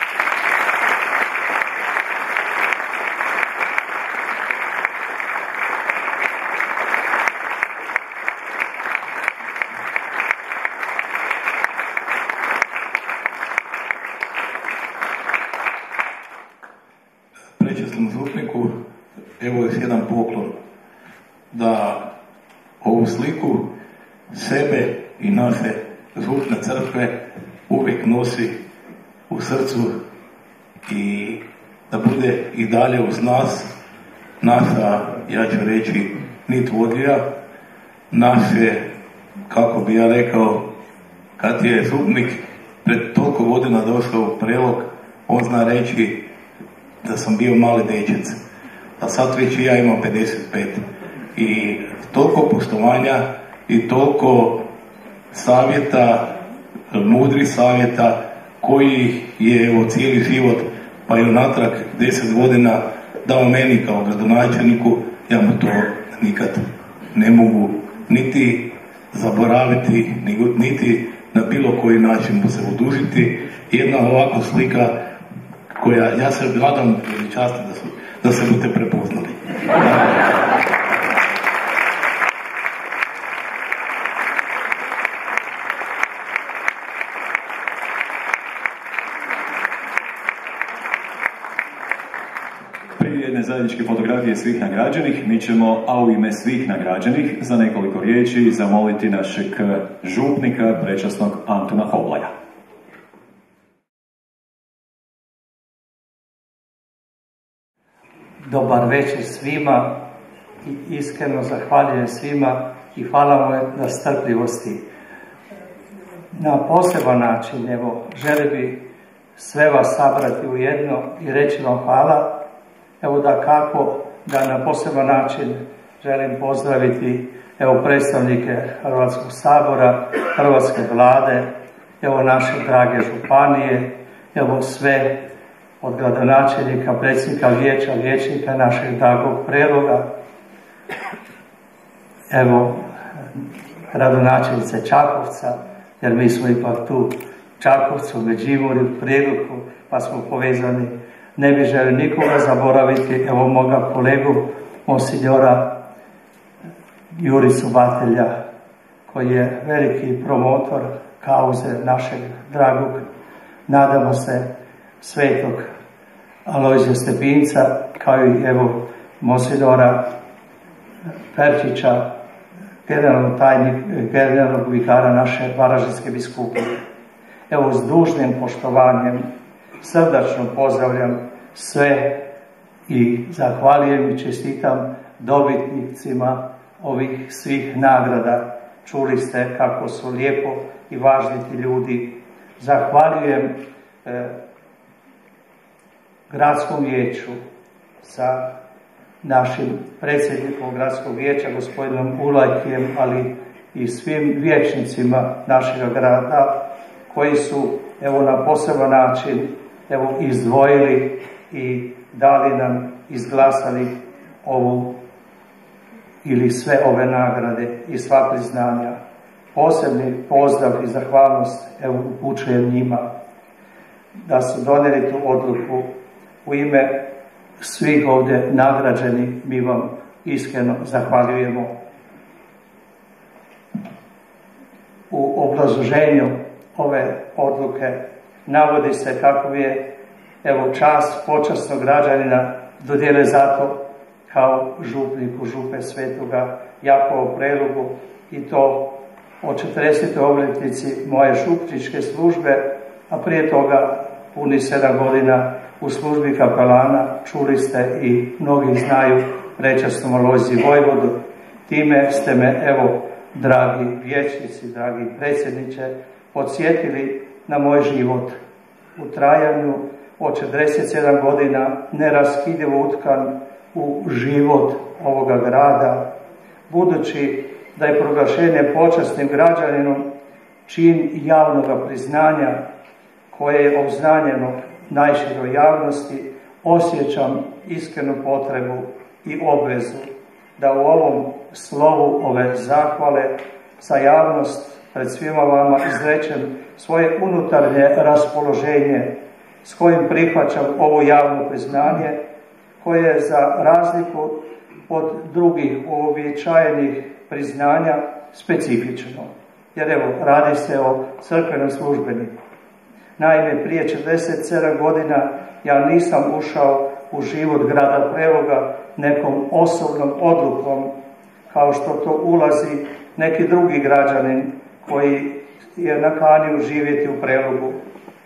Prečasnom župniku, evo je jedan poklon, da ovu sliku sebe i naše župne crkve uvijek nosi u srcu i da bude i dalje uz nas, naša, ja ću reći, nit vodlja, naše, kako bi ja rekao, kad je župnik pred toliko godina došao u Prelog, on zna reći da sam bio mali dečec, a sad već i ja imam pedeset pet. I toliko poštovanja i toliko savjeta, mudrih savjeta, koji je evo cijeli život, pa i unatrag deset godina dao meni kao gradonačelniku, ja mu to nikad ne mogu niti zaboraviti, niti na bilo koji način mu se odužiti. Jedna ovakva slika koja, ja se nadam časti da, su, da se budete prepoznali. Prije jedne zajedničke fotografije svih nagrađenih, mi ćemo, a u ime svih nagrađenih, za nekoliko riječi zamoliti našeg župnika, prečasnog Antuna Hoblaja. Dobar večer svima i iskreno zahvaljujem svima i hvala vam na strpljivosti. Na poseban način, evo, želim bi sve vas sabrati u jedno i reći vam hvala. Evo da kako, da na poseban način želim pozdraviti evo predstavnike Hrvatskog sabora, Hrvatske vlade, evo naše drage županije, evo sve od gradonačelnika, predsjednika vijeća, vijećnika našeg dragog Preloga, evo gradonačelnice Čakovca, jer mi smo ipak tu Čakovcu, Međimurju, Prelogu, pa smo povezani. Ne bi želio nikoga zaboraviti, evo moga kolegu, monsignora Juricu Batelja, koji je veliki promotor kauze našeg dragog, nadamo se, svetog Alojzija Stepinca, kao i evo monsignora Perčića, generalnog tajnik, generalnog vikara naše Varaždinske biskupije. Evo, s dužnim poštovanjem srdačno pozdravljam sve i zahvaljujem i čestitam dobitnicima ovih svih nagrada. Čuli ste kako su lijepo i važni ti ljudi. Zahvaljujem eh, gradskom vijeću sa našim predsjednikom gradskog vijeća, gospodinom Ulajkijem, ali i svim vijećnicima našeg grada, koji su evo na poseban način evo izdvojili i dali nam, izglasali ovu ili sve ove nagrade i sva priznanja. Posebni pozdrav i zahvalnost evo upućujem njima da su donijeli tu odluku. U ime svih ovdje nagrađeni mi vam iskreno zahvaljujemo. U obrazloženju ove odluke navodi se kako je evo čast počasnog građanina dodijele zato kao župniku župe Svetoga Jakova u Prelogu, i to o četrdesetoj obljetnici moje župničke službe, a prije toga puni sedam godina u službi kapelana. Čuli ste i mnogi znaju prečasnom Alojziju Vojvodu. Time ste me, evo, dragi vijećnici, dragi predsjedniče, podsjetili na moj život u trajanju od četrdeset sedam godina, neraskidivo utkan u život ovoga grada, budući da je proglašenje počasnim građaninom čin javnog priznanja koje je obznanjeno najširoj javnosti, osjećam iskrenu potrebu i obvezu da u ovom slovu ove zahvale za javnost pred svima vama izrečem svoje unutarnje raspoloženje s kojim prihvaćam ovo javno priznanje, koje je za razliku od drugih uobičajenih priznanja specifično. Jer evo, radi se o crkvenom službeniku. Naime, prije četrdeset sedam godina ja nisam ušao u život grada Preloga nekom osobnom odlukom, kao što to ulazi neki drugi građanin koji je nakanio živjeti u Prelogu.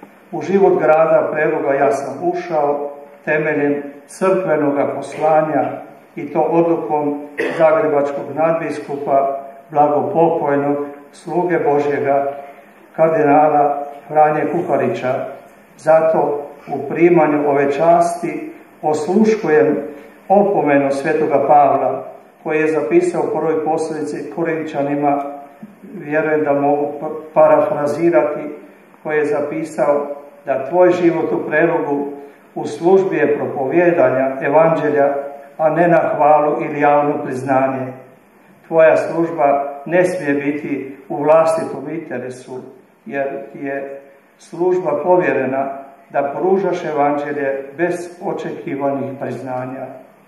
U život grada Preloga ja sam ušao temeljem crkvenog poslanja, i to odlukom zagrebačkog nadbiskupa, blagopokojnog sluge Božjega, kardinala Franje Kuharića. Zato u primanju ove časti osluškujem opomenu svetoga Pavla, koji je zapisao u prvoj poslanici Korinčanima, vjerujem da mogu parafrazirati, koji je zapisao da tvoj život u Prelogu u službi je propovijedanja evanđelja, a ne na hvalu ili javno priznanje. Tvoja služba ne smije biti u vlastitom interesu, jer je služba povjerena da pružaš evanđelje bez očekivanih priznanja.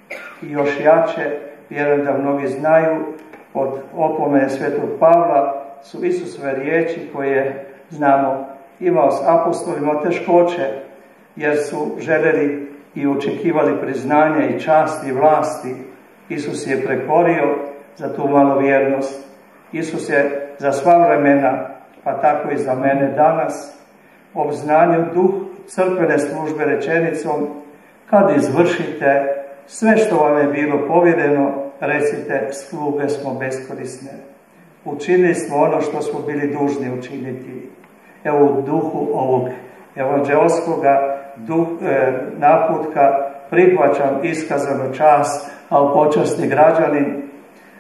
I još jače, vjerujem da mnogi znaju, od opomene svetog Pavla su Isusove riječi koje znamo imao s apostolima teškoće, jer su željeli i očekivali priznanja i časti i vlasti. Isus je prekorio za tu malovjernost. Isus je za sva vremena, pa tako i za mene danas, obznanio duh crkvene službe rečenicom: kad izvršite sve što vam je bilo povjereno, recite, sluge smo beskorisne. Učinili smo ono što smo bili dužni učiniti. Evo, u duhu ovog evanđelskoga duh, e, naputka prihvaćam iskazanu čast kao počasni građanin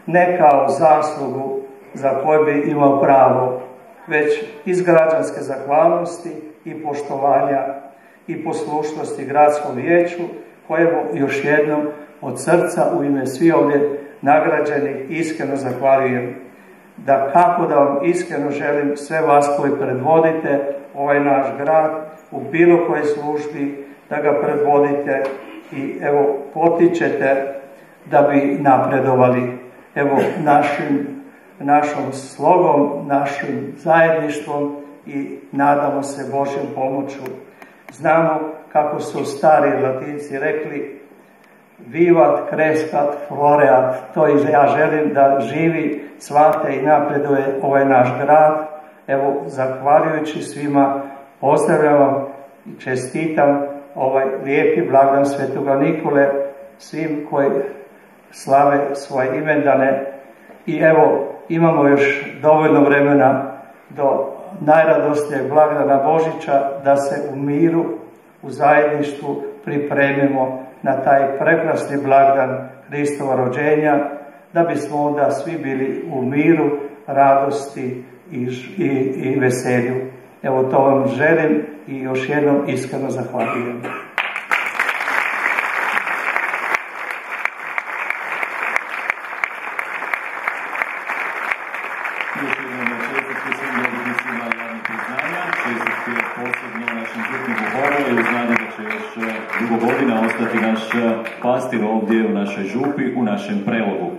ne kao zaslugu za koju bi imao pravo, već iz građanske zahvalnosti i poštovanja i poslušnosti gradskom vijeću, kojemu još jednom od srca u ime svi ovdje nagrađenih iskreno zahvaljujem. Da kako da vam iskreno želim sve vas koji predvodite ovaj naš grad u bilo kojoj službi, da ga predvodite i evo potičete da bi napredovali evo našim, našom slogom, našim zajedništvom i nadamo se Božjom pomoću. Znamo kako su stari Latinci rekli vivat, crescat, floreat, to i ja želim da živi, cvate i napreduje ovaj naš grad. Evo, zahvaljujući svima, pozdravljam vam i čestitam ovaj lijepi blagdan Svetoga Nikole svim koji slave svoje imendane. I evo, imamo još dovoljno vremena do najradosnijeg blagdana Božića da se u miru, u zajedništvu pripremimo na taj prekrasni blagdan Hristova rođenja, da bismo onda svi bili u miru, radosti i, i, i veselju. Evo to vam želim i još jednom iskreno zahvaljujem. Dugo godina ostati naš pastir ovdje u našoj župi, u našem Prelogu.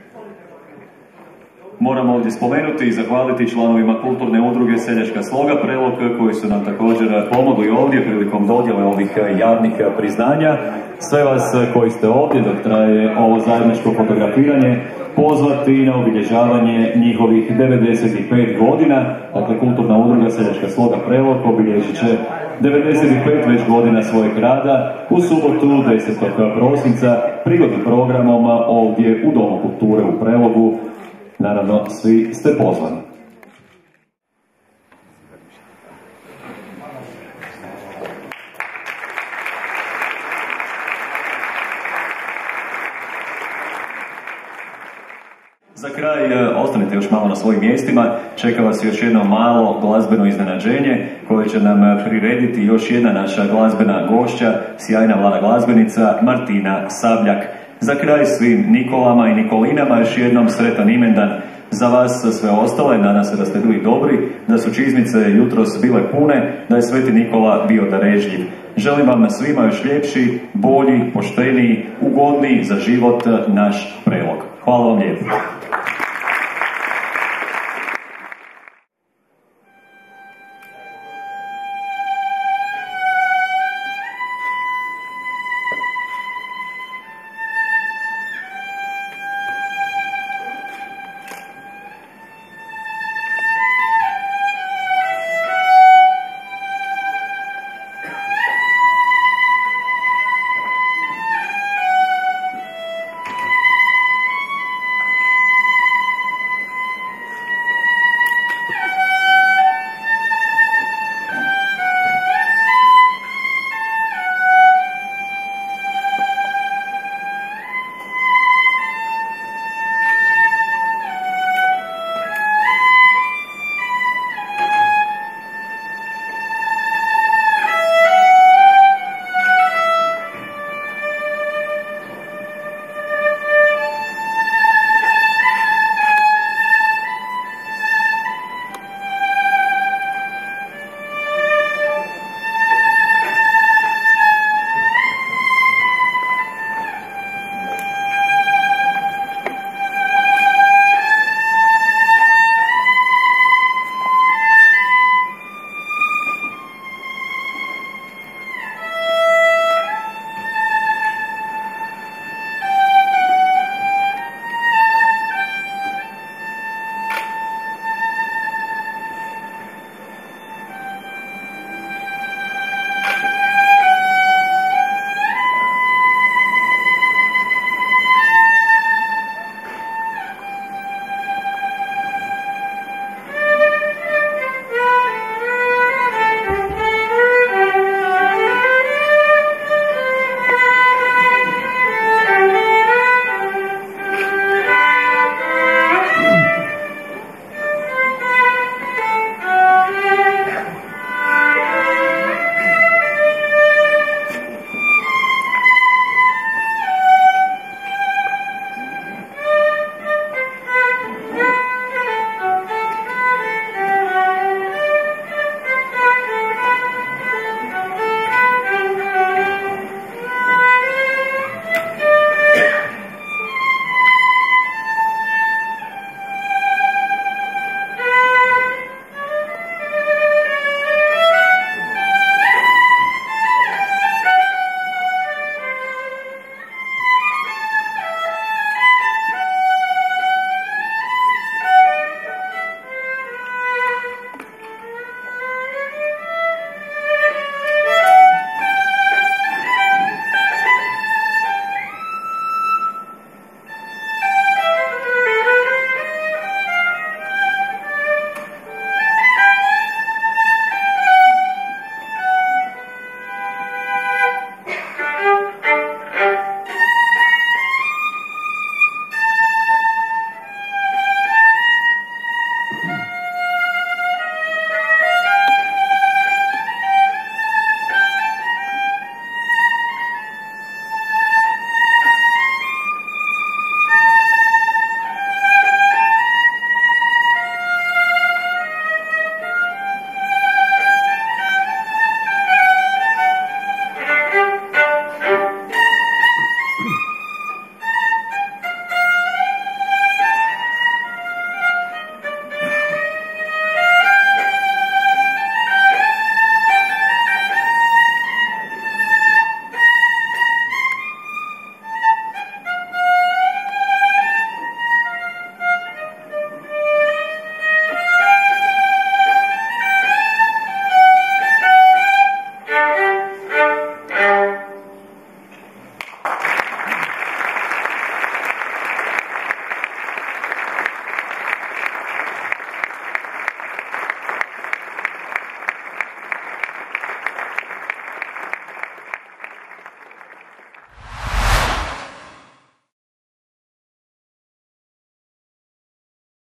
Moramo ovdje spomenuti i zahvaliti članovima kulturne udruge Seljačka sloga Prelog, koji su nam također pomogli ovdje prilikom dodjele ovih javnih priznanja. Sve vas koji ste ovdje dok traje ovo zajedničko fotografiranje pozvati na obilježavanje njihovih devedeset pet godina. Dakle, kulturna udruga Seljačka sloga Prelog obilježit će devedeset pet već godina svojeg rada u subotu desetog prosinca prigodnim programom ovdje u Domu kulture u Prelogu. Naravno, svi ste pozvani. Za kraj ostanite još malo na svojim mjestima, čeka vas još jedno malo glazbeno iznenađenje koje će nam prirediti još jedna naša glazbena gošća, sjajna mlada glazbenica Martina Sabljak. Za kraj svim Nikolama i Nikolinama još jednom sretan imendan za vas sve ostale, nadam se da ste bili dobri, da su čizmice jutros bile pune, da je Sveti Nikola bio darežljiv. Želim vam svima još ljepši, bolji, pošteniji, ugodniji za život naš Prelog. Hvala vam lijepo.